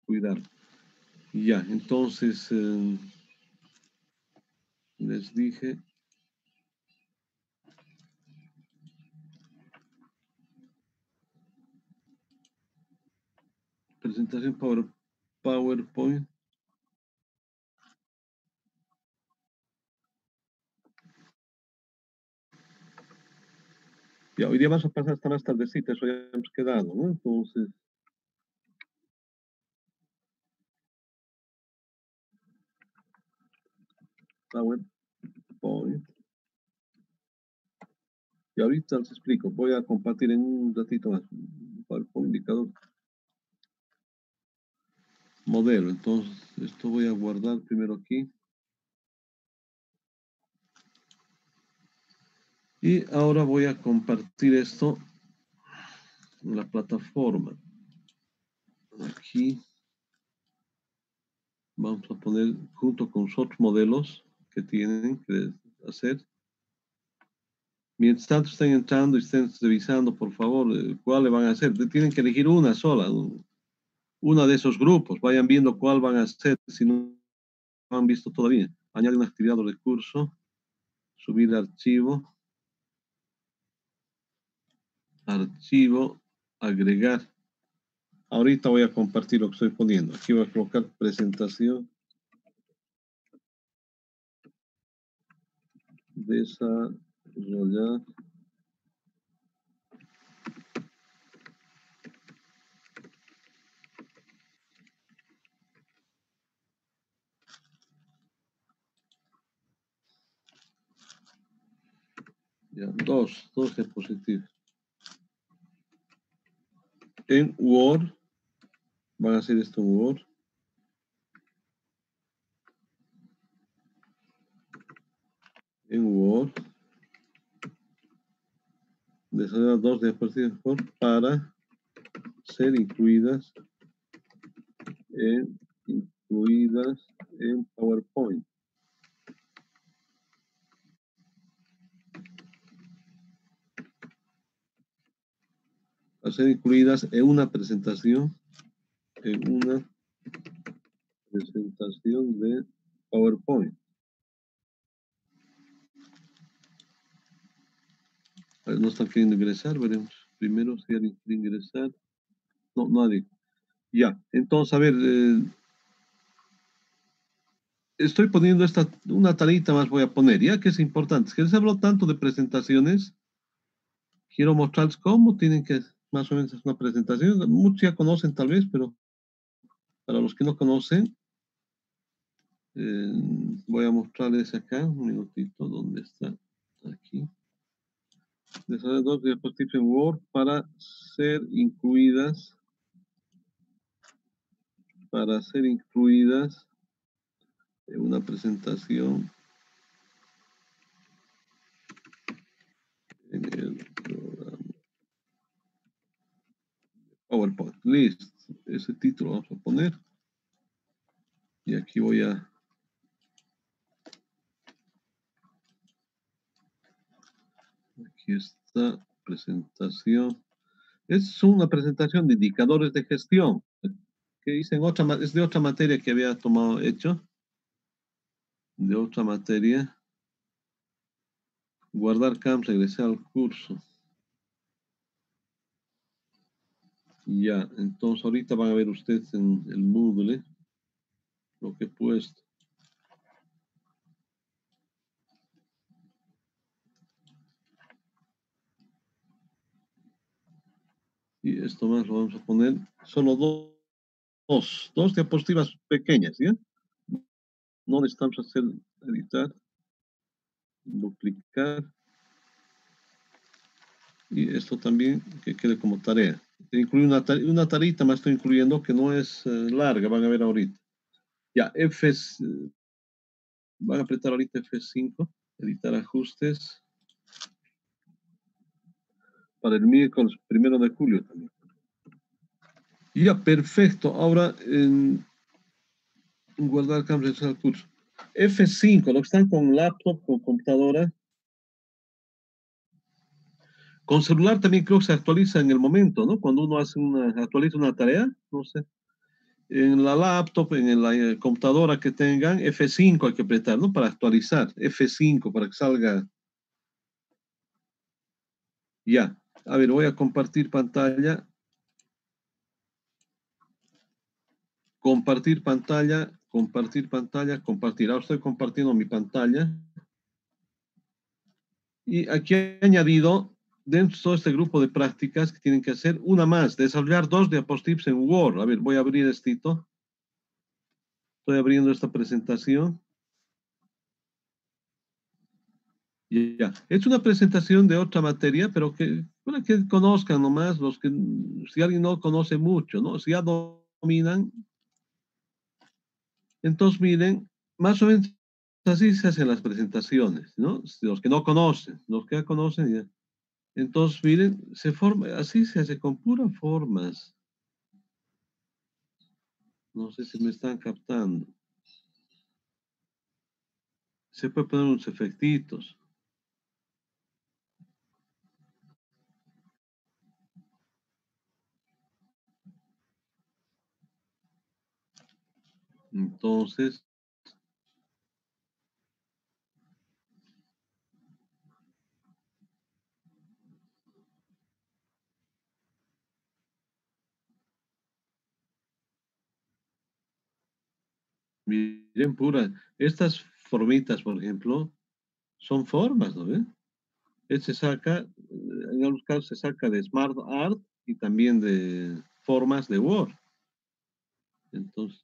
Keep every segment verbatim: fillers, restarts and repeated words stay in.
cuidar. Ya, entonces, eh, les dije. Presentación Power, PowerPoint. Ya, hoy día vamos a pasar hasta más tardecita, eso ya hemos quedado, ¿no? Entonces. PowerPoint. Y ahorita les explico, voy a compartir en un ratito más. PowerPoint indicador. Modelo, entonces esto voy a guardar primero aquí. Y ahora voy a compartir esto en la plataforma. Aquí vamos a poner junto con los otros modelos que tienen que hacer. Mientras tanto estén entrando y estén revisando, por favor, cuál le van a hacer. Tienen que elegir una sola, una de esos grupos. Vayan viendo cuál van a hacer si no han visto todavía. Añade una actividad o recurso. Subir archivo. Archivo. Agregar. Ahorita voy a compartir lo que estoy poniendo. Aquí voy a colocar presentación. Desarrollar. Ya, dos, dos diapositivas. En Word. Van a hacer esto en Word. En Word. Desarrollar dos diapositivas para ser incluidas en, incluidas en PowerPoint. A ser incluidas en una presentación, en una presentación de PowerPoint. A ver, no están queriendo ingresar, veremos. Primero si alguien quiere ingresar. No, nadie. Ya, entonces, a ver, eh, estoy poniendo esta, una tarita más voy a poner, ya que es importante. Es que les hablo tanto de presentaciones, quiero mostrarles cómo tienen que, más o menos, es una presentación. Muchos ya conocen tal vez, pero para los que no conocen, eh, voy a mostrarles acá, un minutito, ¿dónde está? Aquí. Desarrollar dos diapositivas en Word para ser incluidas, para ser incluidas en una presentación en el programa PowerPoint. Listo. Ese título vamos a poner. Y aquí voy a aquí está presentación. Es una presentación de indicadores de gestión que hice en otra, es de otra materia que había tomado hecho. De otra materia. Guardar camp, regresar al curso. Ya, entonces ahorita van a ver ustedes en el Moodle lo que he puesto. Y esto más lo vamos a poner, solo dos, dos, dos diapositivas pequeñas, ¿ya? No necesitamos hacer, editar, duplicar. Y esto también que quede como tarea. Incluye una, una tarita más estoy incluyendo que no es uh, larga, van a ver ahorita. Ya, F, uh, van a apretar ahorita F cinco, editar ajustes. Para el miércoles primero de julio también. Ya, perfecto. Ahora, en guardar cambios al curso. F cinco, los que están con laptop, con computadora. Con celular también creo que se actualiza en el momento, ¿no? Cuando uno hace una, actualiza una tarea, no sé. En la laptop, en la eh, computadora que tengan, F cinco hay que apretar, ¿no? Para actualizar, F cinco para que salga. Ya. A ver, voy a compartir pantalla. Compartir pantalla, compartir pantalla, compartir. Ahora estoy compartiendo mi pantalla. Y aquí he añadido dentro de todo este grupo de prácticas que tienen que hacer una más, desarrollar dos diapositivas en Word. A ver, voy a abrir esto. Estoy abriendo esta presentación. Ya. Es una presentación de otra materia, pero que, para que conozcan nomás los que, si alguien no conoce mucho, ¿no? Si ya dominan, entonces miren, más o menos así se hacen las presentaciones, ¿no? Los que no conocen, los que ya conocen, ya. Entonces, miren, se forma, así se hace con puras formas. No sé si me están captando. Se puede poner unos efectitos. Entonces, miren, pura. Estas formitas, por ejemplo, son formas, ¿no ve? Este se saca, eh, en algunos casos se saca de Smart Art y también de formas de Word. Entonces,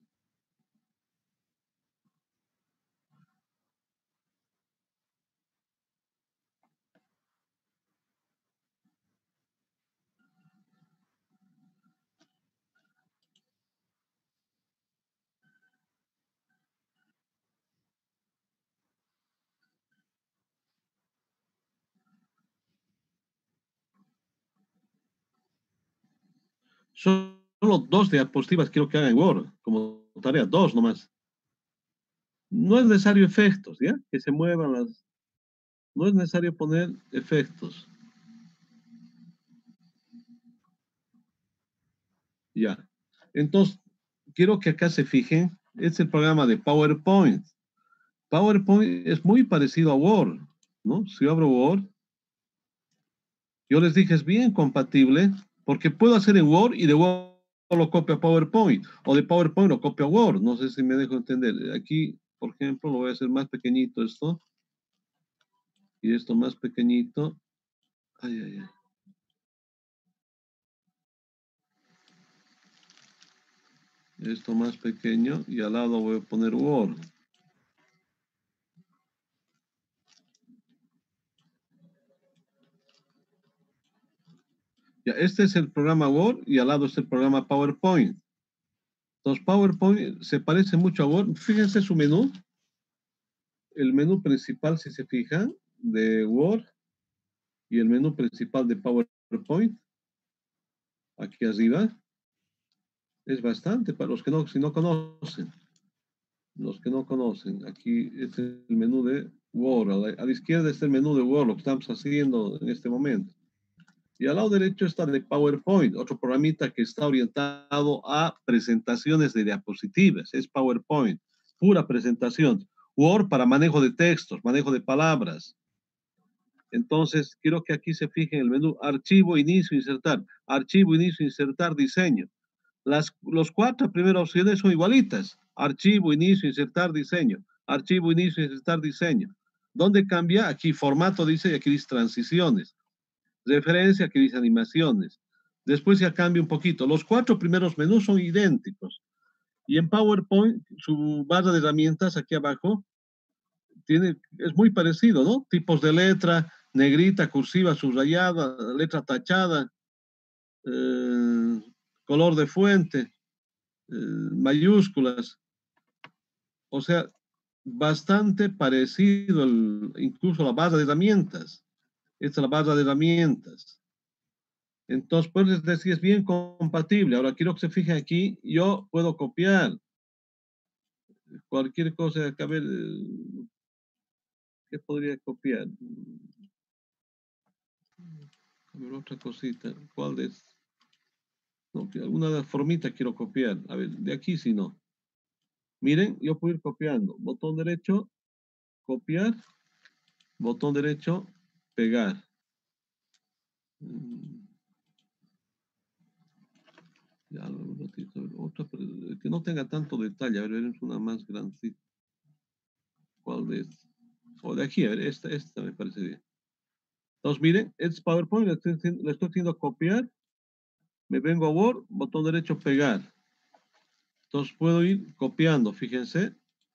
solo dos diapositivas quiero que hagan en Word, como tarea, dos nomás. No es necesario efectos, ¿ya? Que se muevan las... No es necesario poner efectos, ¿ya? Entonces, quiero que acá se fijen, es el programa de PowerPoint. PowerPoint es muy parecido a Word, ¿no? Si yo abro Word, yo les dije es bien compatible porque puedo hacer en Word y de Word lo copio a PowerPoint o de PowerPoint lo copio a Word. No sé si me dejo entender. Aquí, por ejemplo, lo voy a hacer más pequeñito esto y esto más pequeñito. Ay, ay, ay. Esto más pequeño y al lado voy a poner Word. Ya, este es el programa Word y al lado está el programa PowerPoint. Entonces, PowerPoint se parece mucho a Word. Fíjense su menú. El menú principal, si se fijan, de Word y el menú principal de PowerPoint, aquí arriba, es bastante para los que no, si no conocen. Los que no conocen, aquí es el menú de Word. A la, a la izquierda está el menú de Word, lo que estamos haciendo en este momento. Y al lado derecho está de PowerPoint, otro programita que está orientado a presentaciones de diapositivas. Es PowerPoint, pura presentación. Word para manejo de textos, manejo de palabras. Entonces, quiero que aquí se fijen el menú archivo, inicio, insertar. Archivo, inicio, insertar, diseño. Las los cuatro primeras opciones son igualitas. Archivo, inicio, insertar, diseño. Archivo, inicio, insertar, diseño. ¿Dónde cambia? Aquí formato dice y aquí dice transiciones. Referencia, aquí dice animaciones. Después ya cambia un poquito. Los cuatro primeros menús son idénticos. Y en PowerPoint, su barra de herramientas aquí abajo, tiene, es muy parecido, ¿no? Tipos de letra, negrita, cursiva, subrayada, letra tachada, eh, color de fuente, eh, mayúsculas. O sea, bastante parecido, el, incluso la barra de herramientas. Esta es la barra de herramientas. Entonces, puedes decir, es bien compatible. Ahora quiero que se fijen aquí, yo puedo copiar cualquier cosa. A ver, eh, ¿qué podría copiar? A ver, otra cosita. ¿Cuál es? No, que alguna formita quiero copiar. A ver, de aquí si no. Miren, yo puedo ir copiando. Botón derecho, copiar. Botón derecho, pegar. Mm, ya, un ratito, a ver, otra, pero que no tenga tanto detalle. A ver, veremos una más grande. ¿Cuál es? O de aquí, a ver, esta, esta me parece bien. Entonces, miren, es PowerPoint, le estoy, haciendo- le estoy haciendo copiar. Me vengo a Word, botón derecho, pegar. Entonces puedo ir copiando, fíjense,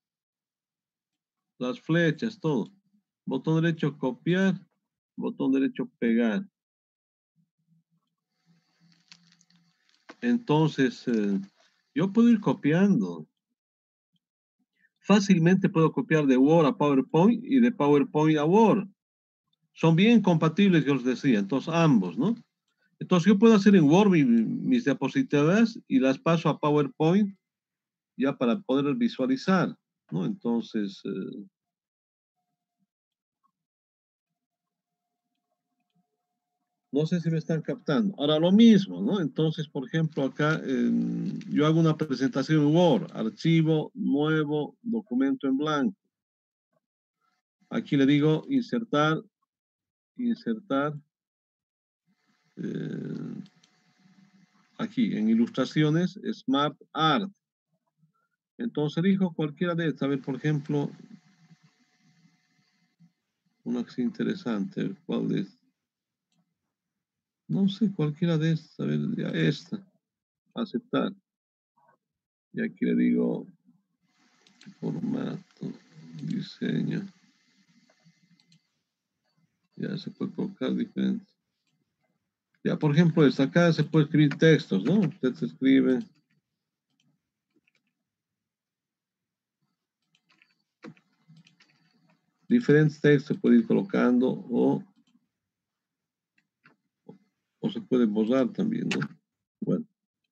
las flechas, todo. Botón derecho, copiar. Botón derecho, pegar. Entonces, eh, yo puedo ir copiando. Fácilmente puedo copiar de Word a PowerPoint y de PowerPoint a Word. Son bien compatibles, yo os decía, entonces ambos, ¿no? Entonces yo puedo hacer en Word mi- mis diapositivas y las paso a PowerPoint ya para poder visualizar, ¿no? Entonces, eh, no sé si me están captando. Ahora lo mismo, ¿no? Entonces, por ejemplo, acá en- yo hago una presentación en Word, archivo, nuevo, documento en blanco. Aquí le digo insertar, insertar, eh, aquí en ilustraciones, Smart Art. Entonces elijo cualquiera de estas. A ver, por ejemplo, una que sea interesante. ¿Cuál es? No sé, cualquiera de estas. A ver, ya esta. Aceptar. Y aquí le digo formato, diseño. Ya se puede colocar diferentes. Ya, por ejemplo, esta acá se puede escribir textos, ¿no? Usted se escribe diferentes textos, se puede ir colocando o, o se puede borrar también, ¿no? Bueno,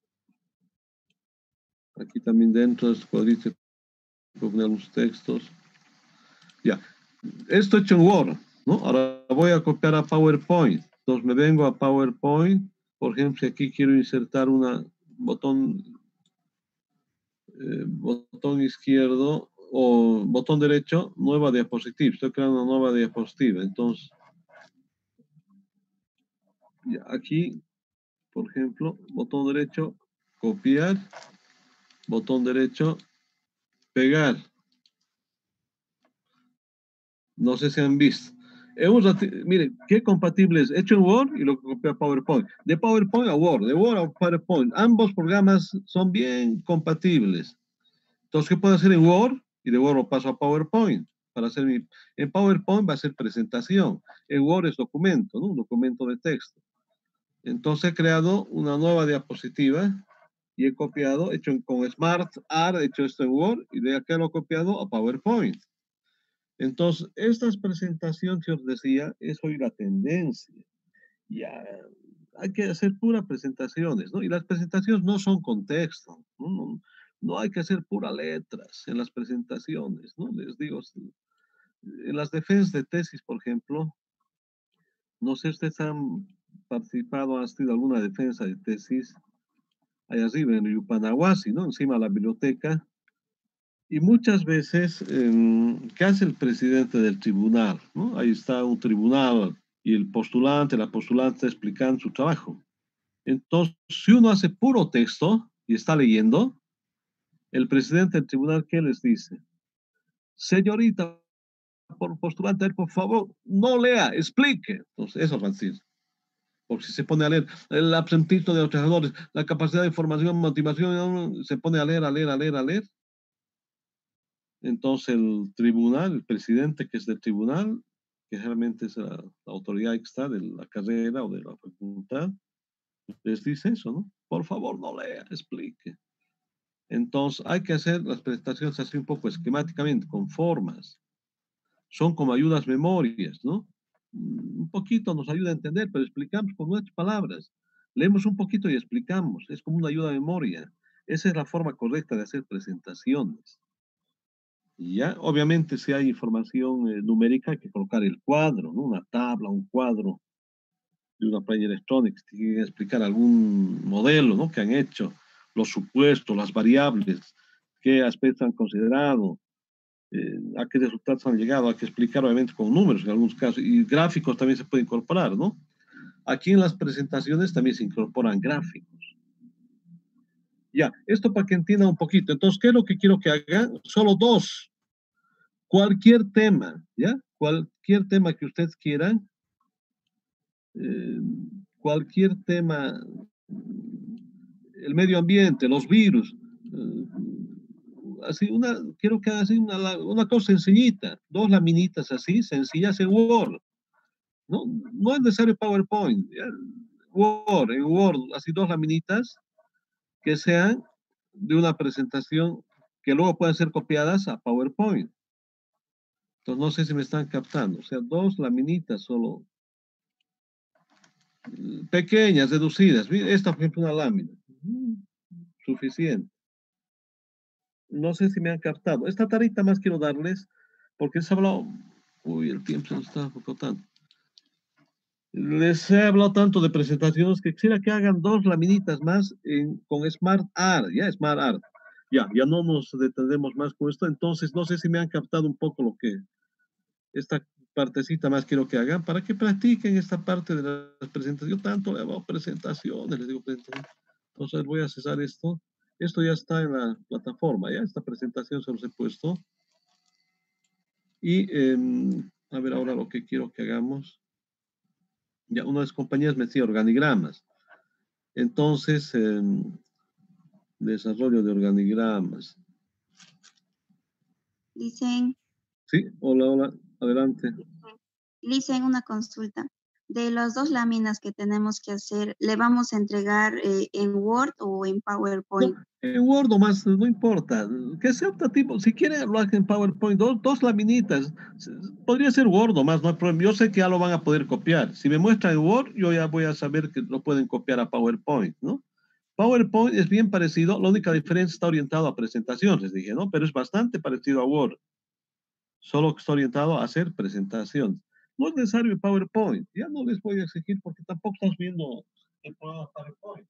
aquí también dentro de este cuadrito se puede poner los textos. Ya, esto hecho en Word, ¿no? Ahora voy a copiar a PowerPoint. Entonces me vengo a PowerPoint. Por ejemplo, si aquí quiero insertar una botón, eh, botón izquierdo o botón derecho, nueva diapositiva. Estoy creando una nueva diapositiva. Entonces, ya, aquí, por ejemplo, botón derecho, copiar, botón derecho, pegar. No sé si han visto. Hemos, miren, qué compatible es. Hecho en Word y lo copia a PowerPoint. De PowerPoint a Word, de Word a PowerPoint. Ambos programas son bien compatibles. Entonces, ¿qué puedo hacer en Word? Y de Word lo paso a PowerPoint. Para hacer mi, en PowerPoint va a ser presentación. En Word es documento, ¿no? Un documento de texto. Entonces he creado una nueva diapositiva y he copiado, hecho en, con Smart Art, he hecho esto en Word y de acá lo he copiado a PowerPoint. Entonces, estas presentaciones que os decía, es hoy la tendencia. Ya hay que hacer puras presentaciones, ¿no? Y las presentaciones no son contexto, ¿no? No, no hay que hacer puras letras en las presentaciones, ¿no? Les digo, en las defensas de tesis, por ejemplo, no sé si ustedes han participado, han tenido alguna defensa de tesis allá arriba en Yupanahuasi, ¿no? Encima de la biblioteca. Y muchas veces, eh, ¿qué hace el presidente del tribunal? ¿No? Ahí está un tribunal y el postulante, la postulante está explicando su trabajo. Entonces, si uno hace puro texto y está leyendo, el presidente del tribunal, ¿qué les dice? Señorita, por postulante, por favor, no lea, explique. Entonces, eso va a decir. Porque si se pone a leer el absentismo de los trabajadores, la capacidad de información, motivación, se pone a leer, a leer, a leer, a leer. Entonces el tribunal, el presidente que es del tribunal, que realmente es la, la autoridad que está de la carrera o de la facultad, les dice eso, ¿no? Por favor, no lea, explique. Entonces hay que hacer las presentaciones así un poco esquemáticamente, con formas. Son como ayudas memorias, ¿no? Un poquito nos ayuda a entender, pero explicamos con nuestras palabras. Leemos un poquito y explicamos. Es como una ayuda a memoria. Esa es la forma correcta de hacer presentaciones. Y ya, obviamente, si hay información eh, numérica, hay que colocar el cuadro, ¿no? Una tabla, un cuadro. de una planilla electrónica, si quieren explicar algún modelo, ¿no?, que han hecho, los supuestos, las variables, qué aspectos han considerado, eh, a qué resultados han llegado, hay que explicar obviamente con números en algunos casos, y gráficos también se puede incorporar, ¿no? Aquí en las presentaciones también se incorporan gráficos. Ya, esto para que entiendan un poquito. Entonces, ¿qué es lo que quiero que hagan? Solo dos. Cualquier tema, ¿ya? Cualquier tema que ustedes quieran, eh, cualquier tema, el medio ambiente, los virus, eh, así una, quiero que hagan así una, una cosa sencillita, dos laminitas así, sencillas en Word. No, no es necesario PowerPoint, ¿ya? Word, en Word, así dos laminitas que sean de una presentación que luego puedan ser copiadas a PowerPoint. Entonces, no sé si me están captando. O sea, dos laminitas solo, pequeñas, reducidas. Esta, por ejemplo, una lámina. Suficiente. No sé si me han captado. Esta tarita más quiero darles, porque se ha hablado... Uy, el tiempo se nos está cortando. Les he hablado tanto de presentaciones que quisiera que hagan dos laminitas más en, con Smart Art, ya, Smart Art. Ya, ya no nos detendremos más con esto, entonces no sé si me han captado un poco lo que, esta partecita más quiero que hagan, para que practiquen esta parte de las presentaciones. Yo tanto le hago presentaciones, les digo presentaciones. Entonces voy a cesar esto. Esto ya está en la plataforma, ya, esta presentación se los he puesto. Y, eh, a ver ahora lo que quiero que hagamos. Ya, una de las compañías me decía organigramas. Entonces, eh, desarrollo de organigramas. Dicen. Sí, hola, hola, adelante. Dicen una consulta. De las dos láminas que tenemos que hacer, ¿le vamos a entregar eh, en Word o en PowerPoint? No, en Word o más, no importa. Que sea optativo. Si quiere, lo haga en PowerPoint. Dos, dos laminitas. Podría ser Word o más, no hay problema. Yo sé que ya lo van a poder copiar. Si me muestran en Word, yo ya voy a saber que lo pueden copiar a PowerPoint, ¿no? PowerPoint es bien parecido, la única diferencia está orientado a presentaciones, les dije, ¿no? Pero es bastante parecido a Word, solo que está orientado a hacer presentaciones. No es necesario el PowerPoint, ya no les voy a exigir porque tampoco estás viendo el programa PowerPoint.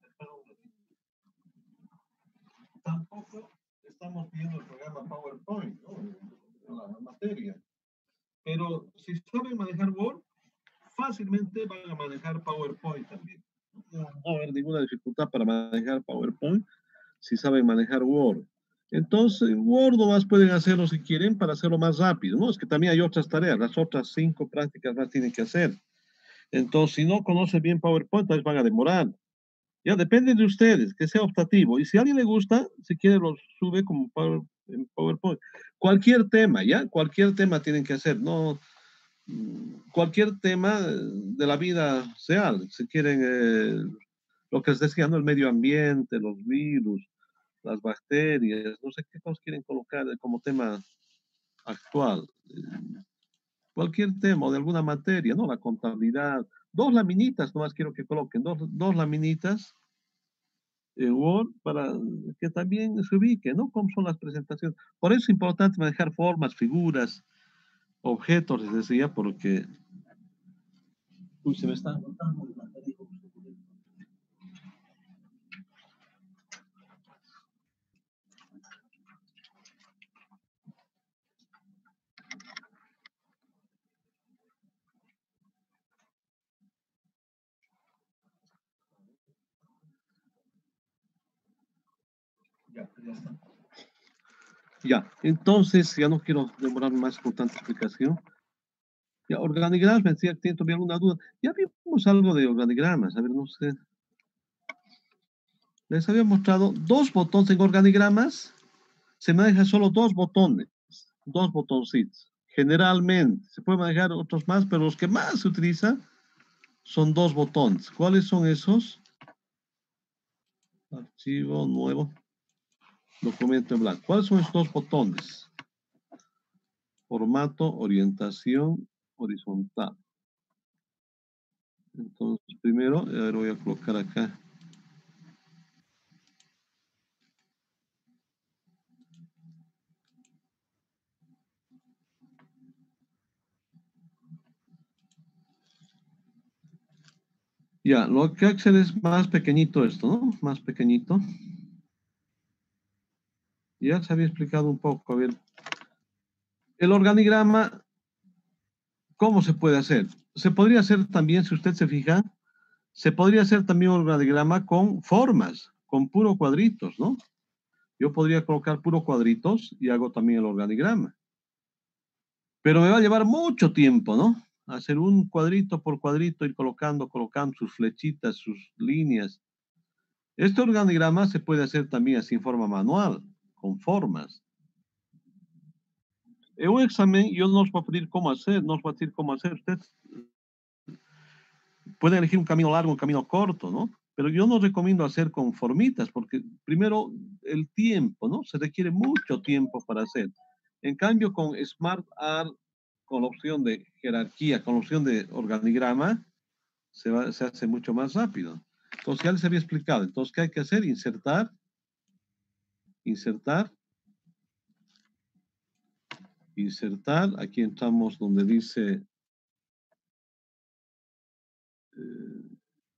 Tampoco estamos viendo el programa PowerPoint, ¿no? La materia. Pero si saben manejar Word, fácilmente van a manejar PowerPoint también. No va a haber ninguna dificultad para manejar PowerPoint si saben manejar Word. Entonces, Word más pueden hacerlo si quieren para hacerlo más rápido, ¿no? Es que también hay otras tareas, las otras cinco prácticas más tienen que hacer. Entonces, si no conocen bien PowerPoint, entonces van a demorar. Ya depende de ustedes, que sea optativo. Y si a alguien le gusta, si quiere lo sube como Power, en PowerPoint. Cualquier tema, ¿ya? Cualquier tema tienen que hacer, ¿no? Cualquier tema de la vida real. Si quieren, eh, lo que les decía, ¿no? El medio ambiente, los virus, las bacterias, no sé qué cosas quieren colocar como tema actual. Cualquier tema de alguna materia, ¿no? La contabilidad. Dos laminitas, nomás quiero que coloquen, dos, dos laminitas en Word para que también se ubique, ¿no? Cómo son las presentaciones. Por eso es importante manejar formas, figuras, objetos, les decía, porque... Uy, se me está agotando el batería. Ya, ya está. Ya, entonces, ya no quiero demorar más con tanta explicación. Ya, organigramas, me decía que tiene todavía alguna duda. Ya vimos algo de organigramas, a ver, no sé. Les había mostrado dos botones en organigramas, se manejan solo dos botones, dos botoncitos. Generalmente, se puede manejar otros más, pero los que más se utilizan son dos botones. ¿Cuáles son esos? Archivo nuevo, documento en blanco. ¿Cuáles son esos dos botones? Formato, orientación, horizontal. Entonces, primero, a ver, voy a colocar acá. Ya, lo que hay que hacer es más pequeñito esto, ¿no? Más pequeñito. Ya se había explicado un poco. A ver, el organigrama, ¿cómo se puede hacer? Se podría hacer también, si usted se fija, se podría hacer también un organigrama con formas, con puro cuadritos, ¿no? Yo podría colocar puro cuadritos y hago también el organigrama. Pero me va a llevar mucho tiempo, ¿no? Hacer un cuadrito por cuadrito, ir colocando, colocando sus flechitas, sus líneas. Este organigrama se puede hacer también así en forma manual, con formas. En un examen yo no os voy a pedir cómo hacer, no os voy a decir cómo hacer. Ustedes pueden elegir un camino largo, un camino corto, ¿no? Pero yo no recomiendo hacer con formitas, porque primero el tiempo, ¿no? Se requiere mucho tiempo para hacer. En cambio, con Smart Art, con la opción de jerarquía, con la opción de organigrama, se, va, se hace mucho más rápido. Entonces, ya les había explicado. Entonces, ¿qué hay que hacer? Insertar, insertar, insertar. Aquí entramos donde dice... Eh,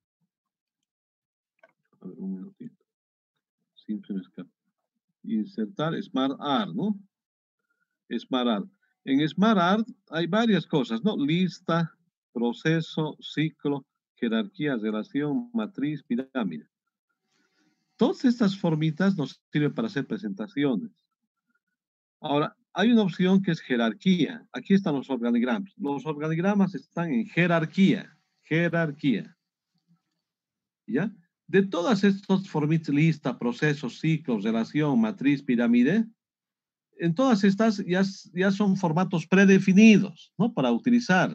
a ver, un minutito. Siempre me escapa. Insertar Smart Art, ¿no? Smart Art. En Smart Art hay varias cosas, ¿no? Lista, proceso, ciclo, jerarquía, relación, matriz, pirámide. Todas estas formitas nos sirven para hacer presentaciones. Ahora, hay una opción que es jerarquía. Aquí están los organigramas. Los organigramas están en jerarquía. Jerarquía. ¿Ya? De todas estas formitas, lista, proceso, ciclo, relación, matriz, pirámide, en todas estas ya, ya son formatos predefinidos, ¿no? Para utilizar.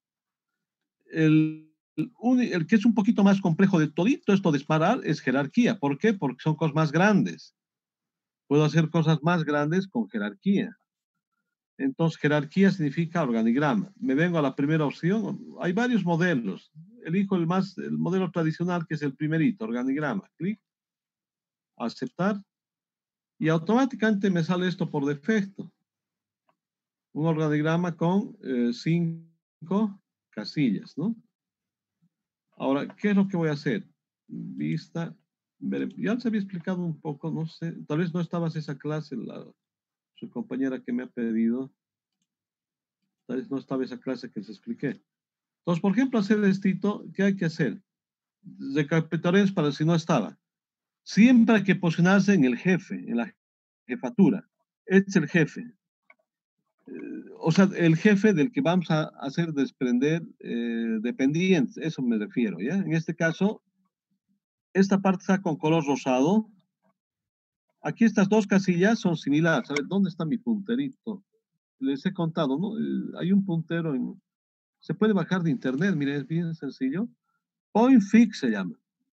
El, el, el, que es un poquito más complejo de todito esto de Smart Art es jerarquía. ¿Por qué? Porque son cosas más grandes. Puedo hacer cosas más grandes con jerarquía. Entonces, jerarquía significa organigrama. Me vengo a la primera opción. Hay varios modelos. Elijo el más, el modelo tradicional, que es el primerito, organigrama. Clic, aceptar. Y automáticamente me sale esto por defecto. Un organigrama con eh, cinco casillas, ¿no? Ahora, ¿qué es lo que voy a hacer? Vista, ya se había explicado un poco, no sé, tal vez no estabas esa clase, la, su compañera que me ha pedido, tal vez no estaba esa clase que les expliqué. Entonces, por ejemplo, hacer esto, ¿qué hay que hacer? Recapitularemos para si no estaba. Siempre hay que posicionarse en el jefe, en la jefatura. Este es el jefe. O sea, el jefe del que vamos a hacer desprender eh, dependientes, eso me refiero, ¿ya? En este caso, esta parte está con color rosado. Aquí estas dos casillas son similares. A ver, ¿dónde está mi punterito? Les he contado, ¿no? Eh, hay un puntero en... Se puede bajar de internet, miren, es bien sencillo. Point fix se llama.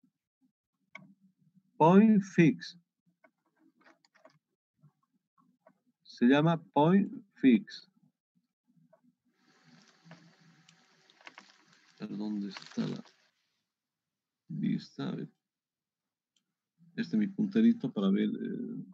Point fix. Se llama point fix. ¿Dónde está la vista? A ver. Este es mi punterito para ver. Eh...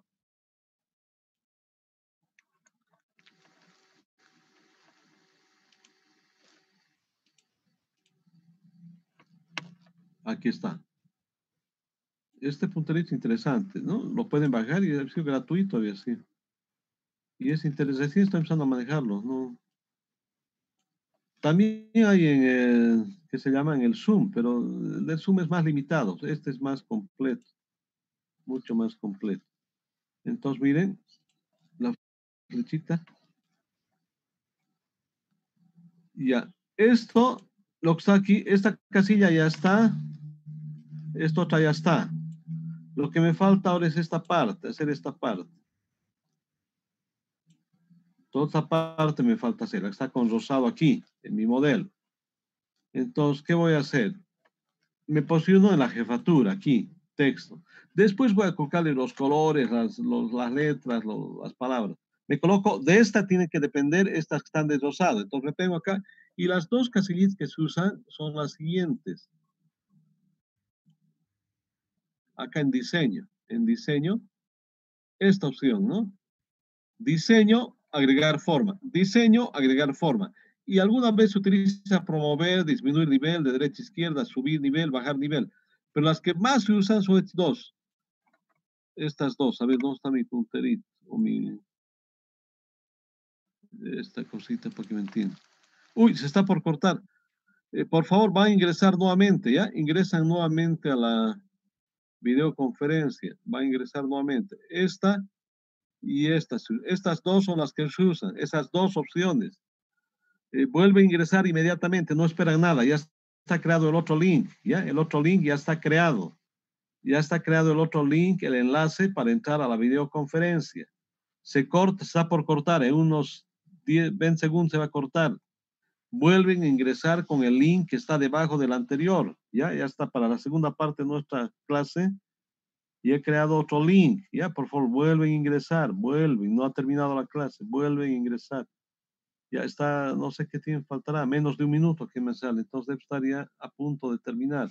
Aquí está. Este punterito es interesante, ¿no? Lo pueden bajar y es gratuito y así. Y es interesante, sí estoy empezando a manejarlo, ¿no? También hay en el, que se llama en el Zoom, pero el del Zoom es más limitado. Este es más completo, mucho más completo. Entonces, miren, la flechita. Ya, esto, lo que está aquí, esta casilla ya está, esto otra ya está. Lo que me falta ahora es esta parte, hacer esta parte. Toda esta parte me falta hacer, está con rosado aquí, en mi modelo. Entonces, ¿qué voy a hacer? Me posiciono en la jefatura, aquí, texto. Después voy a colocarle los colores, las, los, las letras, los, las palabras. Me coloco, de esta tiene que depender estas que están de rosado. Entonces me pego acá. Y las dos casillitas que se usan son las siguientes. Acá en diseño. En diseño, esta opción, ¿no? Diseño, agregar forma. Diseño, agregar forma. y alguna vez se utiliza promover, disminuir nivel, de derecha a izquierda, subir nivel, bajar nivel. Pero las que más se usan son estas dos. Estas dos. A ver, ¿dónde está mi punterito? O mi... Esta cosita para que me entiendan. Uy, se está por cortar. Eh, por favor, va a ingresar nuevamente, ¿ya? Ingresan nuevamente a la videoconferencia. Va a ingresar nuevamente. Esta y estas. Estas dos son las que se usan. Esas dos opciones. Eh, vuelve a ingresar inmediatamente. No esperan nada. Ya está creado el otro link, ¿ya? El otro link ya está creado. Ya está creado el otro link, el enlace para entrar a la videoconferencia. Se corta, está por cortar. En unos diez, veinte segundos se va a cortar. Vuelven a ingresar con el link que está debajo del anterior. Ya, ya está para la segunda parte de nuestra clase. Y he creado otro link. Ya, por favor, vuelven a ingresar. Vuelven. No ha terminado la clase. Vuelven a ingresar. Ya está, no sé qué tiempo faltará. Menos de un minuto que me sale. Entonces debe estar ya a punto de terminar.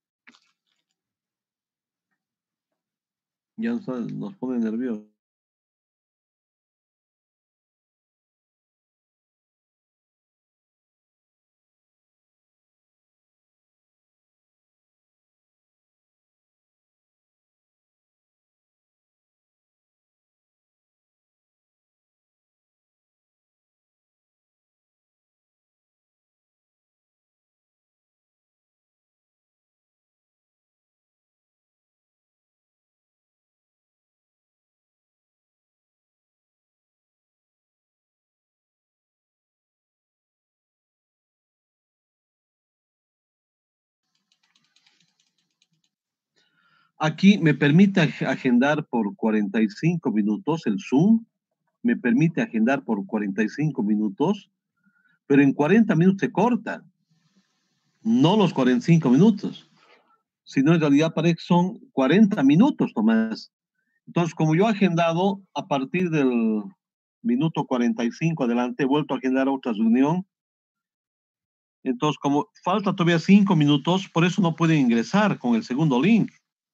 Ya nos, nos pone nerviosos. Aquí me permite agendar por cuarenta y cinco minutos el Zoom, me permite agendar por cuarenta y cinco minutos, pero en cuarenta minutos se corta, no los cuarenta y cinco minutos, sino en realidad parece que son cuarenta minutos, Tomás. Entonces, como yo he agendado a partir del minuto cuarenta y cinco adelante, he vuelto a agendar otra reunión, entonces como falta todavía cinco minutos, por eso no pueden ingresar con el segundo link.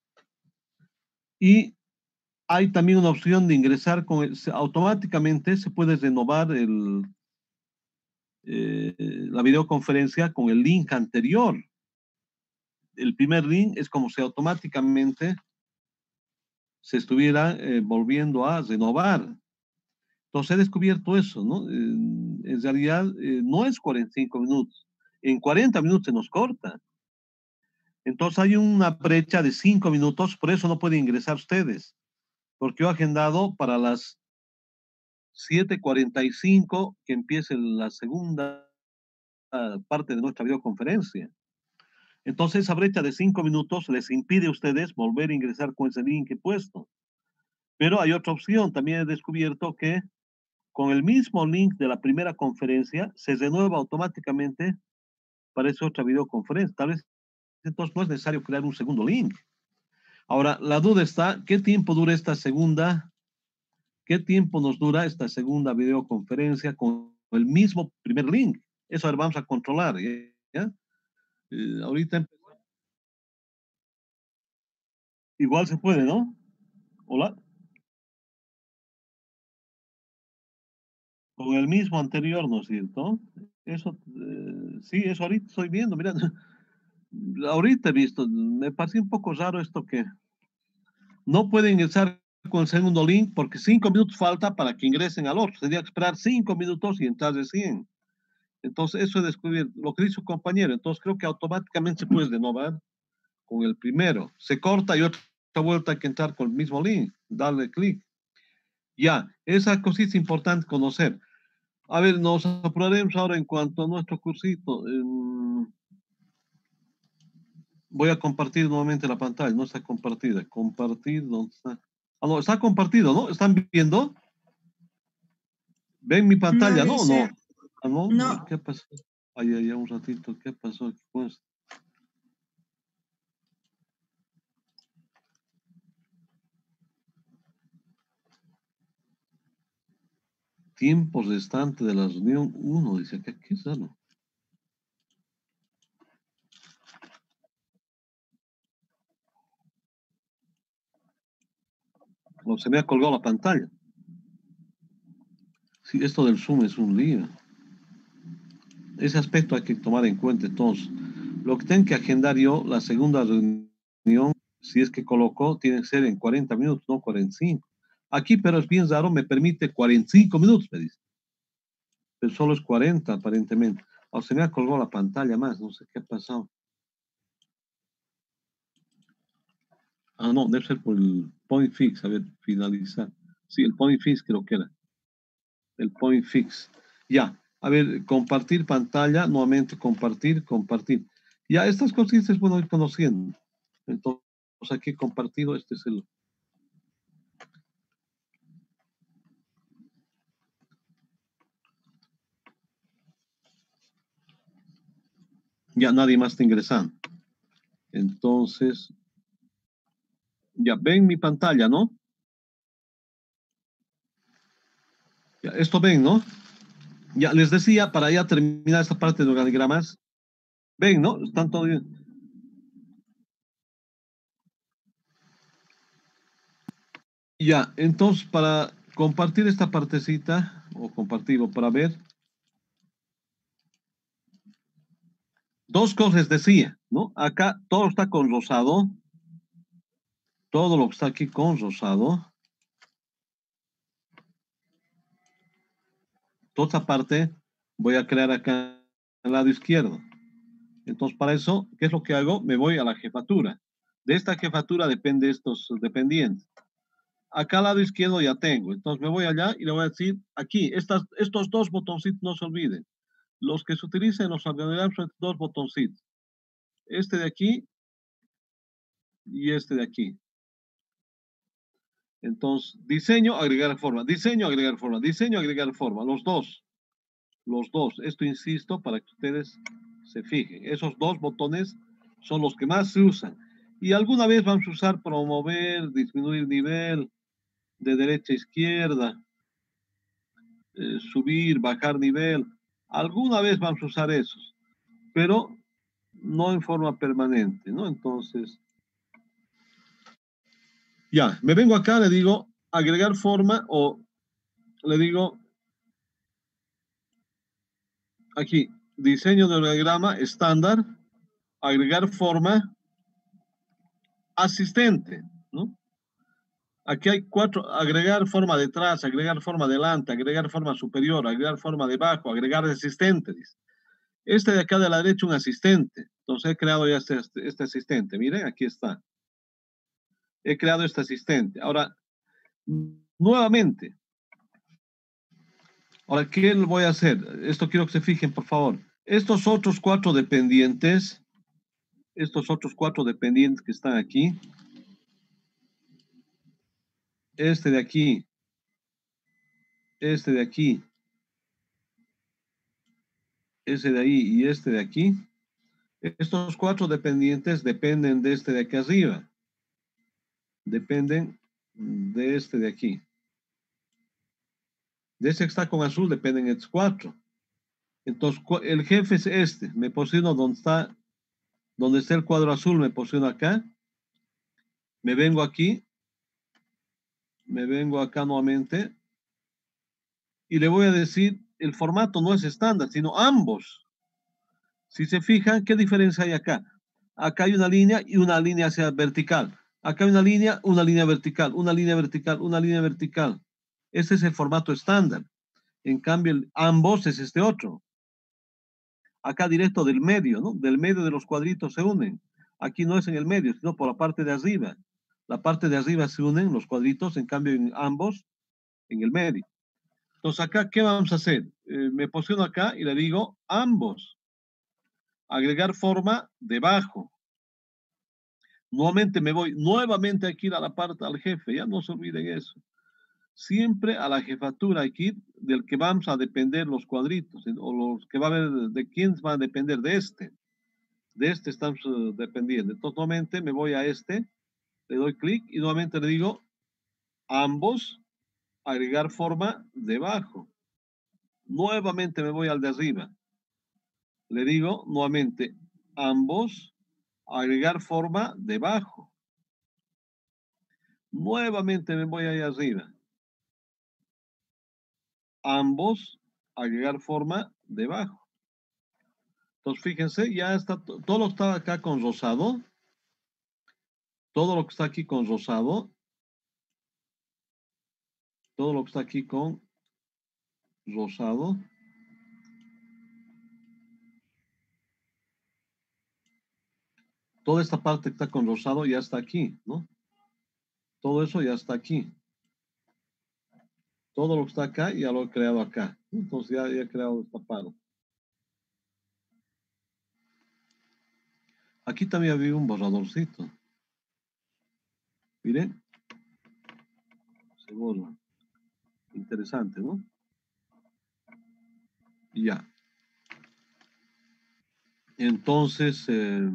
Y hay también una opción de ingresar con el, automáticamente se puede renovar el, eh, la videoconferencia con el link anterior. El primer link es como si automáticamente se estuviera eh, volviendo a renovar. Entonces he descubierto eso, ¿no? Eh, en realidad eh, no es cuarenta y cinco minutos. En cuarenta minutos se nos corta. Entonces hay una brecha de cinco minutos, por eso no pueden ingresar ustedes. Porque yo he agendado para las siete cuarenta y cinco que empiece la segunda parte de nuestra videoconferencia. Entonces esa brecha de cinco minutos les impide a ustedes volver a ingresar con ese link que he puesto. Pero hay otra opción, también he descubierto que con el mismo link de la primera conferencia se renueva automáticamente para esa otra videoconferencia. Tal vez entonces no es necesario crear un segundo link. Ahora, la duda está, ¿qué tiempo dura esta segunda? ¿Qué tiempo nos dura esta segunda videoconferencia con el mismo primer link? Eso ahora vamos a controlar, ¿ya? Eh, ahorita igual se puede, ¿no? Hola. Con el mismo anterior, ¿no es cierto? Eso, eh, sí, eso ahorita estoy viendo, mira, ahorita he visto, me parece un poco raro esto que no pueden ingresar con el segundo link porque cinco minutos falta para que ingresen al otro. Tendría que esperar cinco minutos y entrar recién. Entonces, eso es descubrir lo que dice su compañero. Entonces, creo que automáticamente se puede renovar con el primero. Se corta y otra vuelta hay que entrar con el mismo link, darle clic. Ya, esa cosita es importante conocer. A ver, nos apuraremos ahora en cuanto a nuestro cursito. Um, voy a compartir nuevamente la pantalla. No está compartida. Compartir, ¿dónde está? Ah, no, está compartido, ¿no? ¿Están viendo? ¿Ven mi No pantalla, no? ¿O no? dice, Ah, no. no, ¿Qué pasó? Ay, ay, ay, un ratito. ¿Qué pasó aquí, pues? Tiempo restante de la reunión uno, dice acá. ¿Qué es eso? No, se me ha colgado la pantalla. Sí, esto del Zoom es un lío. Ese aspecto hay que tomar en cuenta. Entonces, lo que tengo que agendar yo, la segunda reunión, si es que coloco, tiene que ser en cuarenta minutos, no cuarenta y cinco. Aquí, pero es bien raro, me permite cuarenta y cinco minutos, me dice. Pero solo es cuarenta, aparentemente. O se me ha colgado la pantalla más, no sé qué ha pasado. Ah, no, debe ser por el point fix, a ver, finalizar. Sí, el point fix creo que era. El point fix. Ya, a ver, compartir pantalla, nuevamente compartir, compartir. Ya, estas cositas es bueno ir conociendo. Entonces, aquí compartido, este es el... Ya nadie más está ingresando. Entonces, ya ven mi pantalla, ¿no? Ya, esto ven, ¿no? Ya les decía, para ya terminar esta parte de organigramas, ven, ¿no? Están todo bien. Ya, entonces para compartir esta partecita, o compartirlo para ver, dos cosas decía, ¿no? Acá todo está con rosado, todo lo que está aquí con rosado, toda esta parte voy a crear acá al lado izquierdo. Entonces para eso, ¿qué es lo que hago? Me voy a la jefatura. De esta jefatura depende estos dependientes. Acá al lado izquierdo ya tengo, entonces me voy allá y le voy a decir, aquí, estas, estos dos botoncitos no se olviden. Los que se utilizan en los organigramas son dos botoncitos. Este de aquí y este de aquí. Entonces, diseño, agregar forma, diseño, agregar forma, diseño, agregar forma, los dos, los dos. Esto insisto para que ustedes se fijen. Esos dos botones son los que más se usan. Y alguna vez vamos a usar promover, disminuir nivel, de derecha a izquierda, eh, subir, bajar nivel. Alguna vez vamos a usar esos, pero no en forma permanente, ¿no? Entonces, ya, me vengo acá, le digo agregar forma o le digo aquí, diseño de diagrama estándar, agregar forma, asistente, ¿no? Aquí hay cuatro, agregar forma detrás, agregar forma delante, agregar forma superior, agregar forma debajo, agregar asistente, dice. Este de acá de la derecha un asistente. Entonces he creado ya este, este, este asistente. Miren, aquí está. He creado este asistente. Ahora, nuevamente, ahora, ¿qué voy a hacer? Esto quiero que se fijen, por favor. Estos otros cuatro dependientes, estos otros cuatro dependientes que están aquí, este de aquí, este de aquí, ese de ahí y este de aquí, estos cuatro dependientes dependen de este de aquí arriba. Dependen de este de aquí. De ese que está con azul dependen estos cuatro. Entonces, el jefe es este. Me posiciono donde está, donde está el cuadro azul, me posiciono acá. Me vengo aquí. Me vengo acá nuevamente. Y le voy a decir, el formato no es estándar, sino ambos. Si se fijan, ¿qué diferencia hay acá? Acá hay una línea y una línea hacia vertical. Acá hay una línea, una línea vertical, una línea vertical, una línea vertical. Ese es el formato estándar. En cambio, el, ambos es este otro. Acá directo del medio, ¿no? Del medio de los cuadritos se unen. Aquí no es en el medio, sino por la parte de arriba. La parte de arriba se unen los cuadritos, en cambio en ambos, en el medio. Entonces acá, ¿qué vamos a hacer? Eh, me posiciono acá y le digo ambos. Agregar forma debajo. Nuevamente me voy, nuevamente aquí a la parte al jefe, ya no se olviden eso. Siempre a la jefatura aquí del que vamos a depender los cuadritos, o los que va a ver, de quién va a depender de este. De este estamos uh, dependiendo. Entonces nuevamente me voy a este, le doy clic y nuevamente le digo ambos, agregar forma debajo. Nuevamente me voy al de arriba. Le digo nuevamente ambos, agregar forma debajo. Nuevamente me voy ahí arriba. Ambos, agregar forma debajo. Entonces, fíjense, ya está, todo lo que está acá con rosado, todo lo que está aquí con rosado, todo lo que está aquí con rosado, toda esta parte que está con rosado ya está aquí, ¿no? Todo eso ya está aquí. Todo lo que está acá ya lo he creado acá. Entonces ya, ya he creado destapado. Aquí también había un borradorcito. Miren. Se borra. Interesante, ¿no? Ya. Entonces, eh,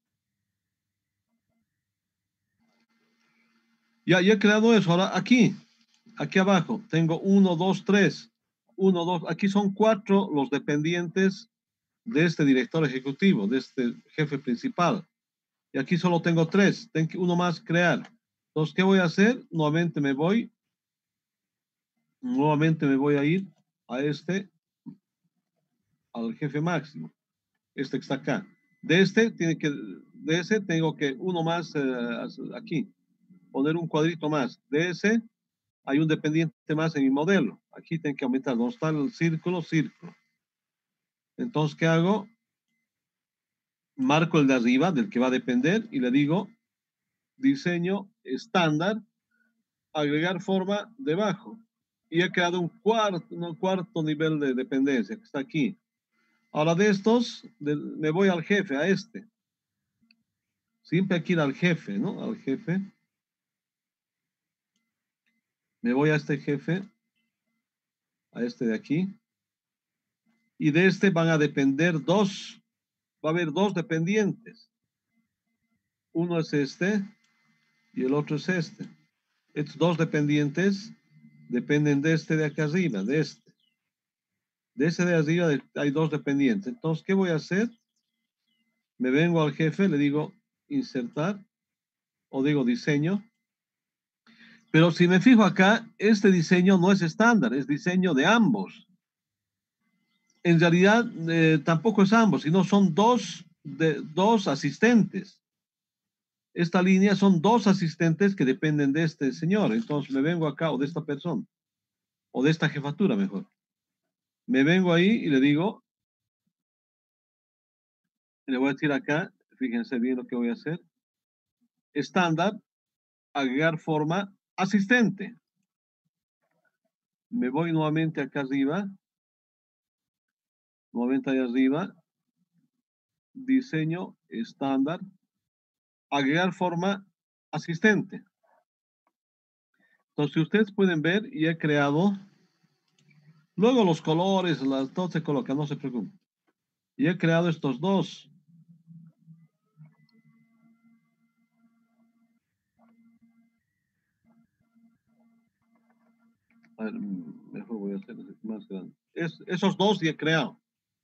ya, ya he creado eso. Ahora aquí, aquí abajo, tengo uno, dos, tres. Uno, dos, aquí son cuatro los dependientes de este director ejecutivo, de este jefe principal. Y aquí solo tengo tres. Tengo que uno más crear. Entonces, ¿qué voy a hacer? Nuevamente me voy. Nuevamente me voy a ir a este, al jefe máximo. Este que está acá. De este, tiene que, de ese tengo que uno más eh, aquí. Poner un cuadrito más. De ese, hay un dependiente más en mi modelo. Aquí tengo que aumentar. ¿Dónde está el círculo? Círculo. Entonces, ¿qué hago? Marco el de arriba, del que va a depender, y le digo, diseño estándar, agregar forma debajo. Y he creado un cuarto, un cuarto nivel de dependencia, que está aquí. Ahora de estos, de, me voy al jefe, a este. Siempre hay que ir al jefe, ¿no? Al jefe. Me voy a este jefe, a este de aquí. Y de este van a depender dos, va a haber dos dependientes. Uno es este y el otro es este. Estos dos dependientes dependen de este de acá arriba, de este. De ese de arriba hay dos dependientes. Entonces, ¿qué voy a hacer? Me vengo al jefe, le digo insertar o digo diseño. Pero si me fijo acá, este diseño no es estándar, es diseño de ambos. En realidad, eh, tampoco es ambos, sino son dos, de, dos asistentes. Esta línea son dos asistentes que dependen de este señor. Entonces me vengo acá, o de esta persona, o de esta jefatura mejor. Me vengo ahí y le digo, le voy a decir acá, fíjense bien lo que voy a hacer. Estándar, agregar forma, asistente. Me voy nuevamente acá arriba, nuevamente allá arriba, diseño, estándar, agregar forma, asistente. Entonces, si ustedes pueden ver, y he creado, luego los colores, las, todo se coloca, no se preocupen. Y he creado estos dos. A ver, mejor voy a hacer más grande. Es, esos dos ya he creado.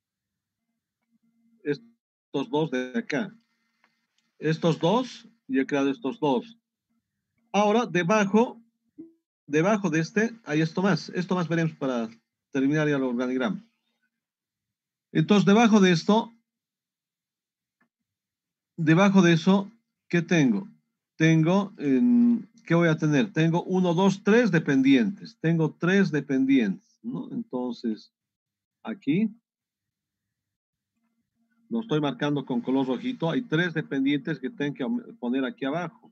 Estos dos de acá. Estos dos, ya he creado estos dos. Ahora, debajo, debajo de este, hay esto más. Esto más veremos para terminar ya el organigrama. Entonces, debajo de esto, debajo de eso, ¿qué tengo? Tengo, en, ¿qué voy a tener? Tengo uno, dos, tres dependientes. Tengo tres dependientes, ¿no? Entonces, aquí, lo estoy marcando con color rojito. Hay tres dependientes que tengo que poner aquí abajo.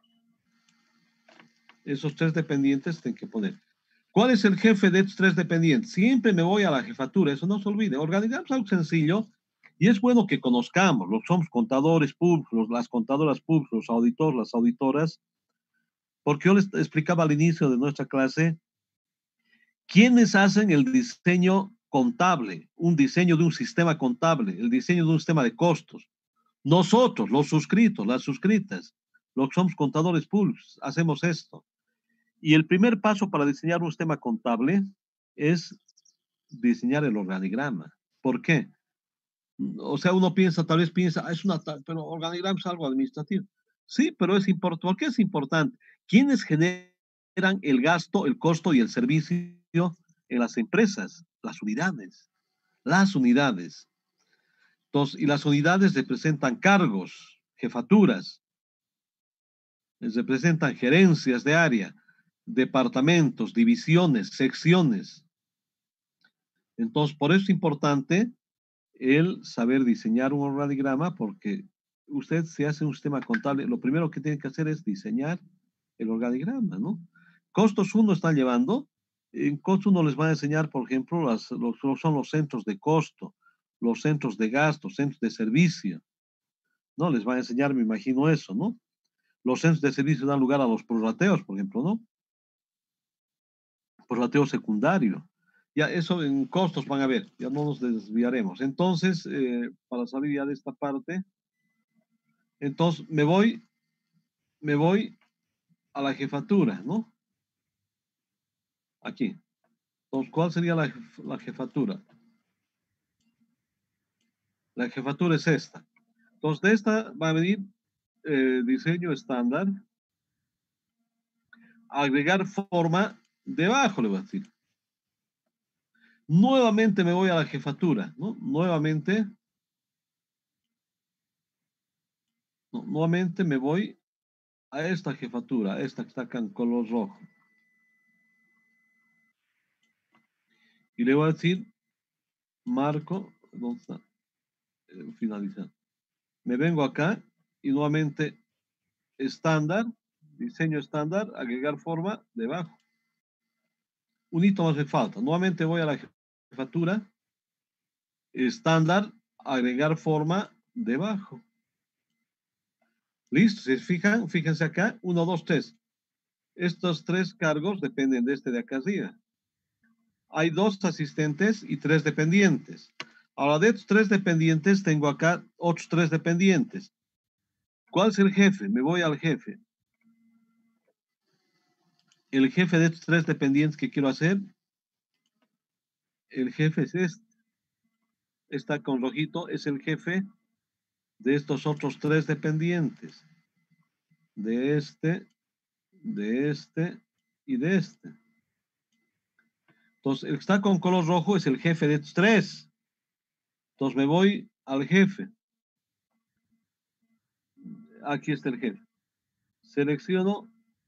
Esos tres dependientes tengo que poner. ¿Cuál es el jefe de estos tres dependientes? Siempre me voy a la jefatura, eso no se olvide. Organizamos algo sencillo y es bueno que conozcamos, los somos contadores públicos, las contadoras públicas, los auditores, las auditoras, porque yo les explicaba al inicio de nuestra clase, ¿quiénes hacen el diseño contable? Un diseño de un sistema contable, el diseño de un sistema de costos. Nosotros, los suscritos, las suscritas, los que somos contadores públicos, hacemos esto. Y el primer paso para diseñar un sistema contable es diseñar el organigrama. ¿Por qué? O sea, uno piensa, tal vez piensa, ah, es una, pero organigrama es algo administrativo. Sí, pero es importante. ¿Por qué es importante? ¿Quiénes generan el gasto, el costo y el servicio en las empresas? Las unidades. Las unidades. Entonces, y las unidades representan cargos, jefaturas, les representan gerencias de área, departamentos, divisiones, secciones. Entonces, por eso es importante el saber diseñar un organigrama, porque usted se hace un sistema contable, lo primero que tiene que hacer es diseñar el organigrama, ¿no? Costos uno están llevando, en costos uno les va a enseñar, por ejemplo, las, los, son los centros de costo, los centros de gasto, centros de servicio, ¿no? Les va a enseñar, me imagino eso, ¿no? Los centros de servicio dan lugar a los prorrateos, por ejemplo, ¿no? Prorrateo secundario. Ya eso en costos van a ver, ya no nos desviaremos. Entonces, eh, para salir ya de esta parte, entonces me voy, me voy a la jefatura, ¿no? Aquí. Entonces, ¿cuál sería la, la jefatura? La jefatura es esta. Entonces, de esta va a venir eh, diseño estándar, agregar forma debajo, le voy a decir. Nuevamente me voy a la jefatura, ¿no? Nuevamente, no, nuevamente me voy a esta jefatura, esta que está acá en color rojo. Y le voy a decir, marco, ¿dónde está? Eh, finalizar. Me vengo acá y nuevamente estándar, diseño estándar, agregar forma debajo. Un hito más me falta. Nuevamente voy a la jefatura, estándar, agregar forma debajo. Listo, si se fijan, fíjense acá, uno, dos, tres. Estos tres cargos dependen de este de acá arriba. Hay dos asistentes y tres dependientes. Ahora, de estos tres dependientes, tengo acá otros tres dependientes. ¿Cuál es el jefe? Me voy al jefe. El jefe de estos tres dependientes que quiero hacer, el jefe es este. Está con rojito, es el jefe de estos otros tres dependientes. De este, de este y de este. Entonces, el que está con color rojo es el jefe de estos tres. Entonces, me voy al jefe. Aquí está el jefe. Selecciono,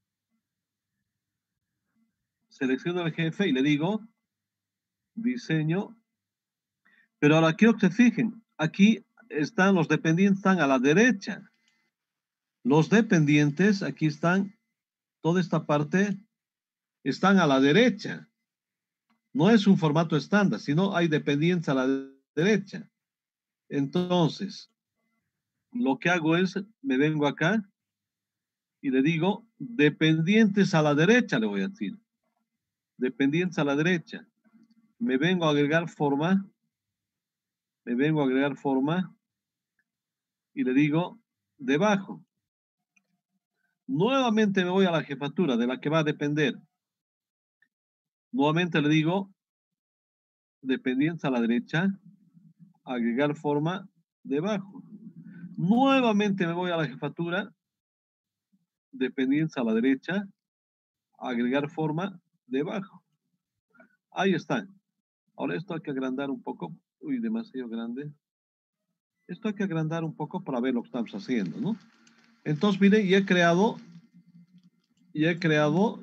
selecciono el jefe y le digo diseño. Pero ahora quiero que se fijen, aquí están los dependientes, están a la derecha. Los dependientes, aquí están, toda esta parte, están a la derecha. No es un formato estándar, sino hay dependientes a la derecha. Entonces, lo que hago es, me vengo acá y le digo, dependientes a la derecha, le voy a decir. Dependientes a la derecha. Me vengo a agregar forma, me vengo a agregar forma y le digo, debajo. Nuevamente me voy a la jefatura de la que va a depender. Nuevamente le digo, dependientes a la derecha, agregar forma debajo. Nuevamente me voy a la jefatura, dependientes a la derecha, agregar forma debajo. Ahí están. Ahora esto hay que agrandar un poco. Uy, demasiado grande. Esto hay que agrandar un poco para ver lo que estamos haciendo, ¿no? Entonces, miren, ya he creado, ya he creado,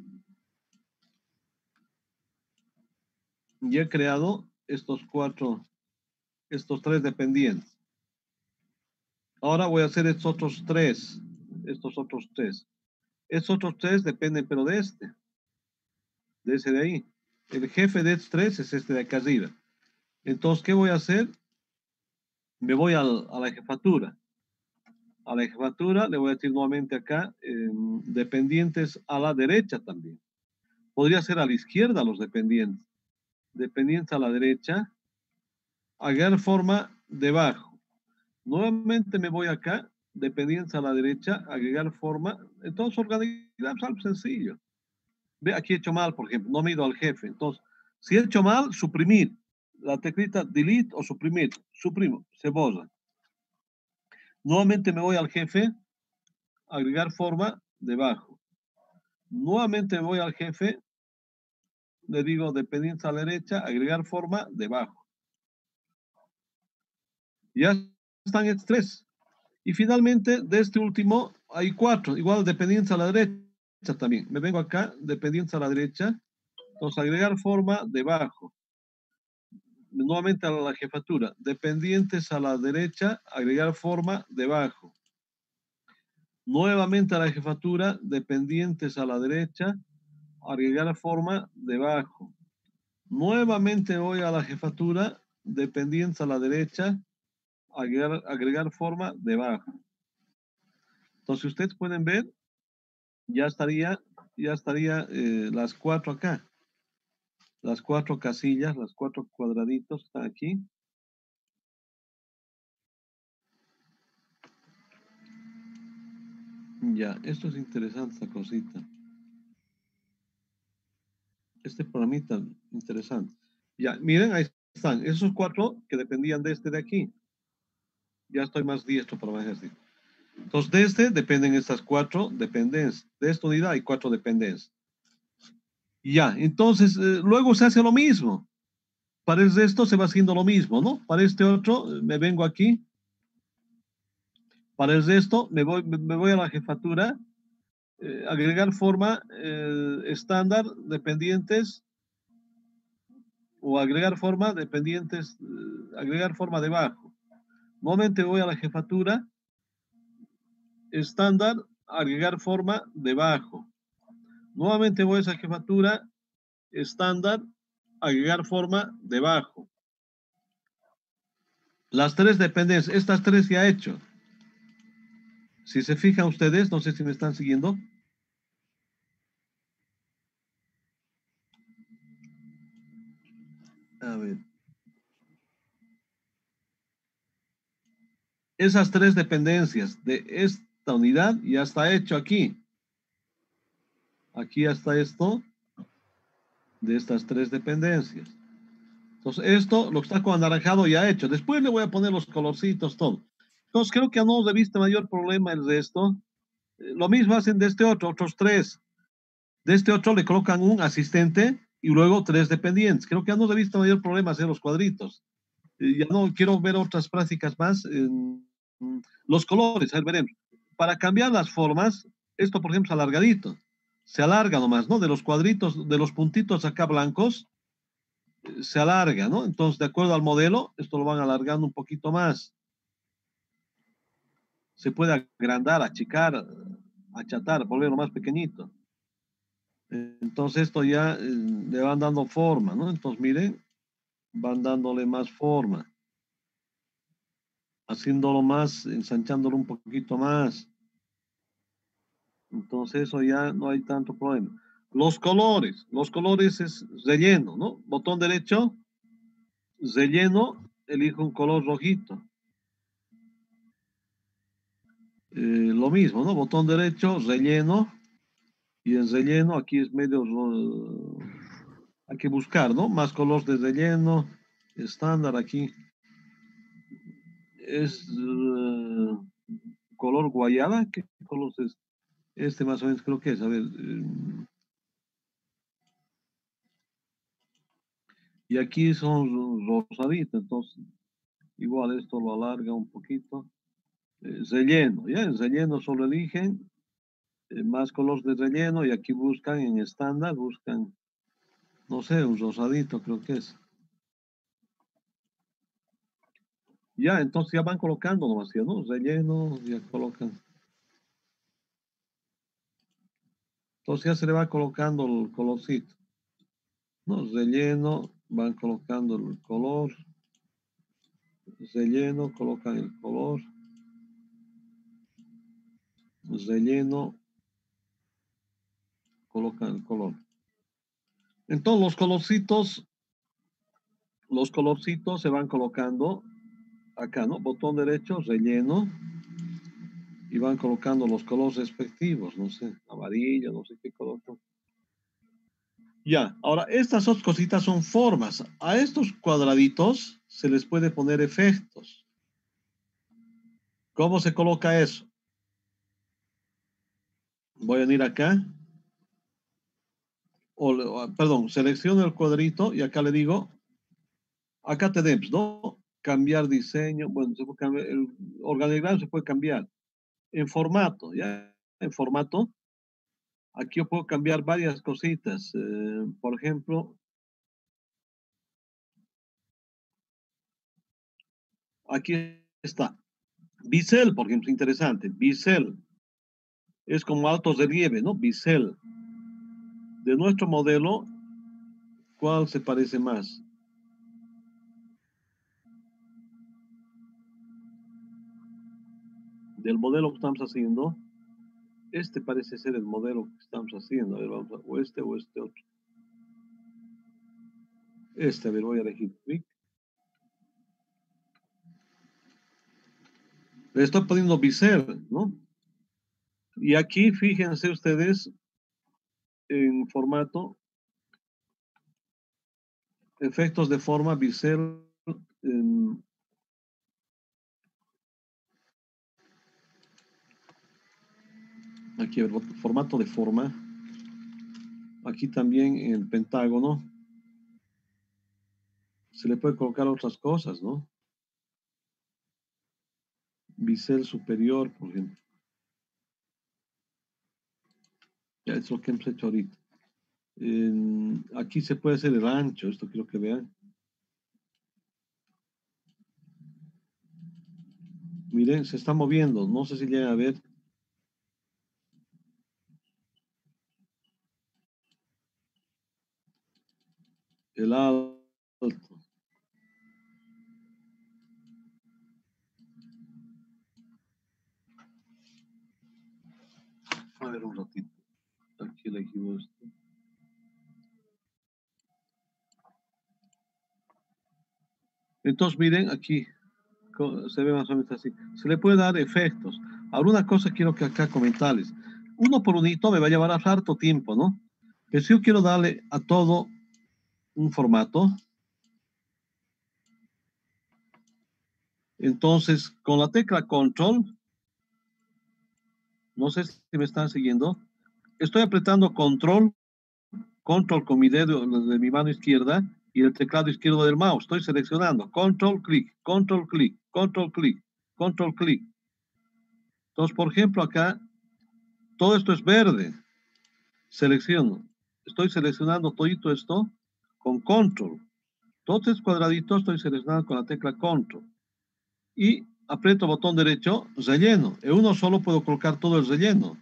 ya he creado estos cuatro, estos tres dependientes. Ahora voy a hacer estos otros tres, estos otros tres. Estos otros tres dependen, pero de este, de ese de ahí. El jefe de estos tres es este de acá arriba. Entonces, ¿qué voy a hacer? Me voy al, a la jefatura. A la jefatura le voy a decir nuevamente acá, eh, dependientes a la derecha también. Podría ser a la izquierda los dependientes. Dependientes a la derecha. Agregar forma debajo. Nuevamente me voy acá, dependientes a la derecha, agregar forma. Entonces organizamos algo sencillo. Ve, aquí he hecho mal, por ejemplo, no me he ido al jefe. Entonces, si he hecho mal, suprimir. La teclita delete o suprimir. Suprimo, se borra. Nuevamente me voy al jefe, agregar forma debajo. Nuevamente me voy al jefe, le digo dependientes a la derecha, agregar forma debajo. Ya están estos tres. Y finalmente, de este último, hay cuatro. Igual dependientes a la derecha también. Me vengo acá, dependientes a la derecha. Entonces, agregar forma debajo. Nuevamente a la jefatura. Dependientes a la derecha, agregar forma debajo. Nuevamente a la jefatura, dependientes a la derecha, agregar forma debajo. Nuevamente voy a la jefatura, dependientes a la derecha, agregar, agregar forma debajo. Entonces ustedes pueden ver, ya estaría, ya estaría eh, las cuatro acá. Las cuatro casillas, las cuatro cuadraditos están aquí. Ya, esto es interesante, esta cosita. Este programita interesante. Ya, miren, ahí están. Esos cuatro que dependían de este de aquí. Ya estoy más diestro para ejercicio. Entonces, de este dependen estas cuatro dependencias. De esta unidad hay cuatro dependencias. Ya, entonces, eh, luego se hace lo mismo. Para esto se va haciendo lo mismo, ¿no? Para este otro, me vengo aquí. Para el resto, me voy, me voy a la jefatura. Eh, agregar forma eh, estándar dependientes o agregar forma dependientes, eh, agregar forma debajo. Nuevamente voy a la jefatura, estándar, agregar forma debajo. Nuevamente voy a esa jefatura, estándar, agregar forma debajo. Las tres dependencias, estas tres ya he hecho. Si se fijan ustedes, no sé si me están siguiendo. A ver. Esas tres dependencias de esta unidad ya está hecho aquí. Aquí ya está esto de estas tres dependencias. Entonces, esto, lo que está con anaranjado ya hecho. Después le voy a poner los colorcitos, todo. Entonces, creo que a no de vista mayor problema el resto. Eh, lo mismo hacen de este otro, otros tres. De este otro le colocan un asistente y luego tres dependientes. Creo que a no de vista mayor problema hacer los cuadritos. Eh, ya no quiero ver otras prácticas más. Eh, los colores, a ver, veremos. Para cambiar las formas, esto, por ejemplo, es alargadito. Se alarga nomás, ¿no? De los cuadritos, de los puntitos acá blancos, se alarga, ¿no? Entonces, de acuerdo al modelo, esto lo van alargando un poquito más. Se puede agrandar, achicar, achatar, volverlo más pequeñito. Entonces, esto ya eh, le van dando forma, ¿no? Entonces, miren, van dándole más forma. Haciéndolo más, ensanchándolo un poquito más. Entonces, eso ya no hay tanto problema. Los colores, los colores es relleno, ¿no? Botón derecho, relleno, elijo un color rojito. Eh, lo mismo, ¿no? Botón derecho, relleno, y en relleno aquí es medio, uh, hay que buscar, ¿no? Más color de relleno, estándar aquí. Es uh, color guayaba, ¿qué color es? Este más o menos creo que es, a ver. Um, y aquí son rosaditos, entonces igual esto lo alarga un poquito. Eh, relleno, ¿ya? En relleno solo eligen eh, más color de relleno y aquí buscan en estándar, buscan, no sé, un rosadito creo que es. Ya, entonces ya van colocando nomás, ¿ya no? Relleno, ya colocan. Entonces ya se le va colocando el colorcito. ¿No? Relleno, van colocando el color. Relleno, colocan el color. Relleno, colocan el color. Entonces los colorcitos, los colorcitos se van colocando acá, ¿no? Botón derecho, relleno. Y van colocando los colores respectivos, no sé, amarillo, no sé qué color. Ya, ahora estas otras cositas son formas. A estos cuadraditos se les puede poner efectos. ¿Cómo se coloca eso? Voy a venir acá. O, o, perdón, selecciono el cuadrito y acá le digo, acá tenemos, ¿no? cambiar diseño, bueno, se puede cambiar, el organigrama se puede cambiar. En formato, ¿ya? En formato, aquí yo puedo cambiar varias cositas. Eh, por ejemplo, aquí está. Bisel, por ejemplo, interesante. Bisel es como alto relieve, ¿no? Bisel. De nuestro modelo, ¿cuál se parece más? Del modelo que estamos haciendo, este parece ser el modelo que estamos haciendo. A ver, vamos a, o este o este otro. Este, a ver, voy a elegir clic. Le estoy poniendo bisel, ¿no? Y aquí, fíjense ustedes, en formato, efectos de forma, bisel, en, aquí el formato de forma, aquí también en el pentágono, se le puede colocar otras cosas, ¿no? Bisel superior, por ejemplo. Ya es lo que hemos hecho ahorita. En, aquí se puede hacer el ancho, esto quiero que vean. Miren, se está moviendo, no sé si llegan a ver. El alto. A ver un ratito. Aquí elegimos esto. Entonces, miren, aquí se ve más o menos así. Se le puede dar efectos. Ahora, una cosa quiero que acá comentarles. Uno por unito me va a llevar a harto tiempo, ¿no? Pero si yo quiero darle a todo un formato, entonces con la tecla Control, no sé si me están siguiendo, estoy apretando Control, Control con mi dedo de mi mano izquierda y el teclado izquierdo del mouse. Estoy seleccionando Control, clic, Control, clic, Control, clic, Control, clic. Entonces, por ejemplo, acá, todo esto es verde. Selecciono. Estoy seleccionando todo esto con Control. Todos estos cuadraditos estoy seleccionando con la tecla Control. Y aprieto botón derecho, relleno. En uno solo puedo colocar todo el relleno.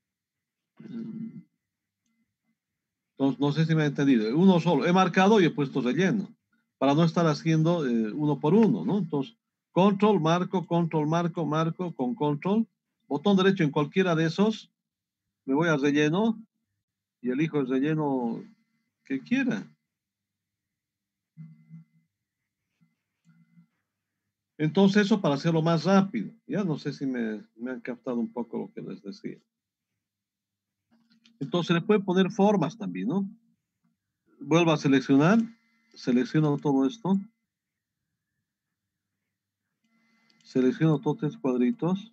Entonces, no sé si me han entendido. En uno solo. He marcado y he puesto relleno. Para no estar haciendo eh, uno por uno, ¿no? Entonces, Control, marco, Control, marco, marco, con Control. Botón derecho en cualquiera de esos. Me voy a relleno y elijo el relleno que quiera. Entonces, eso para hacerlo más rápido. Ya no sé si me, me han captado un poco lo que les decía. Entonces, le puede poner formas también, ¿no? Vuelvo a seleccionar. Selecciono todo esto. Selecciono todos estos cuadritos.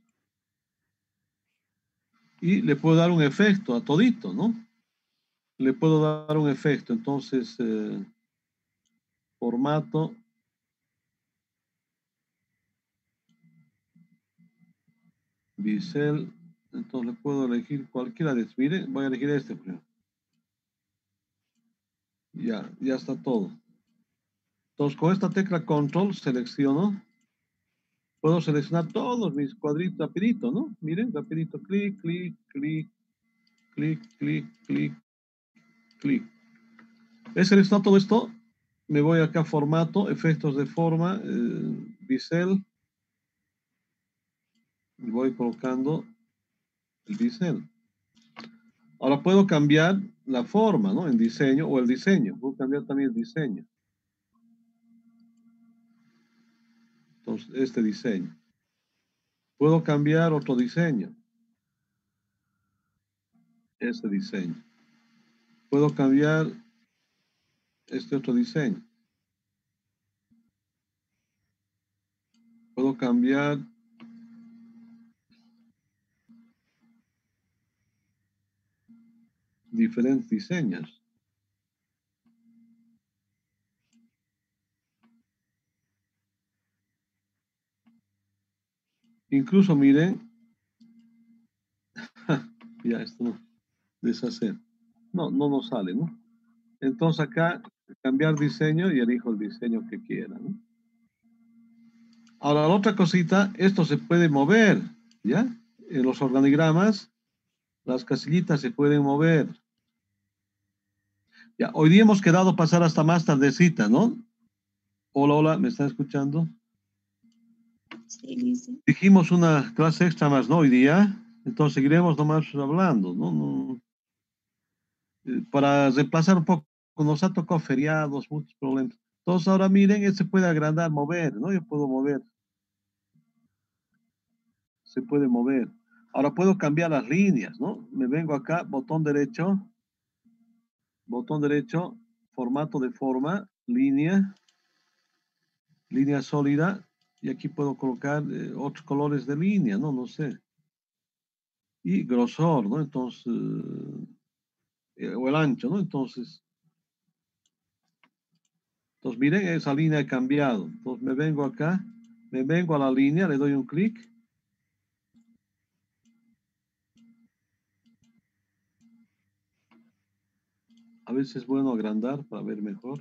Y le puedo dar un efecto a todito, ¿no? Le puedo dar un efecto. Entonces, eh, formato. Bisel. Entonces, le puedo elegir cualquiera de estos. Mire, voy a elegir este primero. Ya, ya está todo. Entonces, con esta tecla Control selecciono. Puedo seleccionar todos mis cuadritos rapidito, ¿no? Miren, rapidito, clic, clic, clic, clic, clic, clic, clic. He seleccionado todo esto. Me voy acá a formato, efectos de forma, eh, bisel. Y voy colocando el bisel. Ahora puedo cambiar la forma, ¿no? En diseño o el diseño. Puedo cambiar también el diseño. Entonces, este diseño. Puedo cambiar otro diseño. Este diseño. Puedo cambiar este otro diseño. Puedo cambiar diferentes diseños. Incluso miren, ya esto no, deshacer. No, no nos sale, ¿no? Entonces acá, cambiar diseño y elijo el diseño que quiera, ¿no? Ahora, la otra cosita, esto se puede mover, ¿ya? En los organigramas, las casillitas se pueden mover. Ya, hoy día hemos quedado pasar hasta más tardecita, ¿no? Hola, hola, ¿me están escuchando? Sí, sí. Dijimos una clase extra más, ¿no? Hoy día, entonces seguiremos nomás hablando, ¿no? no eh, para reemplazar un poco, nos ha tocado feriados, muchos problemas. Entonces ahora miren, él se puede agrandar, mover, ¿no? Yo puedo mover, se puede mover. Ahora puedo cambiar las líneas, ¿no? Me vengo acá, botón derecho, botón derecho, formato de forma, línea, línea sólida, y aquí puedo colocar eh, otros colores de línea, ¿no? No sé. Y grosor, ¿no? Entonces, eh, o el ancho, ¿no? Entonces, entonces miren, esa línea ha cambiado. Entonces me vengo acá, me vengo a la línea, le doy un clic. A veces es bueno agrandar para ver mejor.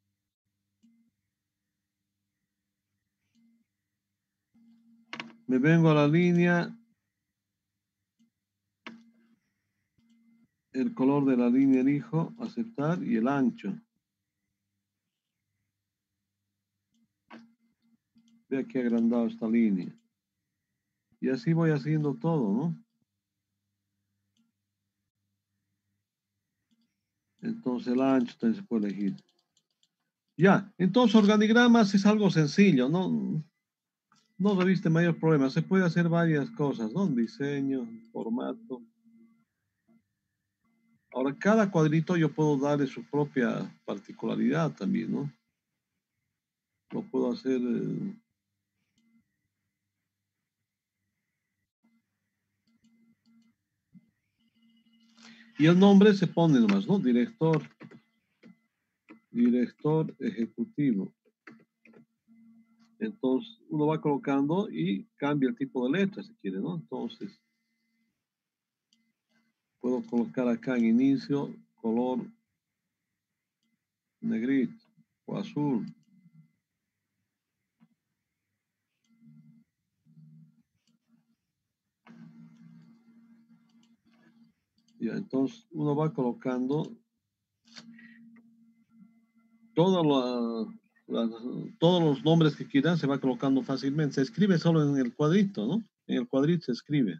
Me vengo a la línea, el color de la línea elijo, aceptar y el ancho. Ve aquí agrandado esta línea. Y así voy haciendo todo, ¿no? Entonces el ancho también se puede elegir. Ya, entonces organigramas es algo sencillo, ¿no? No reviste mayor problema. Se puede hacer varias cosas, ¿no? Diseño, formato. Ahora, cada cuadrito yo puedo darle su propia particularidad también, ¿no? Lo puedo hacer... Eh, y el nombre se pone nomás, ¿no? Director, director ejecutivo. Entonces, uno va colocando y cambia el tipo de letra si quiere, ¿no? Entonces, puedo colocar acá en inicio color negrito o azul. Ya, entonces, uno va colocando todos los, todos los nombres que quieran, se va colocando fácilmente. Se escribe solo en el cuadrito, ¿no? En el cuadrito se escribe.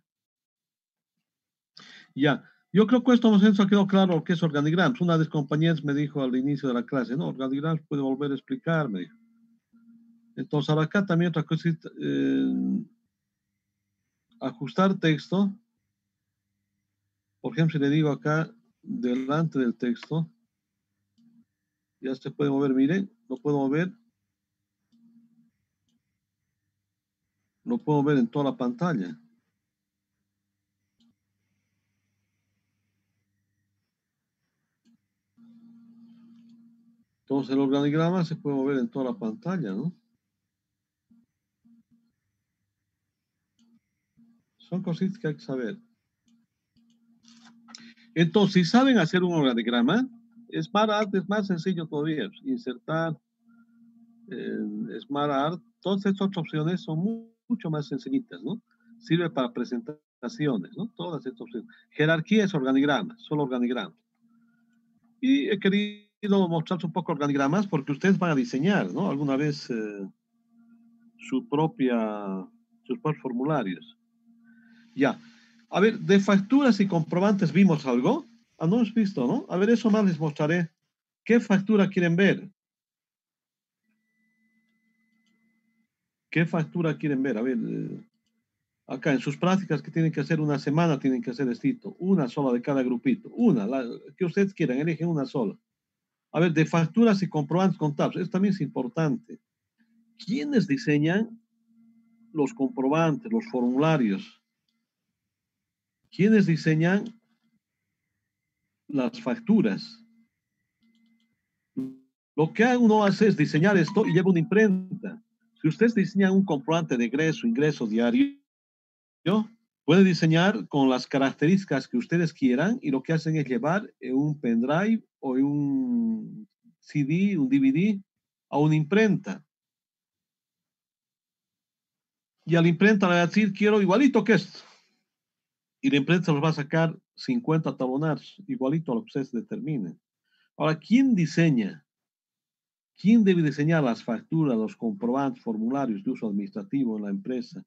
Ya, yo creo que esto nos ha quedado claro lo que es organigrams. Una de las compañeras me dijo al inicio de la clase, no, organigrams puede volver a explicar, me dijo. Entonces, ahora acá también otra cosa, eh, ajustar texto. Por ejemplo, si le digo acá, delante del texto, ya se puede mover, miren, lo puedo mover, lo puedo ver en toda la pantalla. Entonces, el organigrama se puede mover en toda la pantalla, ¿no? Son cositas que hay que saber. Entonces, si saben hacer un organigrama, es más, es más sencillo todavía. Insertar, eh, Smart Art, todas estas otras opciones son muy, mucho más sencillitas, ¿no? Sirve para presentaciones, ¿no? Todas estas opciones. Jerarquía es organigrama, solo organigrama. Y he querido mostrarles un poco organigramas porque ustedes van a diseñar, ¿no? Alguna vez eh, su propia, sus propios formularios. Ya. A ver, de facturas y comprobantes vimos algo. Ah, no hemos visto, ¿no? A ver, eso más les mostraré. ¿Qué factura quieren ver? ¿Qué factura quieren ver? A ver, eh, acá en sus prácticas que tienen que hacer una semana, tienen que hacer esto. Una sola de cada grupito. Una, la que ustedes quieran, eligen una sola. A ver, de facturas y comprobantes contables. Esto también es importante. ¿Quiénes diseñan los comprobantes, los formularios? ¿Quiénes diseñan las facturas? Lo que uno hace es diseñar esto y lleva una imprenta. Si ustedes diseñan un comprobante de egreso, ingreso diario, puede diseñar con las características que ustedes quieran y lo que hacen es llevar en un pendrive o en un C D, un D V D, a una imprenta. Y a la imprenta le va a decir, quiero igualito que esto. Y la imprenta los va a sacar cincuenta tablonados, igualito a lo que ustedes determinen. Ahora, ¿quién diseña? ¿Quién debe diseñar las facturas, los comprobantes, formularios de uso administrativo en la empresa?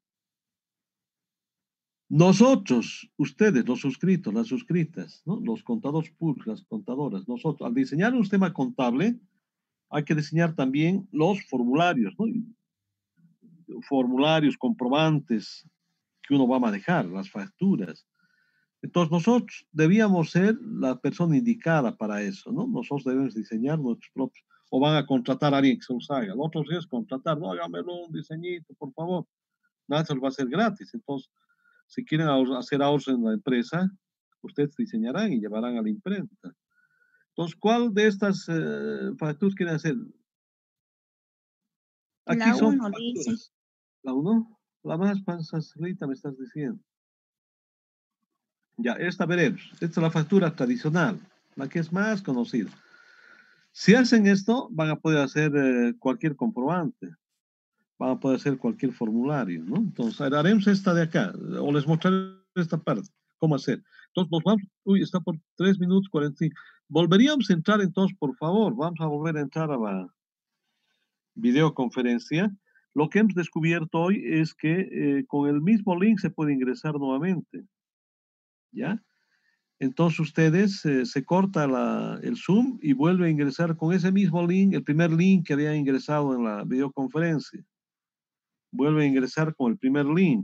Nosotros, ustedes, los suscritos, las suscritas, ¿no? Los contadores públicos, las contadoras, nosotros, al diseñar un sistema contable, hay que diseñar también los formularios, ¿no? Formularios, comprobantes que uno va a manejar, las facturas. Entonces nosotros debíamos ser la persona indicada para eso, ¿no? Nosotros debemos diseñar nuestros propios, o van a contratar a alguien que se los haga. Lo otro es contratar, no, hágamelo un diseñito, por favor. Nada, se los va a hacer gratis. Entonces, si quieren hacer ahorros en la empresa, ustedes diseñarán y llevarán a la imprenta. Entonces, ¿cuál de estas eh, facturas quieren hacer? Aquí La son uno, dice. facturas. La uno, la más facilita me estás diciendo. Ya, esta veremos. Esta es la factura tradicional, la que es más conocida. Si hacen esto, van a poder hacer eh, cualquier comprobante, van a poder hacer cualquier formulario, ¿no? Entonces, haremos esta de acá, o les mostraré esta parte, cómo hacer. Entonces, nos vamos, uy, está por tres minutos cuarenta y cinco. Volveríamos a entrar, entonces, por favor, vamos a volver a entrar a la videoconferencia. Lo que hemos descubierto hoy es que eh, con el mismo link se puede ingresar nuevamente, ¿ya? Entonces ustedes eh, se corta la, el Zoom y vuelve a ingresar con ese mismo link, el primer link que había ingresado en la videoconferencia. Vuelve a ingresar con el primer link.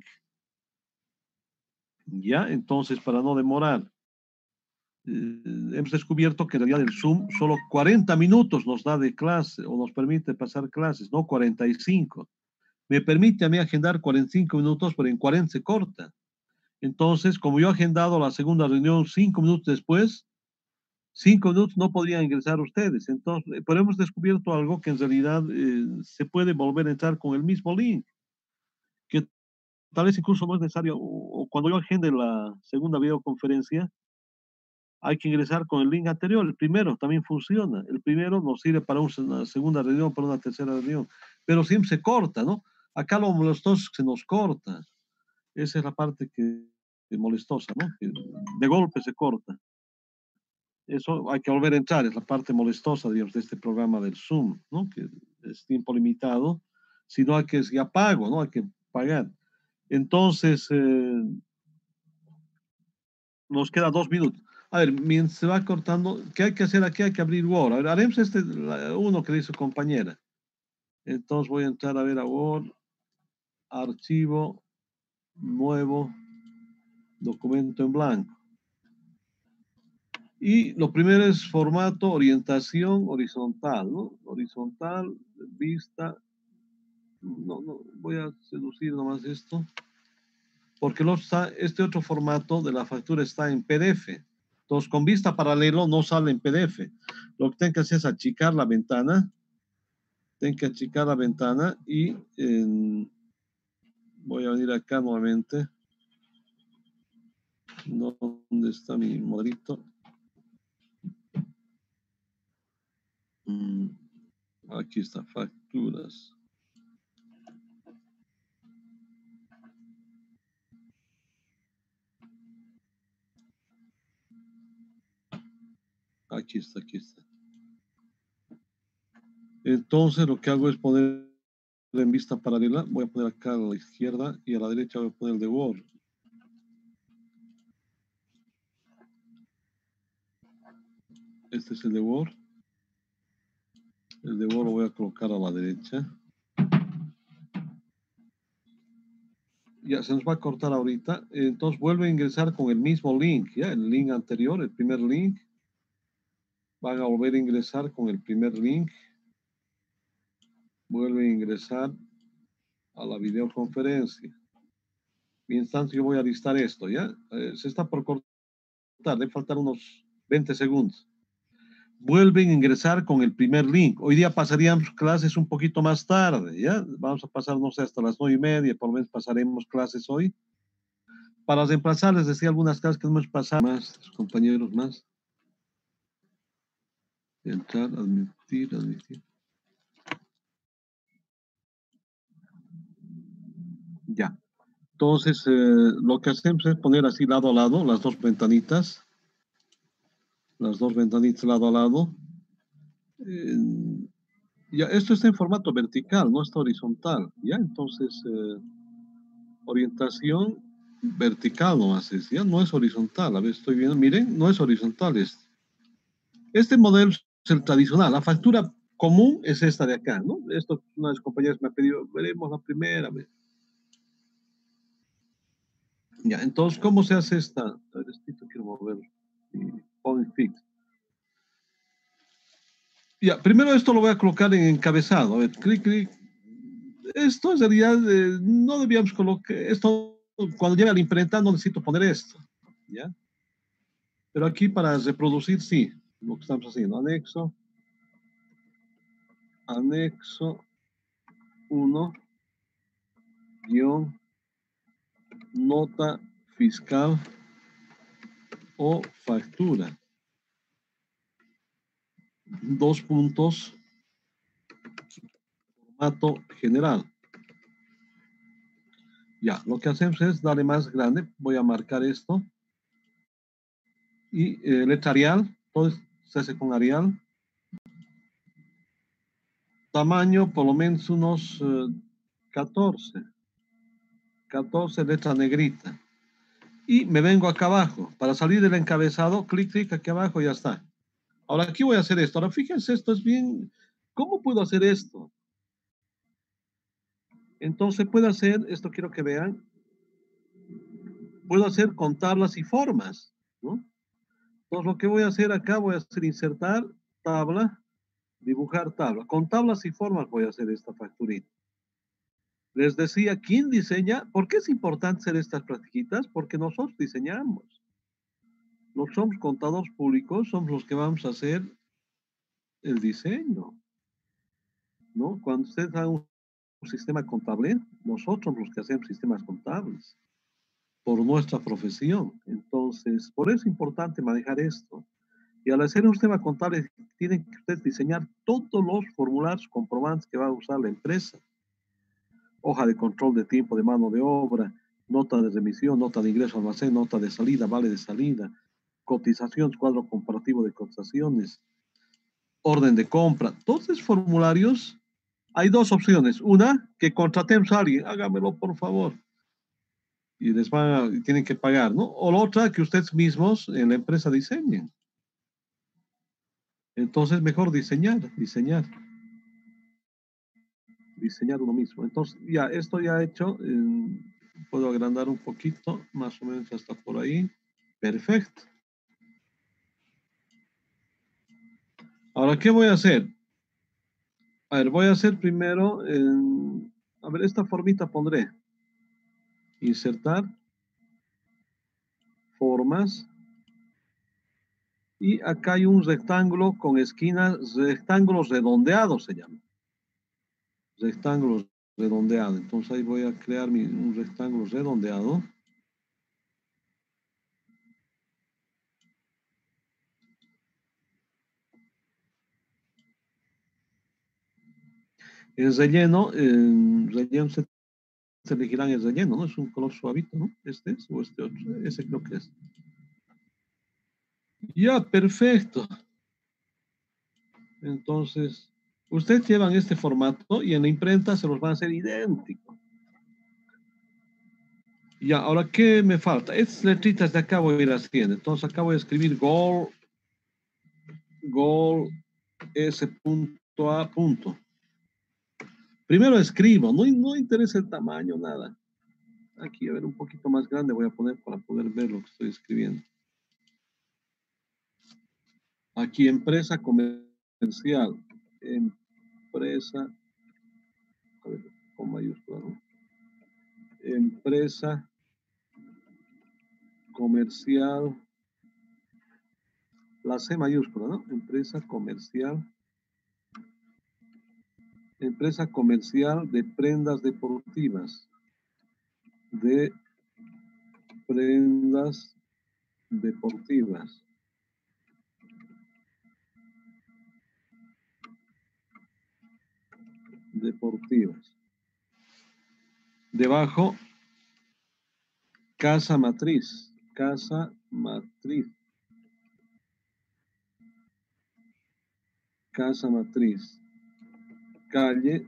Ya, entonces para no demorar, eh, hemos descubierto que en realidad el Zoom solo cuarenta minutos nos da de clase o nos permite pasar clases, no cuarenta y cinco. Me permite a mí agendar cuarenta y cinco minutos, pero en cuarenta se corta. Entonces, como yo he agendado la segunda reunión cinco minutos después, cinco minutos no podrían ingresar ustedes. Entonces, pero hemos descubierto algo que en realidad eh, se puede volver a entrar con el mismo link, que tal vez incluso no es necesario, o, o cuando yo agende la segunda videoconferencia, hay que ingresar con el link anterior. El primero también funciona. El primero nos sirve para una segunda reunión, para una tercera reunión, pero siempre se corta, ¿no? Acá lo molestoso se nos corta. Esa es la parte que es molestosa, ¿no? Que de golpe se corta. Eso hay que volver a entrar, es la parte molestosa, digamos, de este programa del Zoom, ¿no? Que es tiempo limitado, sino hay que, es ya pago, ¿no? Hay que pagar. Entonces, eh, nos queda dos minutos. A ver, mientras se va cortando, ¿qué hay que hacer aquí? Hay que abrir Word. A ver, haremos este, uno que dice compañera. Entonces voy a entrar a ver a Word, archivo, nuevo, documento en blanco. Y lo primero es formato, orientación horizontal, ¿no? Horizontal, vista. No, no, voy a seducir nomás esto. Porque lo está, este otro formato de la factura está en P D F. Entonces, con vista paralelo no sale en P D F. Lo que tengo que hacer es achicar la ventana. Tengo que achicar la ventana y en, voy a venir acá nuevamente. ¿Dónde está mi modelito? Aquí está, facturas. Aquí está, aquí está. Entonces lo que hago es poner en vista paralela. Voy a poner acá a la izquierda y a la derecha voy a poner el de Word. Este es el de Word. El de Word lo voy a colocar a la derecha. Ya se nos va a cortar ahorita. Entonces vuelve a ingresar con el mismo link, ¿ya? El link anterior, el primer link. Van a volver a ingresar con el primer link. Vuelve a ingresar a la videoconferencia. Mientras tanto, yo voy a listar esto, ¿ya? Eh, se está por cortar, le faltan unos veinte segundos. Vuelven a ingresar con el primer link. Hoy día pasaríamos clases un poquito más tarde, ¿ya? Vamos a pasar, no sé, hasta las nueve y media, por lo menos pasaremos clases hoy. Para reemplazar, les decía algunas cosas que hemos pasado. Más, compañeros, más. Entrar, admitir, admitir. Ya. Entonces, eh, lo que hacemos es poner así lado a lado las dos ventanitas. Las dos ventanitas lado a lado. Eh, ya, esto está en formato vertical, no está horizontal. Ya, entonces, eh, orientación vertical nomás es, ya no es horizontal. A ver, estoy viendo, miren, no es horizontal. Es, este modelo es el tradicional. La factura común es esta de acá, ¿no? Esto, una de las compañeras me ha pedido, veremos la primera vez. Ya, entonces, ¿cómo se hace esta? A ver, esto quiero mover. Point fix. Ya, primero esto lo voy a colocar en encabezado. A ver, clic, clic. Esto en realidad eh, no debíamos colocar, esto cuando llegue a la imprenta no necesito poner esto, ¿ya? Pero aquí para reproducir sí, lo que estamos haciendo, anexo, anexo uno, guión, nota fiscal o factura. Dos puntos, formato general. Ya, lo que hacemos es darle más grande, voy a marcar esto. Y eh, letra Arial, todo se hace con Arial. Tamaño por lo menos unos eh, catorce. catorce letra negrita. Y me vengo acá abajo. Para salir del encabezado, clic, clic aquí abajo y ya está. Ahora aquí voy a hacer esto. Ahora fíjense, esto es bien. ¿Cómo puedo hacer esto? Entonces puedo hacer, esto quiero que vean, puedo hacer con tablas y formas, ¿no? Entonces lo que voy a hacer acá, voy a hacer insertar tabla, dibujar tabla. Con tablas y formas voy a hacer esta facturita. Les decía, ¿quién diseña? ¿Por qué es importante hacer estas practiquitas? Porque nosotros diseñamos. No somos contadores públicos, somos los que vamos a hacer el diseño, ¿no? Cuando usted haga un sistema contable, nosotros los que hacemos sistemas contables, por nuestra profesión. Entonces, por eso es importante manejar esto. Y al hacer un sistema contable, tienen que usted diseñar todos los formularios comprobantes que va a usar la empresa. Hoja de control de tiempo de mano de obra, nota de remisión, nota de ingreso al almacén, nota de salida, vale de salida, cotizaciones, cuadro comparativo de cotizaciones, orden de compra. Todos esos formularios, hay dos opciones. Una, que contratemos a alguien, hágamelo por favor. Y les van a, tienen que pagar, ¿no? O la otra, que ustedes mismos en la empresa diseñen. Entonces, mejor diseñar, diseñar. Diseñar uno mismo. Entonces, ya, esto ya hecho. Eh, puedo agrandar un poquito, más o menos hasta por ahí. Perfecto. Ahora, ¿qué voy a hacer? A ver, voy a hacer primero, eh, a ver, esta formita pondré. Insertar, formas. Y acá hay un rectángulo con esquinas, rectángulos redondeados se llama. Rectángulos redondeados. Entonces ahí voy a crear mi, un rectángulo redondeado. El relleno, el relleno se, se elegirá el relleno, ¿no? Es un color suavito, ¿no? Este es o este otro. Ese creo que es. Ya, perfecto. Entonces, ustedes llevan este formato y en la imprenta se los van a hacer idéntico. Ya, ahora, ¿qué me falta? Estas letritas de acá voy a ir haciendo. Entonces, acá voy a escribir goal, goal, S punto A punto. Primero escribo, no, no interesa el tamaño, nada. Aquí, a ver, un poquito más grande voy a poner para poder ver lo que estoy escribiendo. Aquí, empresa comercial. Empresa, a ver, con mayúscula, ¿no? Empresa comercial, la C mayúscula, ¿no? Empresa comercial, empresa comercial de prendas deportivas, de prendas deportivas. Deportivas. Debajo, casa matriz. Casa matriz. Casa matriz. Calle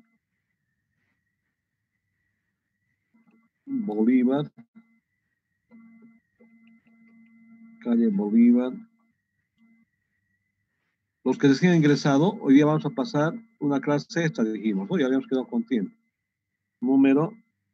Bolívar. Calle Bolívar. Los que recién han ingresado, hoy día vamos a pasar una clase extra, dijimos, ¿no? Ya habíamos quedado con tiempo. Número,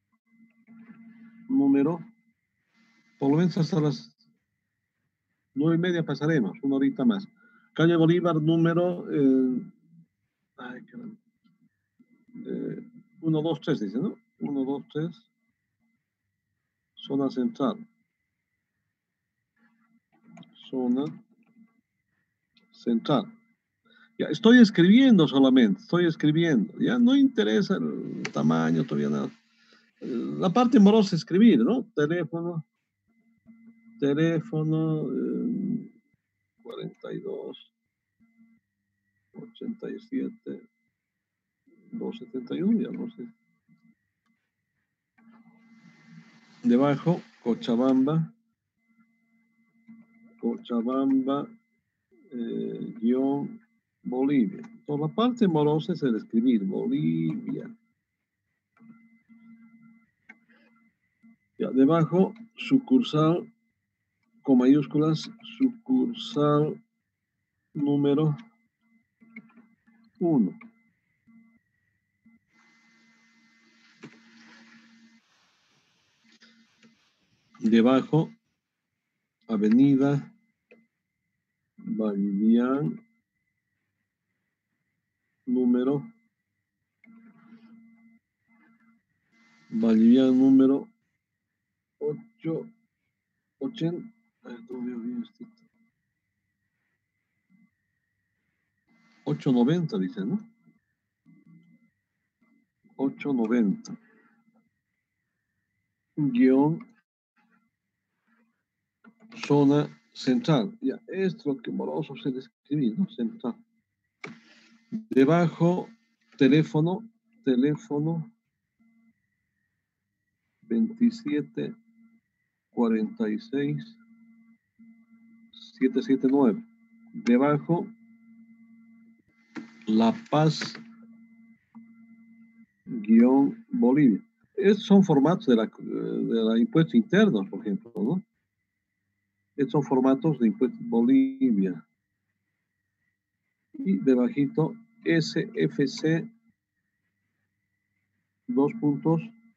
número, por lo menos hasta las nueve y media pasaremos, una horita más. Calle Bolívar, número, eh, ay, caramba, eh, uno, dos, tres, dice, ¿no? uno, dos, tres, zona central. Zona central. Ya, estoy escribiendo solamente, estoy escribiendo. Ya no interesa el tamaño, todavía nada. La parte morosa es escribir, ¿no? Teléfono, teléfono, eh, cuarenta y dos, ochenta y siete, doscientos setenta y uno, ya no sé. Debajo, Cochabamba, Cochabamba, eh, guión, Bolivia. Por la parte morosa es el escribir, Bolivia. Ya, debajo, sucursal, con mayúsculas, sucursal número uno. Debajo, avenida Vallivian, número, Vallivian número ocho, ochenta, no veo bien esto. ochocientos noventa, dice, ¿no? ochocientos noventa. Guión, zona central. Ya, esto es lo que moroso se describe, ¿no? Central. Debajo, teléfono, teléfono, veintisiete, cuarenta y seis, setecientos setenta y nueve. Debajo, La Paz, guión, Bolivia. Estos son formatos de la, de la impuestos internos, por ejemplo, ¿no? Estos son formatos de impuestos Bolivia. Y debajito, S F C, dos puntos,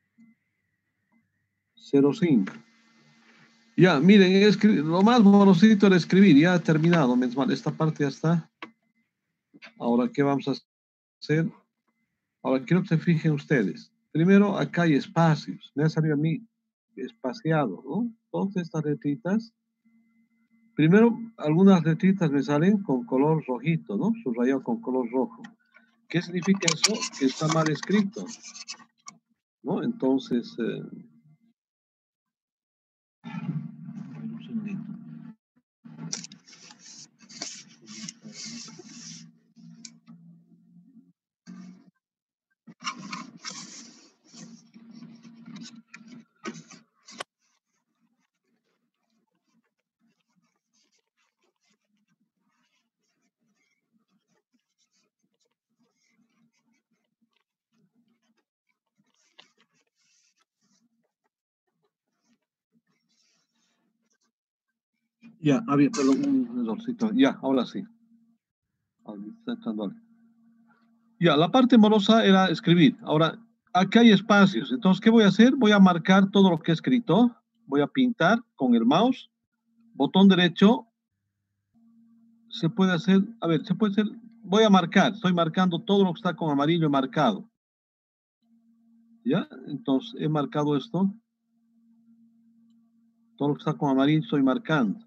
cero cinco. Ya, miren, lo más bonosito era escribir, ya ha terminado, menos mal, esta parte ya está. Ahora, ¿qué vamos a hacer? Ahora, quiero que se fijen ustedes. Primero, acá hay espacios, me ha salido a mí espaciado, ¿no? Todas estas letritas. Primero, algunas letritas me salen con color rojito, ¿no? Subrayado con color rojo. ¿Qué significa eso? Que está mal escrito, ¿no? Entonces, eh, un segundito. Ya, había, perdón, un errorcito. Ya, ahora sí. Ya, la parte morosa era escribir. Ahora, aquí hay espacios. Entonces, ¿qué voy a hacer? Voy a marcar todo lo que he escrito. Voy a pintar con el mouse. Botón derecho. Se puede hacer, a ver, se puede hacer, voy a marcar. Estoy marcando todo lo que está con amarillo marcado. ¿Ya? Entonces, he marcado esto. Todo lo que está con amarillo estoy marcando.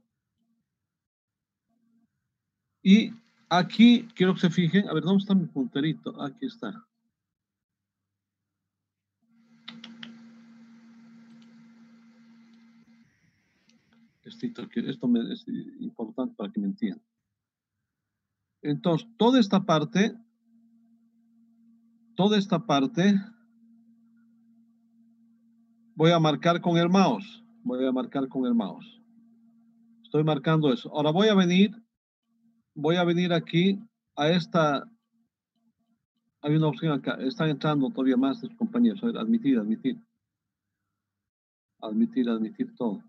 Y aquí quiero que se fijen, a ver, ¿dónde está mi punterito? Aquí está. Esto, esto me, es importante para que me entiendan. Entonces, toda esta parte, toda esta parte, voy a marcar con el mouse. Voy a marcar con el mouse. Estoy marcando eso. Ahora voy a venir, voy a venir aquí a esta. Hay una opción acá. Están entrando todavía más de sus compañeros. A ver, admitir, admitir. Admitir, admitir todo.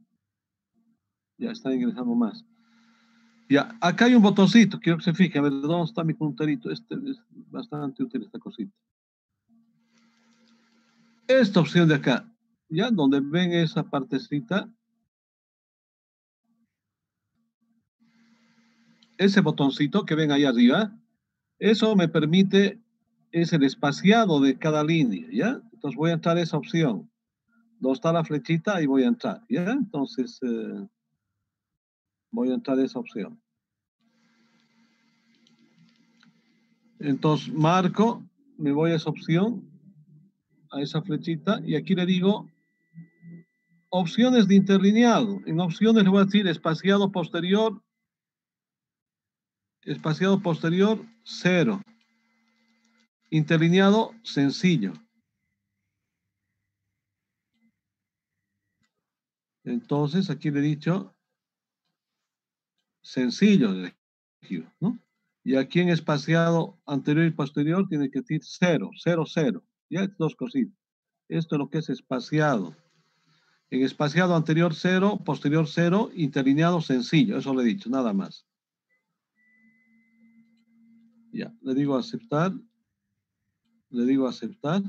Ya están ingresando más. Ya, acá hay un botoncito. Quiero que se fijen. A ver, ¿dónde está mi punterito? Este es bastante útil esta cosita. Esta opción de acá. Ya, donde ven esa partecita. Ese botoncito que ven ahí arriba. Eso me permite, es el espaciado de cada línea, ¿ya? Entonces voy a entrar a esa opción. Donde está la flechita, ahí voy a entrar, ¿ya? Entonces, eh, voy a entrar a esa opción. Entonces, marco, me voy a esa opción, a esa flechita, y aquí le digo, opciones de interlineado. En opciones le voy a decir espaciado posterior, espaciado posterior, cero. Interlineado, sencillo. Entonces, aquí le he dicho, sencillo, ¿no? Y aquí en espaciado anterior y posterior tiene que decir cero, cero, cero. Ya, dos cositas. Esto es lo que es espaciado. En espaciado anterior cero, posterior cero, interlineado sencillo. Eso le he dicho, nada más. Ya, le digo aceptar. Le digo aceptar.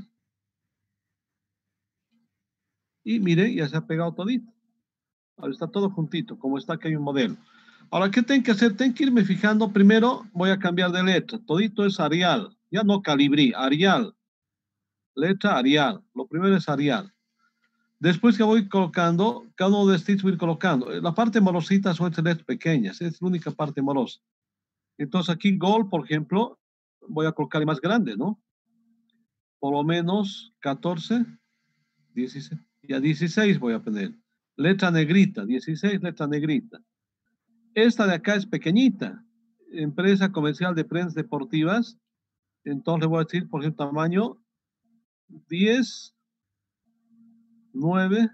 Y mire, ya se ha pegado todito. Ahora está todo juntito, como está que hay un modelo. Ahora, ¿qué tengo que hacer? Tengo que irme fijando. Primero voy a cambiar de letra. Todito es Arial. Ya no Calibrí, Arial. Letra Arial. Lo primero es Arial. Después que voy colocando, cada uno de estos voy colocando. La parte morosita son estas letras pequeñas. Es la única parte morosa. Entonces aquí Gol, por ejemplo, voy a colocar más grande, ¿no? Por lo menos catorce, dieciséis. Y a dieciséis voy a poner. Letra negrita, dieciséis, letra negrita. Esta de acá es pequeñita. Empresa comercial de prendas deportivas. Entonces le voy a decir, por ejemplo, tamaño diez, nueve.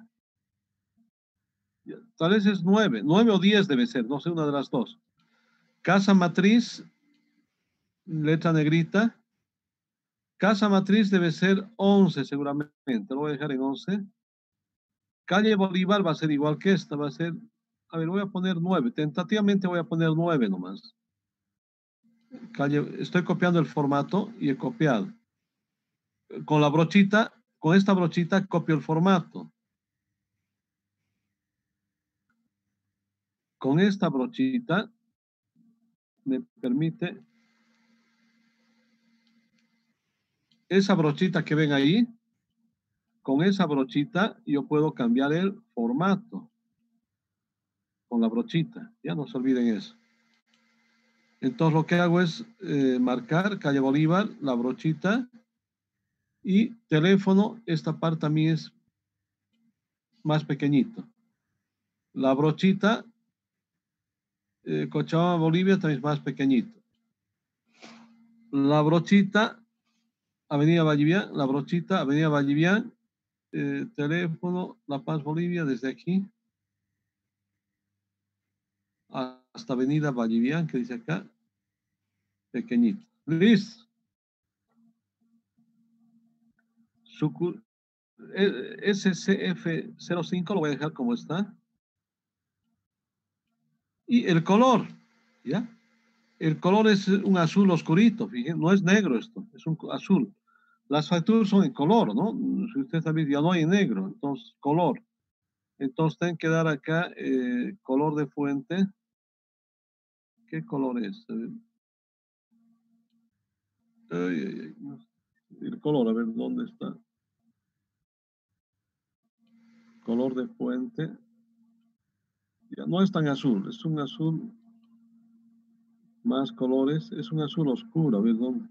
Tal vez es nueve. nueve o diez debe ser. No sé, una de las dos. Casa matriz, letra negrita. Casa matriz debe ser once seguramente. Lo voy a dejar en once. Calle Bolívar va a ser igual que esta. Va a ser, a ver, voy a poner nueve. Tentativamente voy a poner nueve nomás. Calle, estoy copiando el formato y he copiado. Con la brochita, con esta brochita copio el formato. Con esta brochita me permite, esa brochita que ven ahí, con esa brochita yo puedo cambiar el formato. Con la brochita, ya no se olviden eso. Entonces lo que hago es eh, marcar calle Bolívar, la brochita, y teléfono, esta parte también es más pequeñito. La brochita, eh, Cochabamba, Bolivia, también es más pequeñito. La brochita, Avenida Vallivian, la brochita, Avenida Vallivian, eh, teléfono, La Paz, Bolivia, desde aquí hasta Avenida Vallivian, que dice acá, pequeñito. Listo. Sucur S C F cero cinco lo voy a dejar como está. Y el color, ¿ya? El color es un azul oscurito, fíjense, no es negro esto, es un azul. Las facturas son en color, ¿no? Si usted está viendo, ya no hay en negro, entonces color. Entonces tienen que dar acá eh, color de fuente. ¿Qué color es? Ay, ay, ay. El color, a ver dónde está. Color de fuente. Ya no es tan azul, es un azul más colores, es un azul oscuro, a ver dónde.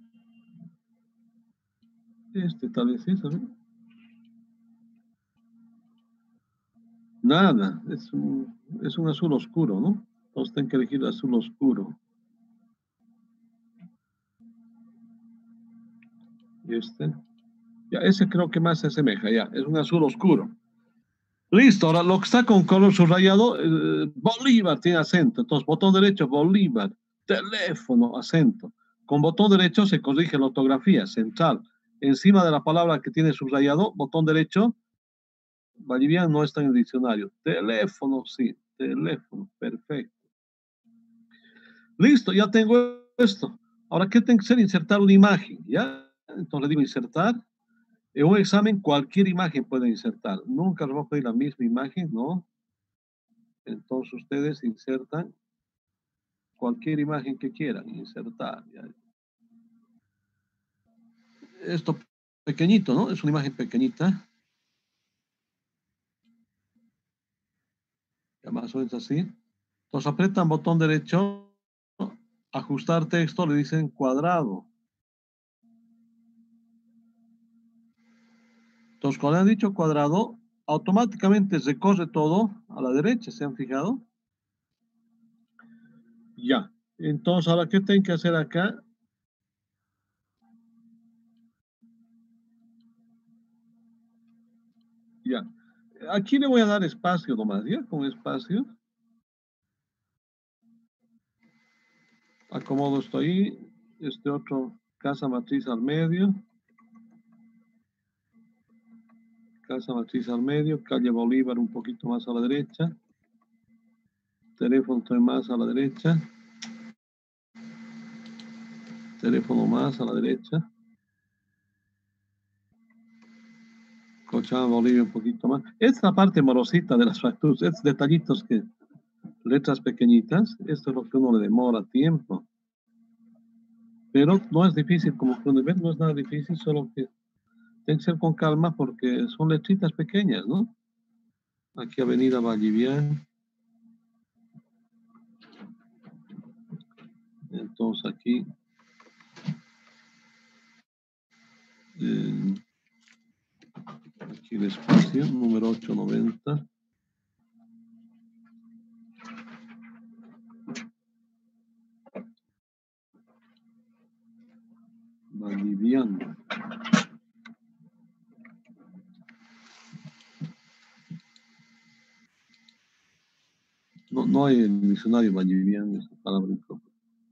Este tal vez es, a ver. Nada, es un, es un azul oscuro, ¿no? Entonces tienen que elegir azul oscuro. Este. Ya, ese creo que más se asemeja, ya. Es un azul oscuro. Listo, ahora lo que está con color subrayado, eh, Bolívar tiene acento. Entonces, botón derecho, Bolívar. Teléfono, acento. Con botón derecho se corrige la ortografía, central. Encima de la palabra que tiene subrayado, botón derecho, Vallivian no está en el diccionario. Teléfono, sí, teléfono, perfecto. Listo, ya tengo esto. Ahora, ¿qué tengo que hacer? Insertar una imagen, ¿ya? Entonces le digo insertar. En un examen, cualquier imagen puede insertar. Nunca les voy a pedir la misma imagen, ¿no? Entonces ustedes insertan cualquier imagen que quieran insertar. ¿Ya? Esto pequeñito, ¿no? Es una imagen pequeñita. Ya más o menos así. Entonces apretan botón derecho, ajustar texto, le dicen cuadrado. Entonces cuando han dicho cuadrado, automáticamente se corre todo a la derecha, ¿se han fijado? Ya. Entonces ahora, ¿qué tienen que hacer acá? Ya. Aquí le voy a dar espacio nomás, ¿ya? Con espacio. Acomodo esto ahí. Este otro, casa matriz al medio. Casa matriz al medio. Calle Bolívar un poquito más a la derecha. Teléfono más a la derecha. Teléfono más a la derecha. Cochabamba Bolivia un poquito más. Esta parte morosita de las facturas, estos detallitos que, letras pequeñitas, esto es lo que uno le demora tiempo. Pero no es difícil, como pueden ver, no es nada difícil, solo que tiene que ser con calma porque son letritas pequeñas, ¿no? Aquí Avenida Vallivian. Entonces aquí eh, aquí el espacio, número ochocientos noventa. Vallivian. No, no hay en el diccionario Vallivian esa palabra impropia.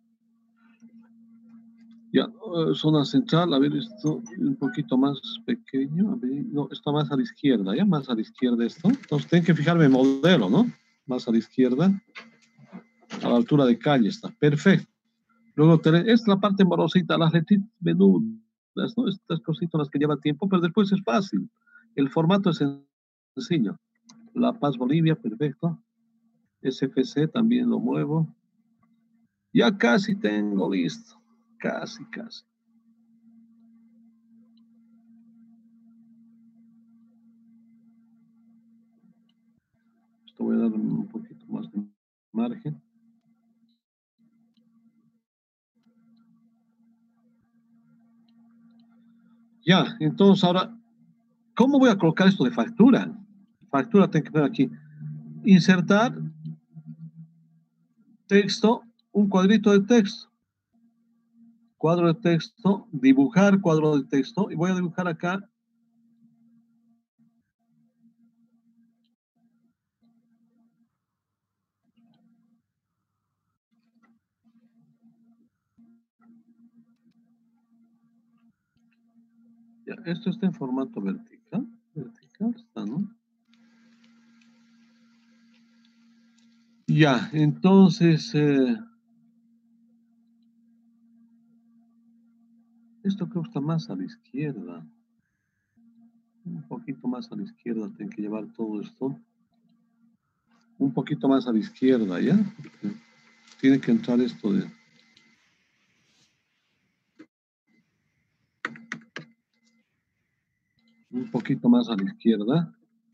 Ya, uh, zona central, a ver, esto un poquito más pequeño, a ver, no, está más a la izquierda, ya, más a la izquierda esto. Entonces, tengo que fijarme en modelo, ¿no? Más a la izquierda, a la altura de calle está, perfecto. Luego, esta es la parte morosita, las letritas menudas, ¿no? Estas cositas las que llevan tiempo, pero después es fácil. El formato es sencillo. La Paz Bolivia, perfecto. S F C también lo muevo. Ya casi tengo listo. Casi, casi. Esto voy a dar un poquito más de margen. Ya, entonces ahora, ¿cómo voy a colocar esto de factura? Factura tengo que poner aquí. Insertar texto, un cuadrito de texto. Cuadro de texto, dibujar cuadro de texto. Y voy a dibujar acá. Ya, esto está en formato vertical. Vertical está, ¿no? Ya, entonces... Eh, esto creo que está más a la izquierda. Un poquito más a la izquierda tengo que llevar todo esto. Un poquito más a la izquierda, ¿ya? Porque tiene que entrar esto de... Un poquito más a la izquierda.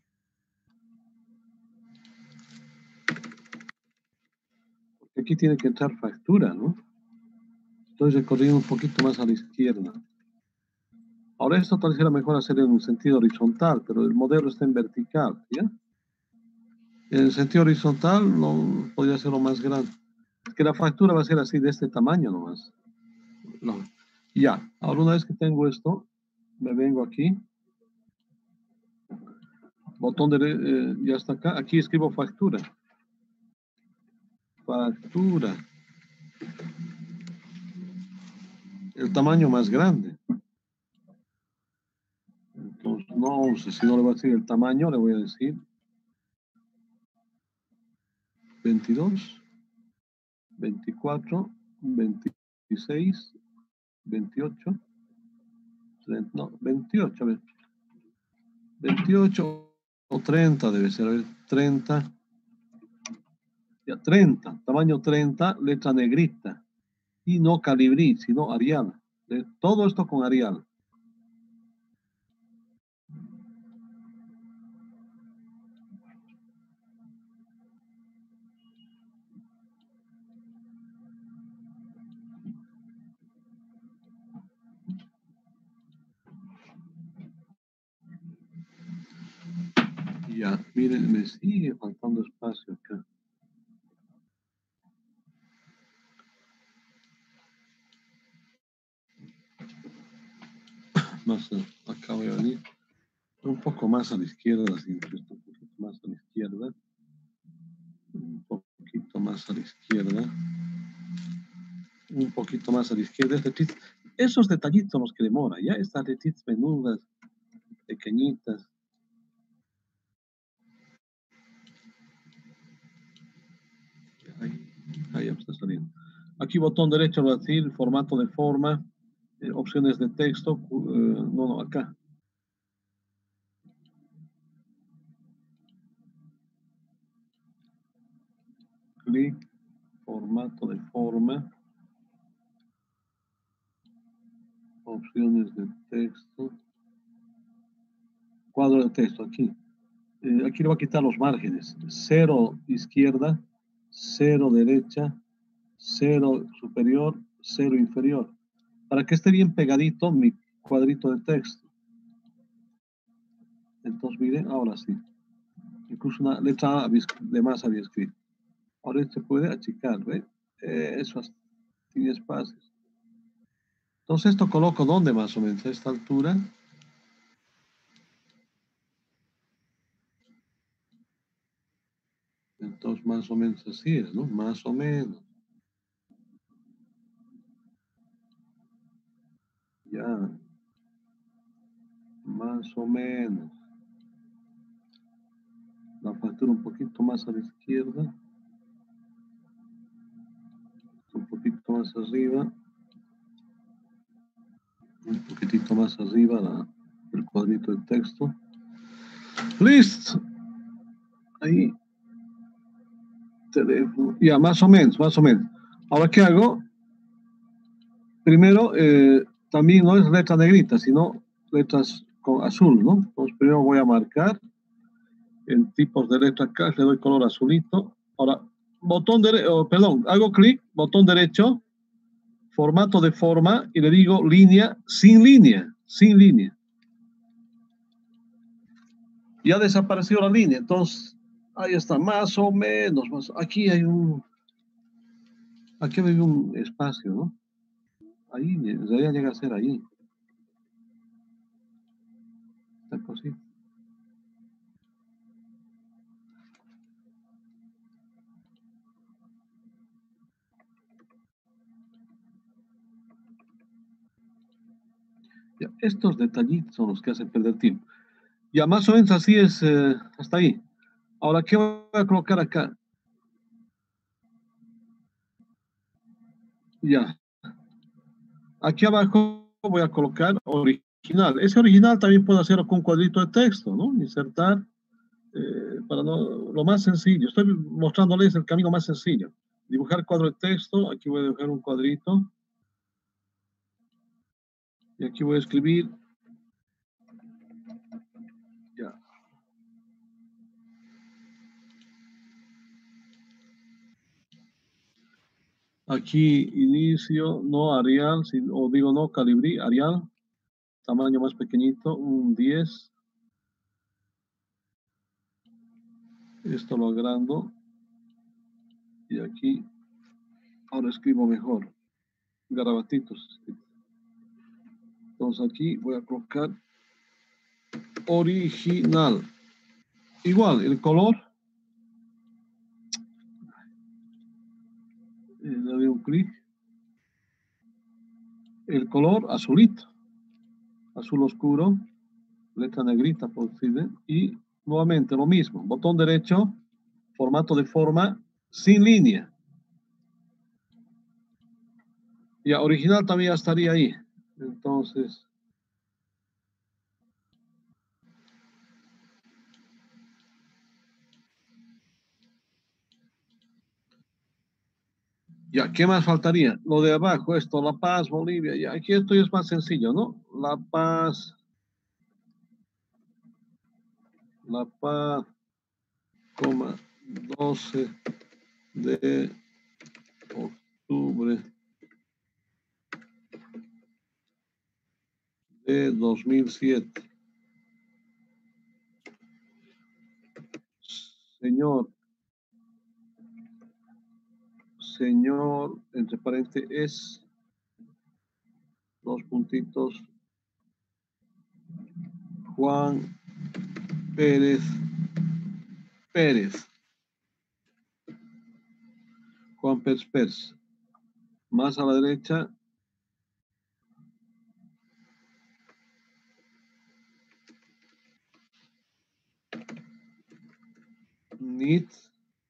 Porque aquí tiene que entrar factura, ¿no? Estoy recorriendo un poquito más a la izquierda. Ahora esto pareciera mejor hacer en un sentido horizontal, pero el modelo está en vertical, ¿ya? En el sentido horizontal no podría ser lo más grande. Es que la factura va a ser así, de este tamaño nomás. No. Ya, ahora una vez que tengo esto, me vengo aquí. Botón de, eh, ya está acá. Aquí escribo factura. Factura. El tamaño más grande. Entonces, no sé si no le voy a decir el tamaño, le voy a decir veintidós, veinticuatro, veintiséis, veintiocho, treinta, no, veintiocho, a ver, veintiocho o treinta debe ser, a ver, treinta, ya, treinta, tamaño treinta, letra negrita, y no calibrí, sino Arial. ¿Eh? Todo esto con Arial. Ya, miren, me sigue faltando espacio acá. Más, acá voy a venir un poco más a la izquierda, así, un poquito más a la izquierda, un poquito más a la izquierda, un poquito más a la izquierda. Esos detallitos son los que demoran, ya, estas letitas menudas, pequeñitas. Ahí, ahí ya está saliendo. Aquí botón derecho va a decir formato de forma, eh, opciones de texto, eh, no, no, acá. Clic, formato de forma, opciones de texto, cuadro de texto, aquí. Eh, aquí le voy a quitar los márgenes. Cero izquierda, cero derecha, cero superior, cero inferior. Para que esté bien pegadito mi cuadrito de texto. Entonces, miren, ahora sí. Incluso una letra A de más había escrito. Ahora se puede achicar, ¿ve? Eh, eso tiene espacios. Entonces, esto coloco ¿dónde más o menos? A esta altura. Entonces, más o menos así es, ¿no? Más o menos. Ya. Más o menos. La factura un poquito más a la izquierda. Un poquito más arriba. Un poquitito más arriba la, el cuadrito de texto. Listo. Ahí. Teléfono. Ya, más o menos, más o menos. Ahora, ¿qué hago? Primero, eh, también no es letra negrita, sino letras con azul, ¿no? Entonces, primero voy a marcar en tipos de letra acá, le doy color azulito. Ahora, botón derecho, oh, perdón, hago clic, botón derecho, formato de forma, y le digo línea, sin línea, sin línea. Ya desapareció la línea, entonces, ahí está, más o menos, más, aquí hay un, aquí hay un espacio, ¿no? Ahí, debería llegar a ser ahí. Esta cosita. Ya, estos detallitos son los que hacen perder tiempo. Ya más o menos así es, eh, hasta ahí. Ahora, ¿qué voy a colocar acá? Ya. Aquí abajo voy a colocar original. Ese original también puedo hacerlo con un cuadrito de texto, ¿no? Insertar, eh, para no, lo más sencillo. Estoy mostrándoles el camino más sencillo. Dibujar cuadro de texto. Aquí voy a dibujar un cuadrito. Y aquí voy a escribir. Ya. Aquí inicio, no Arial, sino, o digo no Calibrí, Arial. Tamaño más pequeñito, un diez. Esto lo agrando. Y aquí, ahora escribo mejor. Garabatitos. Entonces aquí voy a colocar original. Igual, el color. Eh, le doy un clic. El color azulito. Azul oscuro. Letra negrita, por decirle. Y nuevamente lo mismo. Botón derecho. Formato de forma sin línea. Ya, original también estaría ahí. Entonces, ya, ¿qué más faltaría? Lo de abajo, esto, La Paz, Bolivia. Ya, aquí esto es más sencillo, ¿no? La Paz. La Paz, coma, doce de octubre de dos mil siete. Señor, señor, entre paréntesis, es dos puntitos, Juan Pérez, Pérez, Juan Pérez Pérez. Más a la derecha, N I T,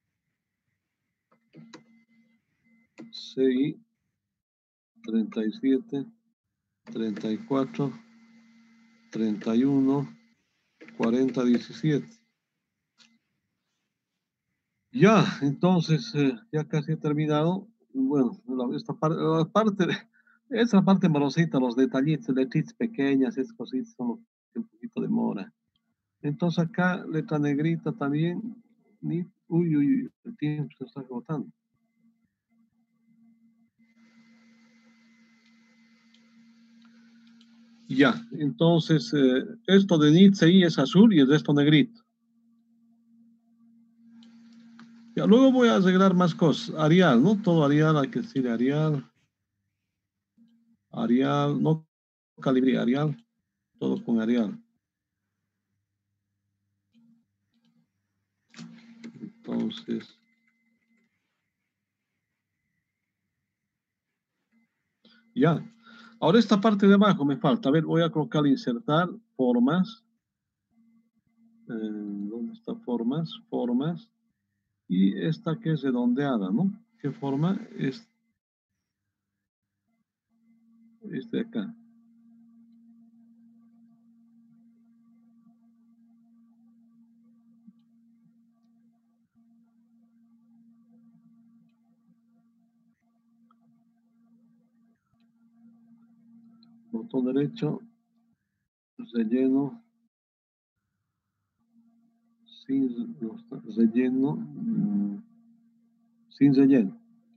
C I, treinta y siete, treinta y cuatro, treinta y uno, cuarenta, diecisiete. Ya, entonces, eh, ya casi he terminado. Bueno, la- esta par- la parte, de- esa parte morosita, los detallitos, letritas pequeñas, esas cositas son lo que un poquito demora. Entonces acá, letra negrita también. Ni, uy, uy, uy, el tiempo se está agotando. Ya, entonces, eh, esto de N I T C I es azul y el resto negrito. Ya, luego voy a arreglar más cosas. Arial, ¿no? Todo Arial, hay que decir Arial. Arial, no Calibri, Arial. Todo con Arial. Entonces, ya. Ahora esta parte de abajo me falta. A ver, voy a colocar insertar formas. Eh, ¿Dónde está formas? Formas. Y esta que es redondeada, ¿no? ¿Qué forma? Es este de acá. Botón derecho. Relleno. Sin no está, relleno. mm, sin relleno.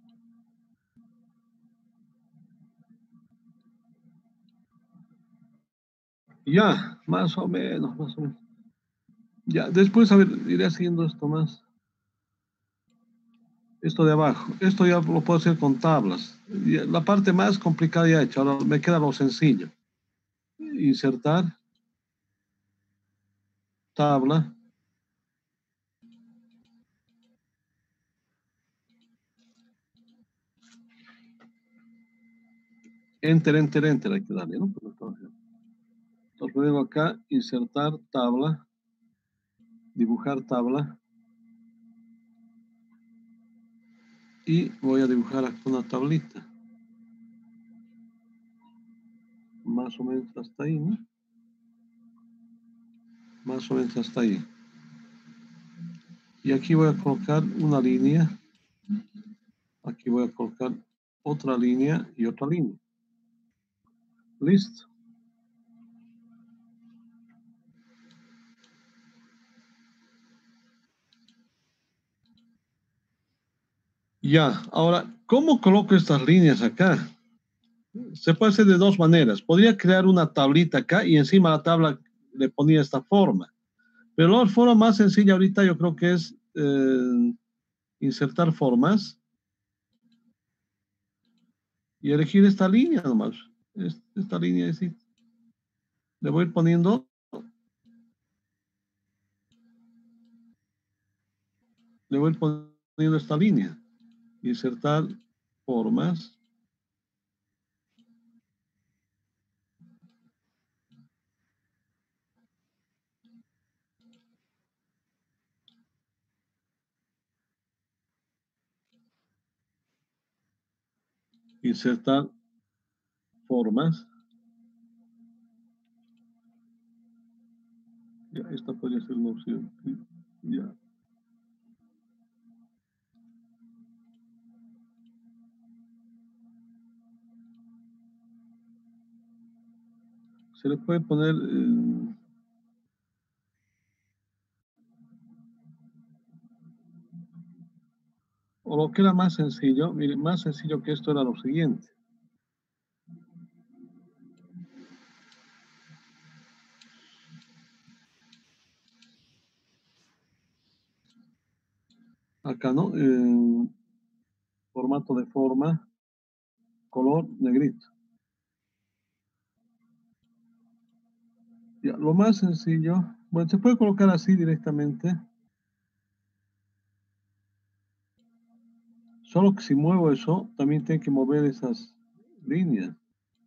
Ya, más o menos, más o menos. Ya, después, a ver, iré haciendo esto más. Esto de abajo. Esto ya lo puedo hacer con tablas. Ya, la parte más complicada ya he hecho. Ahora me queda lo sencillo. Insertar. Tabla. Enter, enter, enter. Hay que darle, ¿no? Entonces luego acá, insertar tabla. Dibujar tabla. Y voy a dibujar aquí una tablita. Más o menos hasta ahí, ¿no? Más o menos hasta ahí. Y aquí voy a colocar una línea. Aquí voy a colocar otra línea y otra línea. Listo. Ya, ahora, ¿cómo coloco estas líneas acá? Se puede hacer de dos maneras. Podría crear una tablita acá y encima de la tabla le ponía esta forma. Pero la forma más sencilla ahorita yo creo que es eh, insertar formas y elegir esta línea nomás. Esta línea es así. Le voy poniendo, le voy poniendo esta línea. Insertar formas. Insertar formas. Ya, esta podría ser una opción. Ya. Se le puede poner... Eh, o lo que era más sencillo, mire, más sencillo que esto era lo siguiente. Acá, ¿no? Eh, formato de forma, color negrito. Ya, lo más sencillo, bueno, se puede colocar así directamente. Solo que si muevo eso, también tengo que mover esas líneas.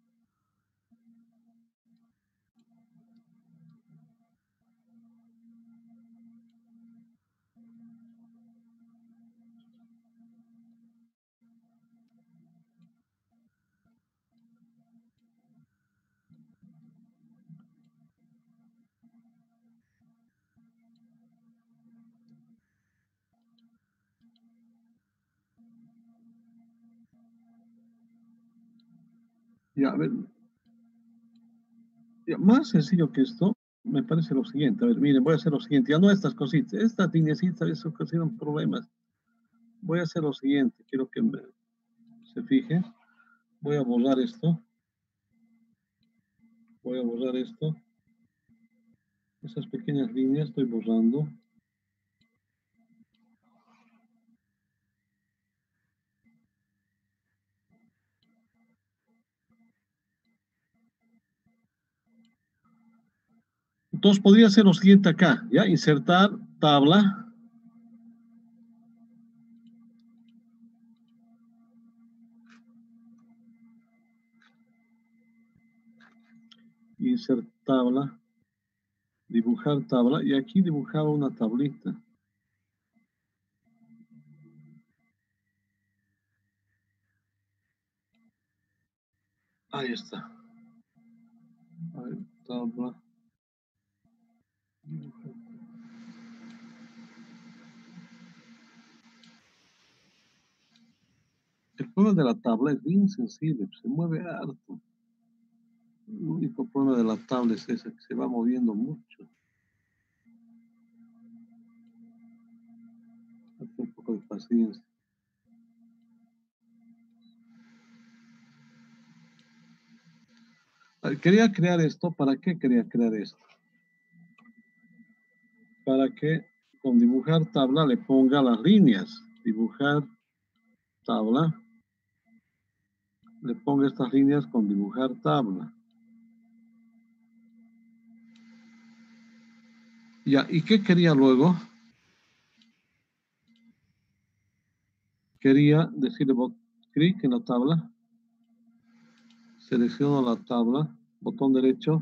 Ya, a ver, ya, más sencillo que esto, me parece lo siguiente. A ver, miren, voy a hacer lo siguiente. Ya no estas cositas, estas lineecitas, eso ocasionan problemas. Voy a hacer lo siguiente, quiero que me, se fijen. Voy a borrar esto. Voy a borrar esto. Esas pequeñas líneas estoy borrando. Entonces podría ser lo siguiente acá, ¿ya? Insertar tabla. Insert tabla. Dibujar tabla. Y aquí dibujaba una tablita. Ahí está. Ahí, tabla. El problema de la tabla es bien sensible, se mueve harto. El único problema de la tabla es ese, que se va moviendo mucho. Hay un poco de paciencia. Quería crear esto, ¿para qué quería crear esto? Para que con dibujar tabla le ponga las líneas. Dibujar tabla. Le ponga estas líneas con dibujar tabla. Ya, ¿y qué quería luego? Quería decirle clic en la tabla. Selecciono la tabla. Botón derecho.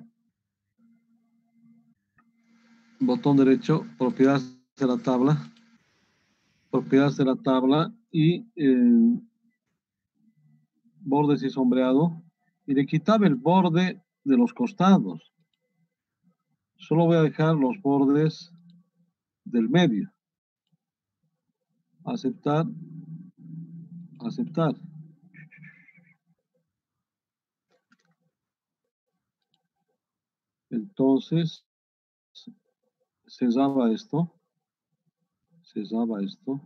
Botón derecho, propiedades de la tabla. Propiedades de la tabla y eh, bordes y sombreado. Y le quitaba el borde de los costados. Solo voy a dejar los bordes del medio. Aceptar. Aceptar. Entonces, cerraba esto. Cerraba esto.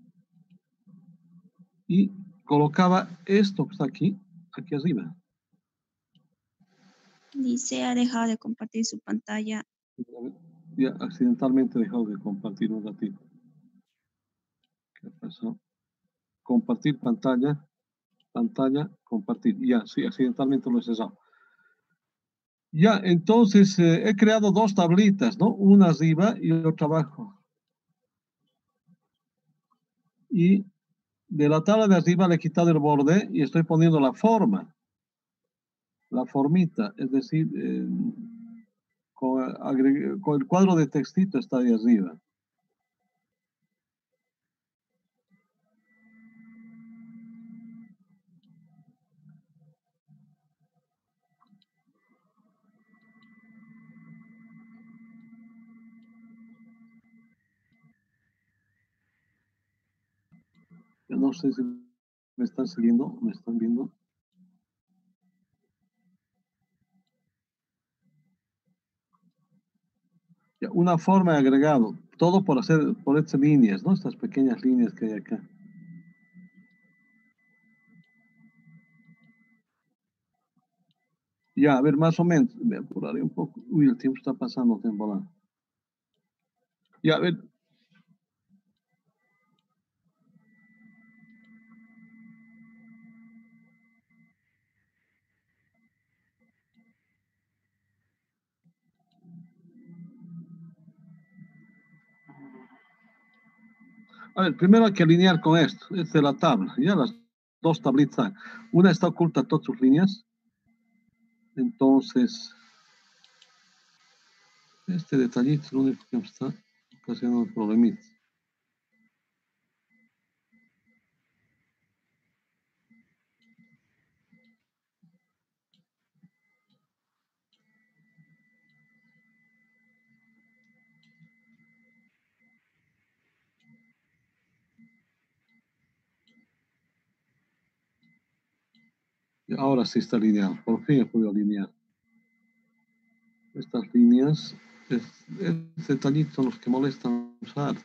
Y colocaba esto que está aquí, aquí arriba. Dice, ha dejado de compartir su pantalla. Ya accidentalmente he dejado de compartir un ratito. ¿Qué pasó? Compartir pantalla, pantalla, compartir. Ya, sí, accidentalmente lo he cesado. Ya, entonces eh, he creado dos tablitas, ¿no? Una arriba y otra abajo. Y de la tabla de arriba le he quitado el borde y estoy poniendo la forma, la formita, es decir, eh, con, agregue- con el cuadro de textito está ahí arriba. Yo no sé si me están siguiendo, me están viendo. Ya, una forma he agregado, todo por hacer, por estas líneas, ¿no? Estas pequeñas líneas que hay acá. Ya, a ver, más o menos, me apuraré un poco. Uy, el tiempo está pasando, temporada. Ya, a ver. A ver, primero hay que alinear con esto, es de la tabla, ya las dos tablitas. Una está oculta todas sus líneas, entonces este detallito es lo único que me está ocasionando problemitas. Y ahora sí está alineado, por fin he podido alinear. Estas líneas, es, es detallitos son los que molestan usar.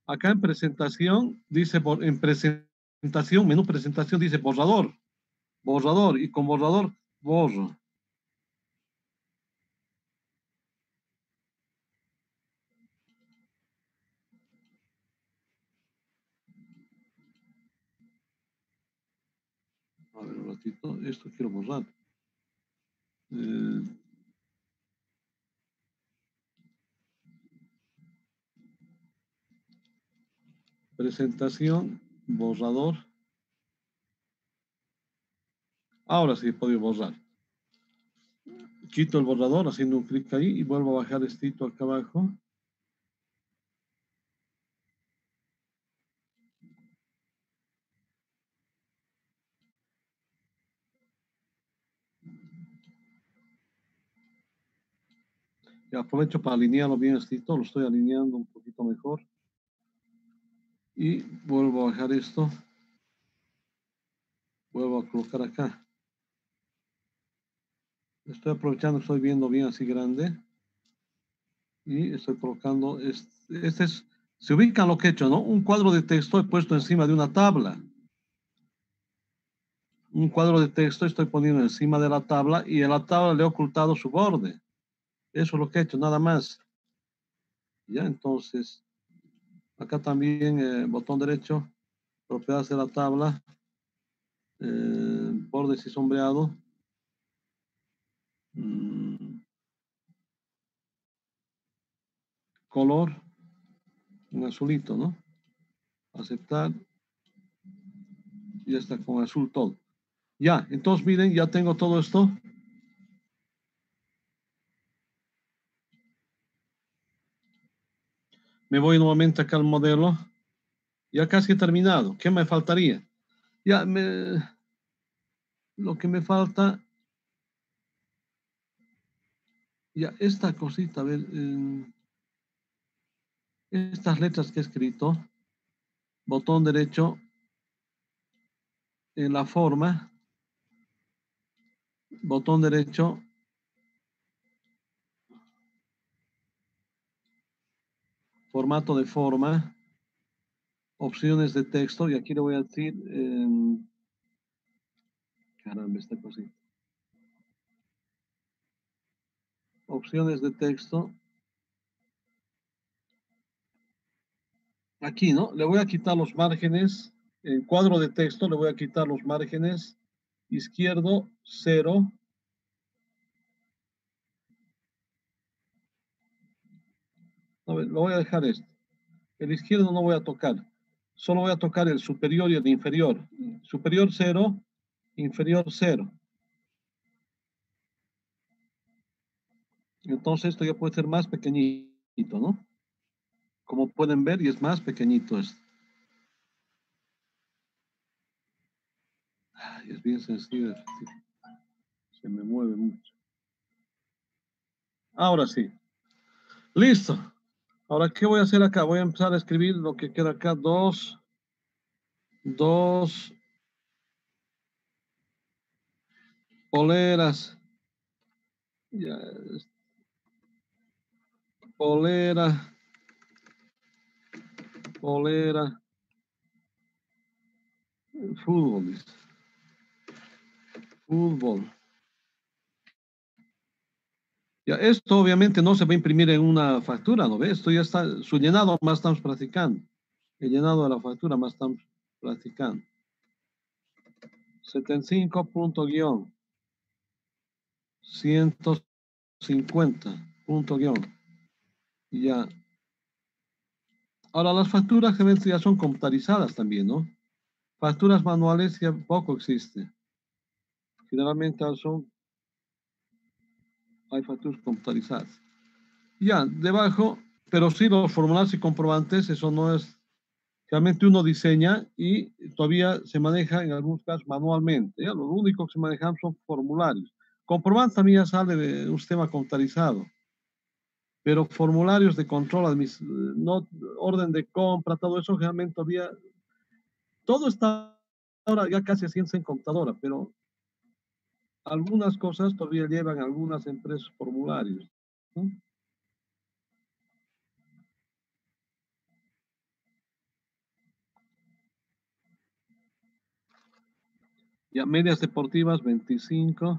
Acá en presentación, dice, por- en presentación, menú presentación, dice borrador. Borrador, y con borrador, borro. A ver, un ratito, esto quiero borrar. Eh, presentación, borrador. Ahora sí he podido borrar. Quito el borrador haciendo un clic ahí y vuelvo a bajar esto acá abajo. Y aprovecho para alinearlo bien esto, lo estoy alineando un poquito mejor. Y vuelvo a bajar esto. Vuelvo a colocar acá. Estoy aprovechando, estoy viendo bien así grande. Y estoy colocando, este, este es, se ubica lo que he hecho, ¿no? Un cuadro de texto he puesto encima de una tabla. Un cuadro de texto estoy poniendo encima de la tabla y en la tabla le he ocultado su borde. Eso es lo que he hecho, nada más. Ya, entonces, acá también, eh, botón derecho, propiedades de la tabla, eh, bordes y sombreado. Mm, color, un azulito, ¿no? Aceptar, ya está con azul todo. Ya, entonces miren, ya tengo todo esto. Me voy nuevamente acá al modelo. Ya casi he terminado. ¿Qué me faltaría? Ya, me, lo que me falta, ya esta cosita, a ver, eh, estas letras que he escrito, botón derecho, en la forma, botón derecho, formato de forma, opciones de texto, y aquí le voy a decir, eh, caramba, esta cosita, opciones de texto, aquí, ¿no? Le voy a quitar los márgenes, en cuadro de texto le voy a quitar los márgenes, izquierdo, cero, a ver, lo voy a dejar esto. El izquierdo no voy a tocar, solo voy a tocar el superior y el inferior. Superior cero, inferior cero. Entonces esto ya puede ser más pequeñito, ¿no? Como pueden ver, y es más pequeñito esto. Ay, es bien sencillo. Se me mueve mucho. Ahora sí. Listo. Ahora, ¿qué voy a hacer acá? Voy a empezar a escribir lo que queda acá. Dos, dos poleras. Ya, polera, polera, fútbol, dice. Fútbol. Ya, esto obviamente no se va a imprimir en una factura, ¿no ves? Esto ya está, su llenado más estamos practicando. El llenado de la factura más estamos practicando. setenta y cinco punto guión. ciento cincuenta punto guión. Ya. Ahora las facturas generalmente ya son computarizadas también, ¿no? Facturas manuales ya poco existe. Generalmente son, hay facturas computarizadas. Ya, debajo, pero sí los formularios y comprobantes, eso no es, realmente uno diseña y todavía se maneja en algunos casos manualmente. ¿Ya? Lo único que se manejan son formularios. Comprobante también ya sale de un sistema computarizado, pero formularios de control, no, orden de compra, todo eso realmente todavía, todo está ahora ya casi haciéndose en computadora, pero algunas cosas todavía llevan algunas empresas formularios, ¿no? Ya, medias deportivas, veinticinco.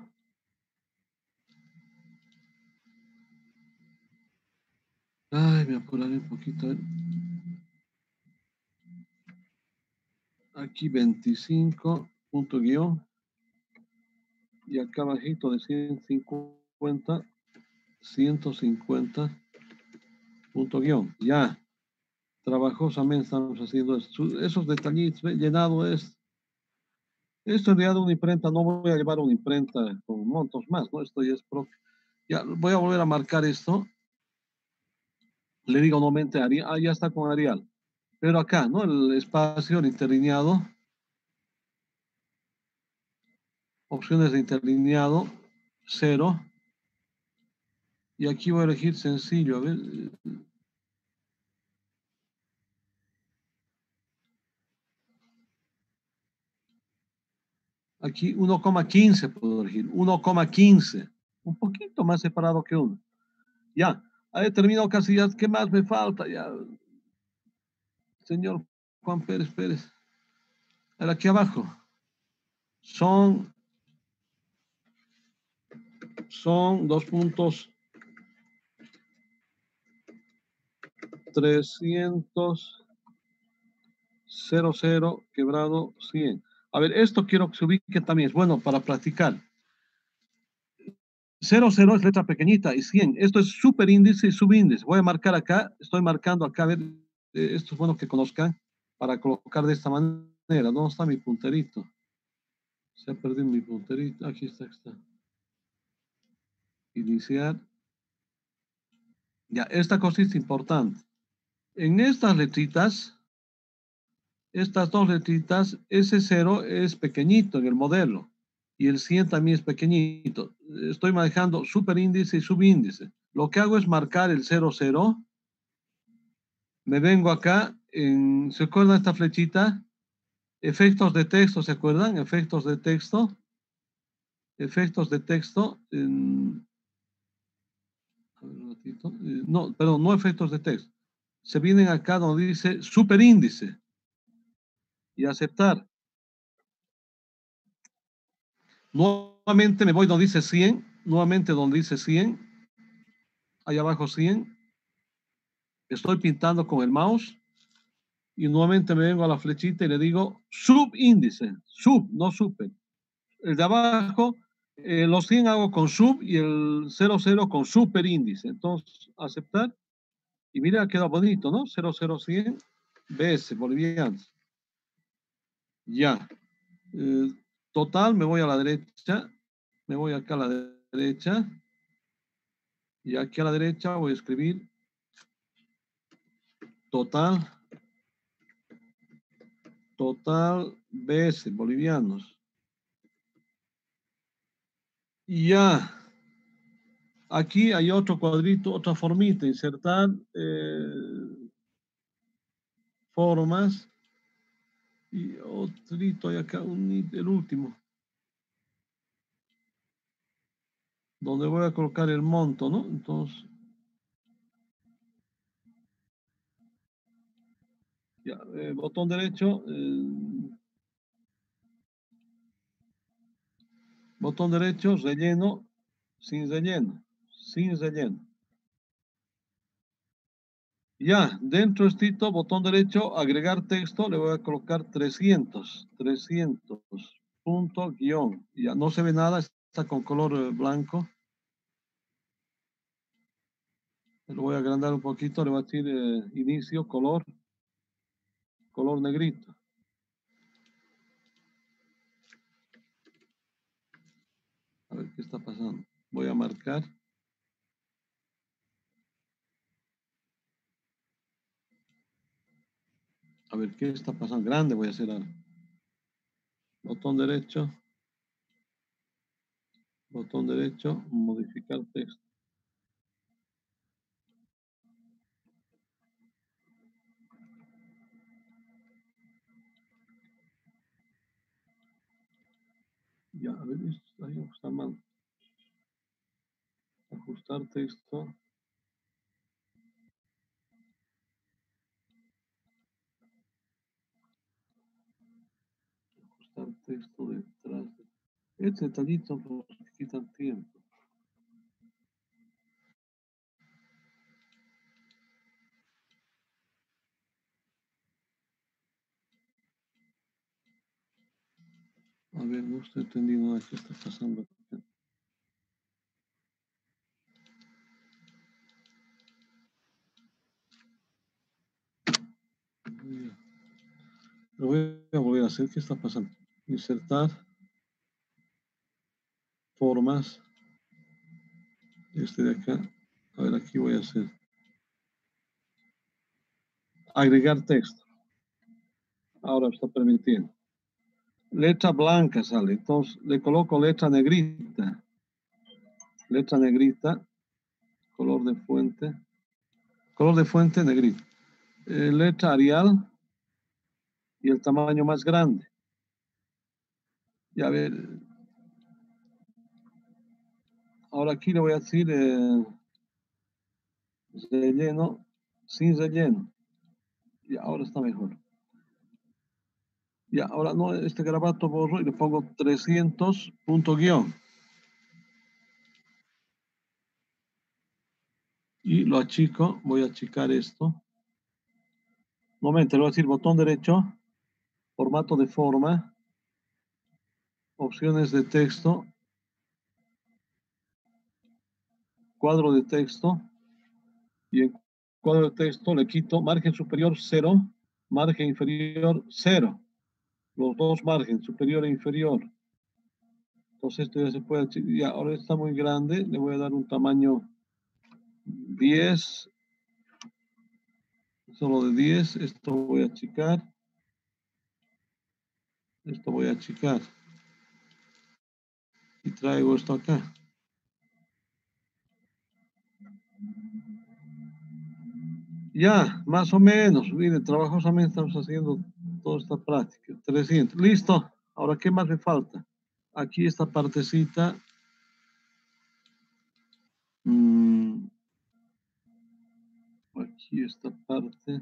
Ay, me apuraré un poquito. ¿eh? Aquí veinticinco, punto guión. Y acá abajito de ciento cincuenta, ciento cincuenta, punto guión. Ya, trabajosamente estamos haciendo esto. Esos detallitos, ¿ve? Llenado es. Esto en realidad una imprenta, no voy a llevar una imprenta con montos más, ¿no? Esto ya es propio. Ya, voy a volver a marcar esto. Le digo nuevamente a Arial, ah, ya está con Arial. Pero acá, ¿no? El espacio, el interlineado. Opciones de interlineado, cero. Y aquí voy a elegir sencillo, a ver. Aquí uno coma quince puedo elegir, uno coma quince. Un poquito más separado que uno. Ya, ha determinado casi ya, ¿qué más me falta? Ya, señor Juan Pérez Pérez. A ver, aquí abajo. Son, son dos puntos trescientos cero cero quebrado cien. A ver, esto quiero que se ubique también. Es bueno para practicar. cero cero es letra pequeñita y cien. Esto es superíndice y subíndice. Voy a marcar acá. Estoy marcando acá. A ver, eh, esto es bueno que conozcan para colocar de esta manera. ¿Dónde está mi punterito? Se ha perdido mi punterito. Aquí está, aquí está. Iniciar. Ya, esta cosa es importante. En estas letritas, estas dos letritas, ese cero es pequeñito en el modelo y el cien también es pequeñito. Estoy manejando superíndice y subíndice. Lo que hago es marcar el cero cero. Me vengo acá, en, ¿se acuerdan esta flechita? Efectos de texto, ¿se acuerdan? Efectos de texto. Efectos de texto. En, a ver, un ratito. Eh, no, perdón, no efectos de texto. Se vienen acá donde dice superíndice y aceptar. Nuevamente me voy donde dice cien, nuevamente donde dice cien, ahí abajo cien, estoy pintando con el mouse y nuevamente me vengo a la flechita y le digo subíndice, sub, no super. El de abajo, eh, los cien hago con sub y el cero cero con superíndice. Entonces, aceptar y mira, queda bonito, ¿no? cero cero cien B S bolivianos. Ya. Eh, total, me voy a la derecha, me voy acá a la derecha. Y aquí a la derecha voy a escribir total, total B S, bolivianos. Y ya, aquí hay otro cuadrito, otra formita, insertar eh, formas. Y otro hay acá, un, el último, donde voy a colocar el monto, ¿no? Entonces, ya, eh, botón derecho, eh, botón derecho, relleno, sin relleno, sin relleno. Ya, dentro estito, botón derecho, agregar texto, le voy a colocar trescientos, trescientos, punto, guión. Ya no se ve nada, está con color eh, blanco. Lo voy a agrandar un poquito, le voy a decir eh, inicio, color, color negrito. A ver qué está pasando. Voy a marcar. A ver qué está pasando. Grande voy a hacer ahora. Botón derecho. Botón derecho, modificar texto. Ya, a ver, esto ahí está mal. Ajustar texto. Ajustar texto detrás Este detallito porque quitan tiempo. A ver, no estoy entendiendo nada que está pasando. Lo voy a volver a hacer. ¿Qué está pasando? Insertar formas. Este de acá. A ver, aquí voy a hacer. Agregar texto. Ahora está permitiendo. Letra blanca sale. Entonces le coloco letra negrita. Letra negrita. Color de fuente. Color de fuente negrita. Eh, letra Arial. Y el tamaño más grande. Y a ver. Ahora aquí le voy a decir eh, relleno sin relleno. Y ahora está mejor. Y ahora no, este garabato borro y le pongo trescientos punto guión. Y lo achico, voy a achicar esto. Momento, le voy a decir botón derecho, formato de forma, opciones de texto, cuadro de texto. Y en cuadro de texto le quito margen superior cero, margen inferior cero. Los dos márgenes, superior e inferior. Entonces esto ya se puede achicar. Ya, ahora está muy grande, le voy a dar un tamaño diez. Solo de diez, esto voy a achicar. Esto voy a achicar. Y traigo esto acá. Ya, más o menos. Miren, trabajosamente estamos haciendo toda esta práctica. trescientos. Listo. Ahora, ¿qué más me falta? Aquí esta partecita. Mmm, aquí esta parte.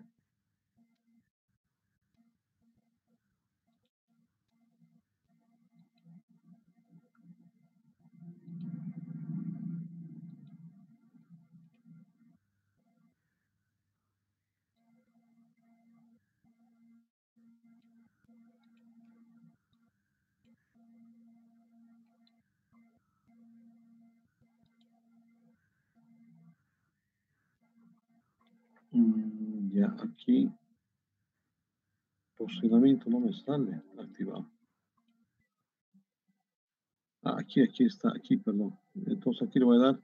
Mm, ya, aquí. Posicionamiento no me sale activado. Ah, aquí, aquí está, aquí, perdón. Entonces aquí le voy a dar.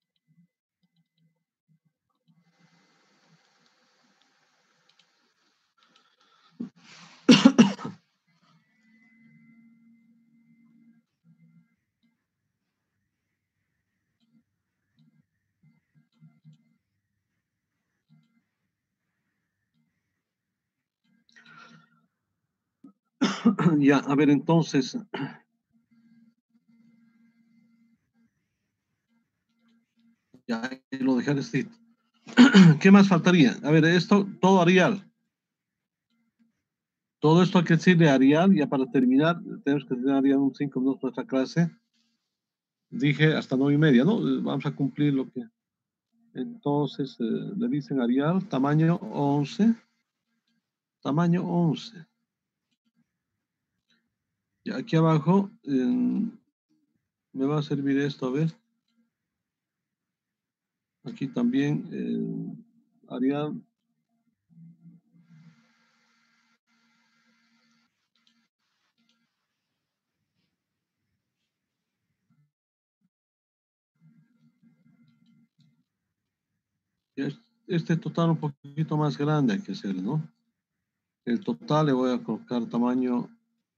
Ya, a ver, entonces. Ya lo dejaré así. ¿Qué más faltaría? A ver, esto, todo Arial. Todo esto hay que decirle a Arial, ya para terminar, tenemos que tener Arial un cinco minutos nuestra clase. Dije hasta nueve y media, ¿no? Vamos a cumplir lo que. Entonces, eh, le dicen Arial, tamaño once. Tamaño once. Y aquí abajo eh, me va a servir esto, a ver. Aquí también, eh, Arial. Este total un poquito más grande hay que hacer, ¿no? El total le voy a colocar tamaño.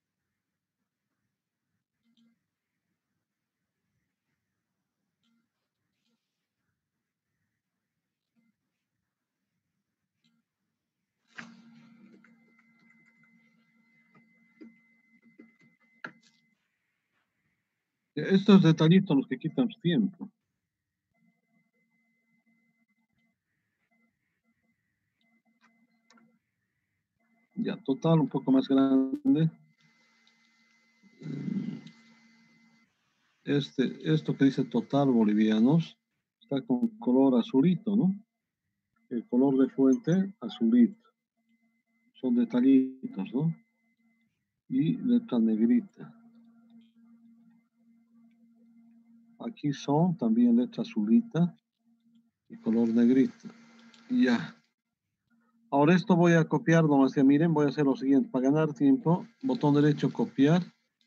Estos detallitos los que quitan tiempo. Ya, total un poco más grande. Este, esto que dice total bolivianos, está con color azulito, ¿no? El color de fuente, azulito. Son detallitos, ¿no? Y letra negrita. Aquí son también letra azulita y color negrita. Ya. Ahora esto voy a copiar nomás. Ya miren, voy a hacer lo siguiente. Para ganar tiempo, botón derecho copiar.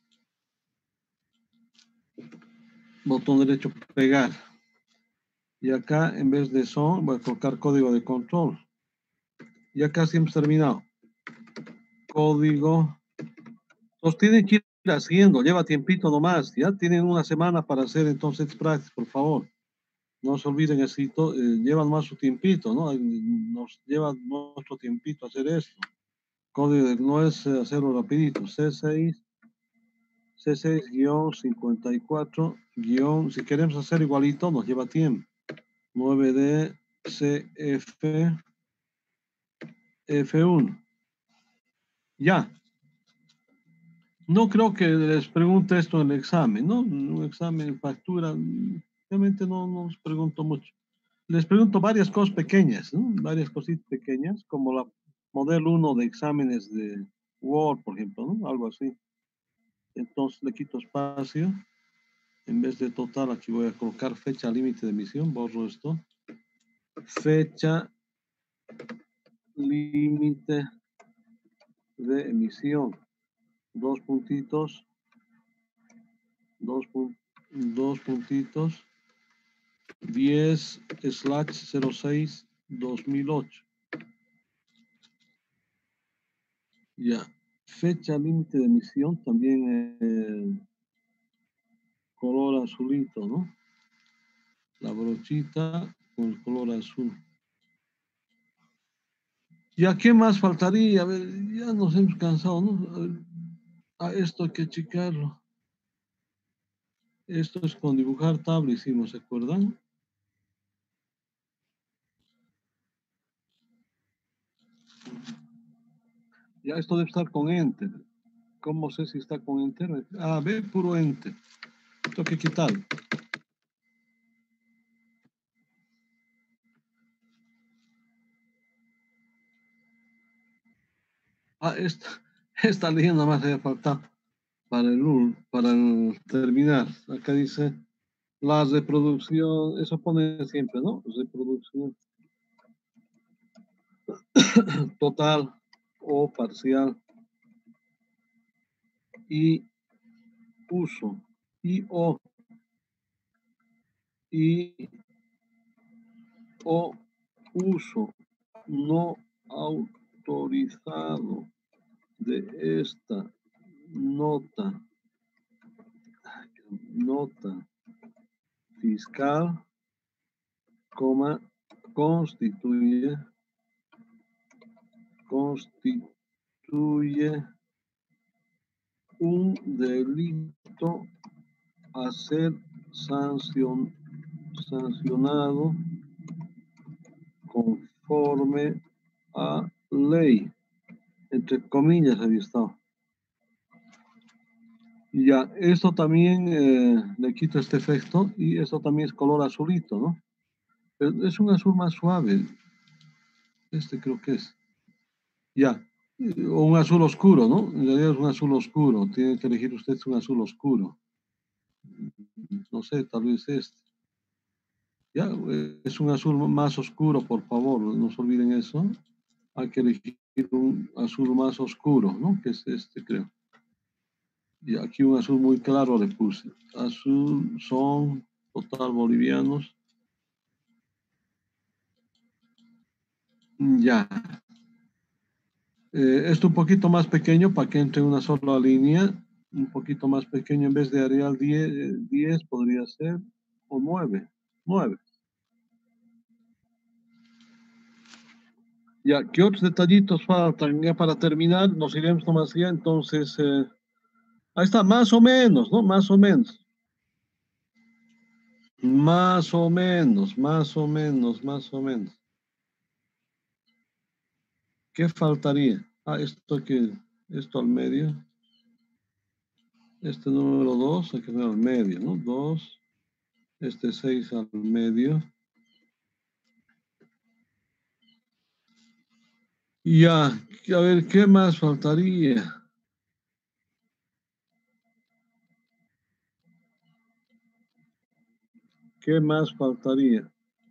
Botón derecho pegar. Y acá en vez de son voy a colocar código de control. Y acá sí hemos terminado. Código. Los tienen que ir haciendo, lleva tiempito nomás. Ya tienen una semana para hacer entonces prácticas, por favor. No se olviden, eso, eh, llevan más su tiempito, ¿no? Nos lleva nuestro tiempito hacer esto. Código de, no es eh, hacerlo rapidito. C seis, C seis cincuenta y cuatro, si queremos hacer igualito, nos lleva tiempo. nueve D C F F uno. Ya. No creo que les pregunte esto en el examen, ¿no? Un examen, factura, realmente no, no les pregunto mucho. Les pregunto varias cosas pequeñas, ¿no? Varias cositas pequeñas, como la modelo uno de exámenes de Word, por ejemplo, ¿no? Algo así. Entonces le quito espacio. En vez de total, aquí voy a colocar fecha límite de emisión. Borro esto. Fecha límite de emisión. Dos puntitos. Dos, dos puntitos. diez slash cero seis dos mil ocho. Ya. Fecha límite de emisión también eh, color azulito, ¿no? La brochita con el color azul. ¿Ya qué más faltaría? A ver, ya nos hemos cansado, ¿no? A, ver, a esto hay que checarlo. Esto es con dibujar tabla, hicimos, ¿se acuerdan? Ya esto debe estar con Enter. ¿Cómo sé si está con Enter? Ah, ve, puro Enter. Esto hay que quitarlo. Ah, esta, esta leyenda más debe faltar para el, para el terminar. Acá dice la reproducción, eso pone siempre, ¿no? Reproducción total o parcial y uso y o y o uso no autorizado de esta nota nota fiscal, coma, constituye constituye un delito a ser sancion, sancionado conforme a ley. Entre comillas había estado. Ya, esto también eh, le quito este efecto y esto también es color azulito, ¿no? Pero es un azul más suave. Este creo que es. Ya, o un azul oscuro, ¿no? En realidad es un azul oscuro. Tiene que elegir usted un azul oscuro. No sé, tal vez este. Ya, es un azul más oscuro, por favor, no se olviden eso. Hay que elegir un azul más oscuro, ¿no? Que es este, creo. Y aquí un azul muy claro le puse. Azul son total bolivianos. Ya. Eh, esto un poquito más pequeño para que entre una sola línea. Un poquito más pequeño en vez de Arial diez, diez podría ser. O nueve. nueve. Ya, ¿qué otros detallitos faltan? Ya para terminar, nos iremos nomás ya. Entonces, eh, ahí está, más o menos, ¿no? Más o menos. Más o menos, más o menos, más o menos. ¿Qué faltaría? Ah, esto que, esto al medio. Este número dos, hay que poner al medio, ¿no? dos, este seis al medio. Y ya, a ver, ¿qué más faltaría? ¿Qué más faltaría?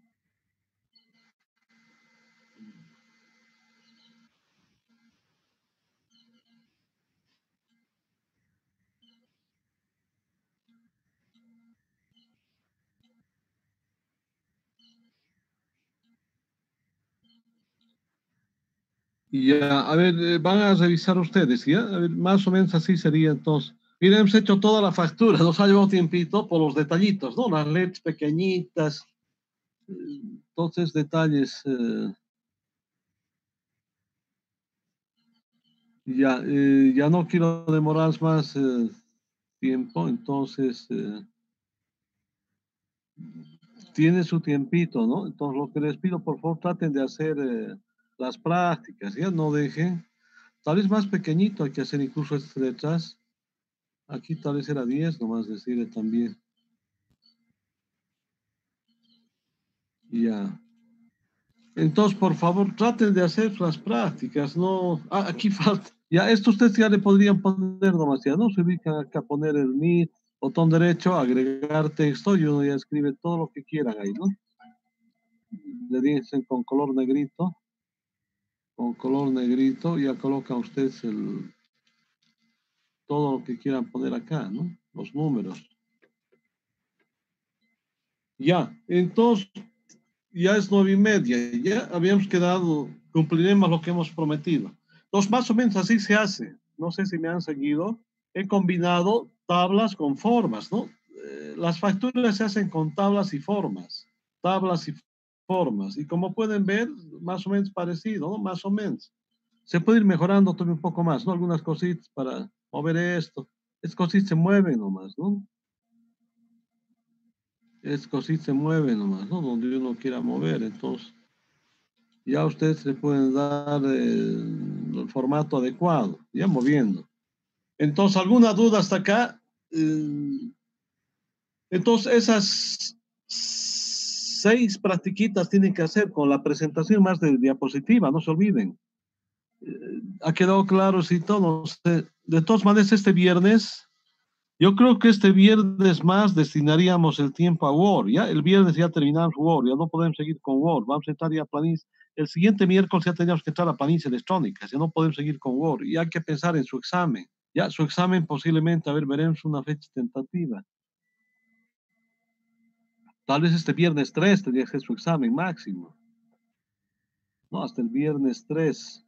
Y ya, a ver, eh, van a revisar ustedes, ¿ya? A ver, más o menos así sería entonces. Miren, hemos hecho toda la factura, nos ha llevado tiempito por los detallitos, ¿no? Las L E Ds pequeñitas, eh, entonces detalles. Eh, ya, eh, ya no quiero demorar más eh, tiempo, entonces eh, tiene su tiempito, ¿no? Entonces lo que les pido, por favor, traten de hacer eh, las prácticas, ¿ya? No dejen. Tal vez más pequeñito, hay que hacer incluso este detrás. Aquí tal vez era diez, nomás decirle también. Ya. Entonces, por favor, traten de hacer las prácticas, no. Ah, aquí falta. Ya, esto ustedes ya le podrían poner nomás, ya, ¿no? Se ubican acá, poner el Meet, botón derecho, agregar texto y uno ya escribe todo lo que quieran ahí, ¿no? Le dicen con color negrito, con color negrito, ya colocan ustedes el, todo lo que quieran poner acá, ¿no? Los números. Ya, entonces, ya es nueve y media, ya habíamos quedado, cumpliremos lo que hemos prometido. Entonces, más o menos así se hace. No sé si me han seguido. He combinado tablas con formas, ¿no? Eh, las facturas se hacen con tablas y formas. Tablas y formas. Y como pueden ver, más o menos parecido, ¿no? Más o menos. Se puede ir mejorando todavía un poco más, ¿no? Algunas cositas para mover esto. Estas cositas se mueven nomás, ¿no? Estas cositas se mueven nomás, ¿no? Donde uno quiera mover, entonces ya ustedes le pueden dar el, el formato adecuado, ya moviendo. Entonces, ¿alguna duda hasta acá? Eh, entonces, esas seis practiquitas tienen que hacer con la presentación más de diapositiva, no se olviden. Eh, ¿Ha quedado claro si todos? De, de todas maneras, este viernes, yo creo que este viernes más destinaríamos el tiempo a Word, ¿ya? El viernes ya terminamos Word, ya no podemos seguir con Word, vamos a entrar ya a planicie. El siguiente miércoles ya teníamos que entrar a planicie electrónicas, ya no podemos seguir con Word, y hay que pensar en su examen. Ya, su examen posiblemente, a ver, veremos una fecha tentativa. Tal vez este viernes tres tendría que ser su examen máximo. No, hasta el viernes tres.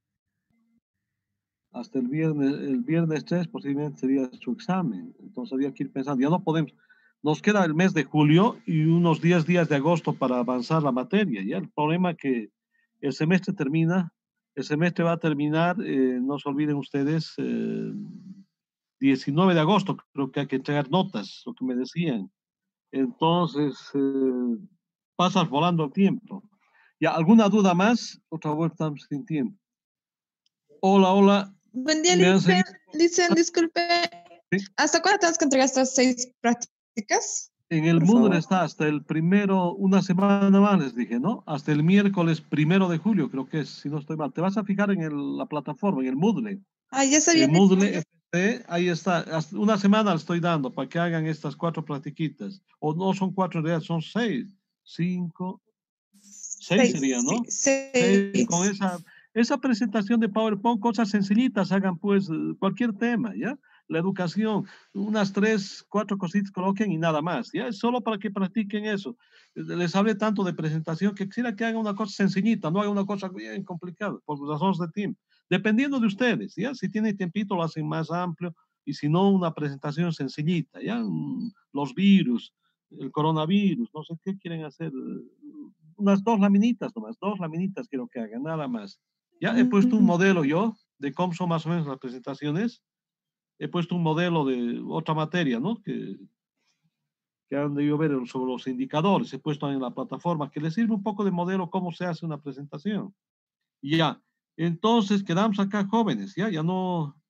Hasta el viernes, el viernes tres posiblemente sería su examen. Entonces había que ir pensando, ya no podemos, nos queda el mes de julio y unos diez días de agosto para avanzar la materia. Ya el problema es que el semestre termina, el semestre va a terminar, eh, no se olviden ustedes, eh, diecinueve de agosto, creo que hay que entregar notas, lo que me decían. Entonces, eh, pasas volando el tiempo. ¿Ya alguna duda más? Por favor, estamos sin tiempo. Hola, hola. Buen día, ¿Me han Licen. seguido? Licen, disculpe. Sí. ¿Hasta cuándo tenemos que entregar estas seis prácticas? En el Por Moodle favor. está hasta el primero, una semana más, les dije, ¿no? Hasta el miércoles primero de julio, creo que es, si no estoy mal. Te vas a fijar en el- la plataforma, en el Moodle. Ah, ya sabía. El Moodle F T, ahí está. Hasta una semana le estoy dando para que hagan estas cuatro platiquitas. O no son cuatro en realidad, son seis. Cinco, seis sería, ¿no? Sí, Seis. Con seis. esa, esa presentación de PowerPoint, cosas sencillitas, hagan pues eh, cualquier tema, ¿ya? La educación, unas tres, cuatro cositas coloquen y nada más, ¿ya? Es solo para que practiquen eso. Les hablé tanto de presentación que quisiera que hagan una cosa sencillita, no hagan una cosa bien complicada, por razones de tiempo. Dependiendo de ustedes, ¿ya? Si tienen tiempito, lo hacen más amplio, y si no, una presentación sencillita, ¿ya? Mm, Los virus, el coronavirus, no sé qué quieren hacer, unas dos laminitas nomás, dos laminitas quiero que hagan, nada más. Ya he puesto un modelo yo de cómo son más o menos las presentaciones. He puesto un modelo de otra materia, ¿no? Que, que han debido ver sobre los indicadores. He puesto en la plataforma que les sirve un poco de modelo cómo se hace una presentación. Y ya, entonces quedamos acá jóvenes, ya, ya no,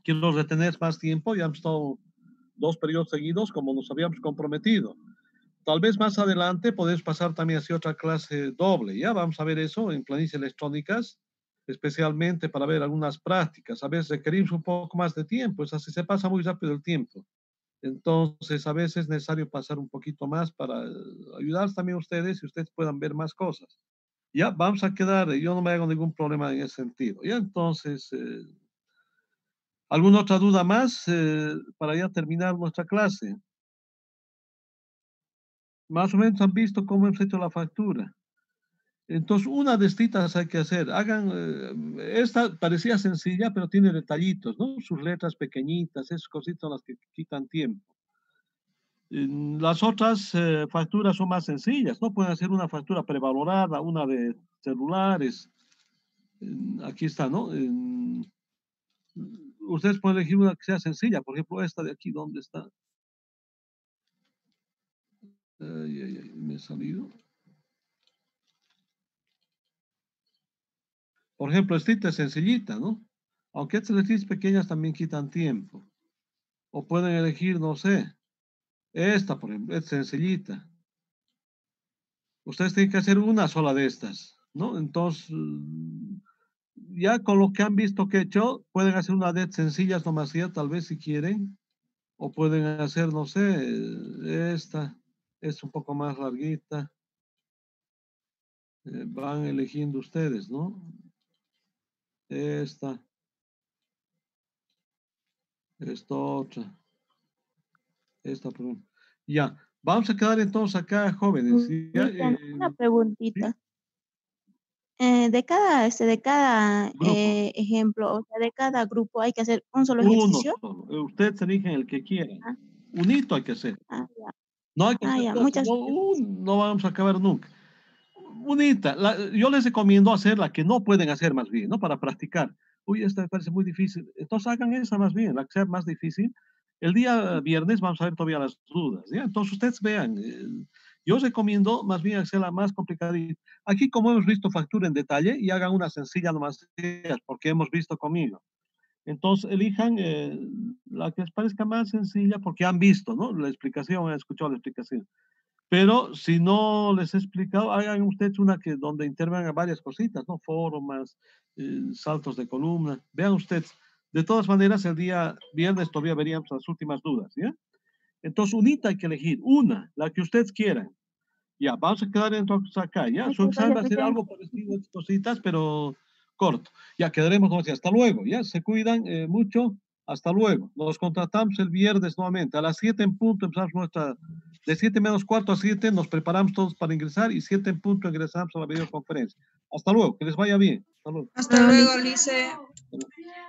quiero retener más tiempo, ya hemos estado dos periodos seguidos como nos habíamos comprometido. Tal vez más adelante podemos pasar también hacia otra clase doble, ya vamos a ver eso en planillas electrónicas, especialmente para ver algunas prácticas. A veces requerimos un poco más de tiempo, pues así se pasa muy rápido el tiempo. Entonces, a veces es necesario pasar un poquito más para ayudar también a ustedes y ustedes puedan ver más cosas. Ya, vamos a quedar, yo no me hago ningún problema en ese sentido. Ya, entonces, eh, ¿alguna otra duda más eh, para ya terminar nuestra clase? Más o menos han visto cómo hemos hecho la factura. Entonces, una de estas hay que hacer. Hagan, eh, esta parecía sencilla, pero tiene detallitos, ¿no? Sus letras pequeñitas, esas cositas son las que quitan tiempo. Las otras eh, facturas son más sencillas, ¿no? Pueden hacer una factura prevalorada, una de celulares. Aquí está, ¿no? Ustedes pueden elegir una que sea sencilla, por ejemplo, esta de aquí, ¿dónde está? Ay, ay, ay, me he salido. Por ejemplo, esta es sencillita, ¿no? Aunque estas letras pequeñas también quitan tiempo. O pueden elegir, no sé, esta, por ejemplo, es sencillita. Ustedes tienen que hacer una sola de estas, ¿no? Entonces, ya con lo que han visto que he hecho, pueden hacer una de sencillas nomás ya, tal vez si quieren. O pueden hacer, no sé, esta, es un poco más larguita. Eh, van eligiendo ustedes, ¿no? Esta. Esta otra. Esta, por ejemplo. Ya, vamos a quedar entonces acá, jóvenes. Ya, Cristian, eh, una preguntita. ¿sí? Eh, de cada, este, de cada Grupo. eh, ejemplo, o sea, de cada grupo hay que hacer un solo Uno ejercicio. solo. Eh, Ustedes eligen el que quieran. Ah, Unito hay que hacer. ah, ya. No hay que Ah, hacer ya, dos, muchas no, un- no vamos a acabar nunca. Unita, la- yo les recomiendo hacer la que no pueden hacer más bien, ¿no? Para practicar. Uy, esta me parece muy difícil. Entonces hagan esa más bien, la que sea más difícil. El día viernes vamos a ver todavía las dudas, ¿ya? Entonces ustedes vean, eh, yo os recomiendo más bien hacer la más complicada. Aquí como hemos visto factura en detalle y hagan una sencilla nomás, porque hemos visto conmigo. Entonces elijan eh, la que les parezca más sencilla porque han visto, ¿no? La explicación, han escuchado la explicación. Pero si no les he explicado, hagan ustedes una que donde intervengan varias cositas, ¿no? Formas, eh, saltos de columna. Vean ustedes. De todas maneras, el día viernes todavía veríamos las últimas dudas, ¿ya? Entonces, unita hay que elegir, una, la que ustedes quieran. Ya, vamos a quedar entonces acá, ¿ya? Ay, Su qué examen va a gracias, ser Cristian. algo parecido a estas cositas, pero corto. Ya quedaremos, como decía, hasta luego, ¿ya? Se cuidan eh, mucho. Hasta luego. Nos contratamos el viernes nuevamente. A las siete en punto empezamos nuestra... De siete menos cuarto a siete nos preparamos todos para ingresar y siete en punto ingresamos a la videoconferencia. Hasta luego. Que les vaya bien. Hasta luego. Hasta luego, Lice. Hasta luego.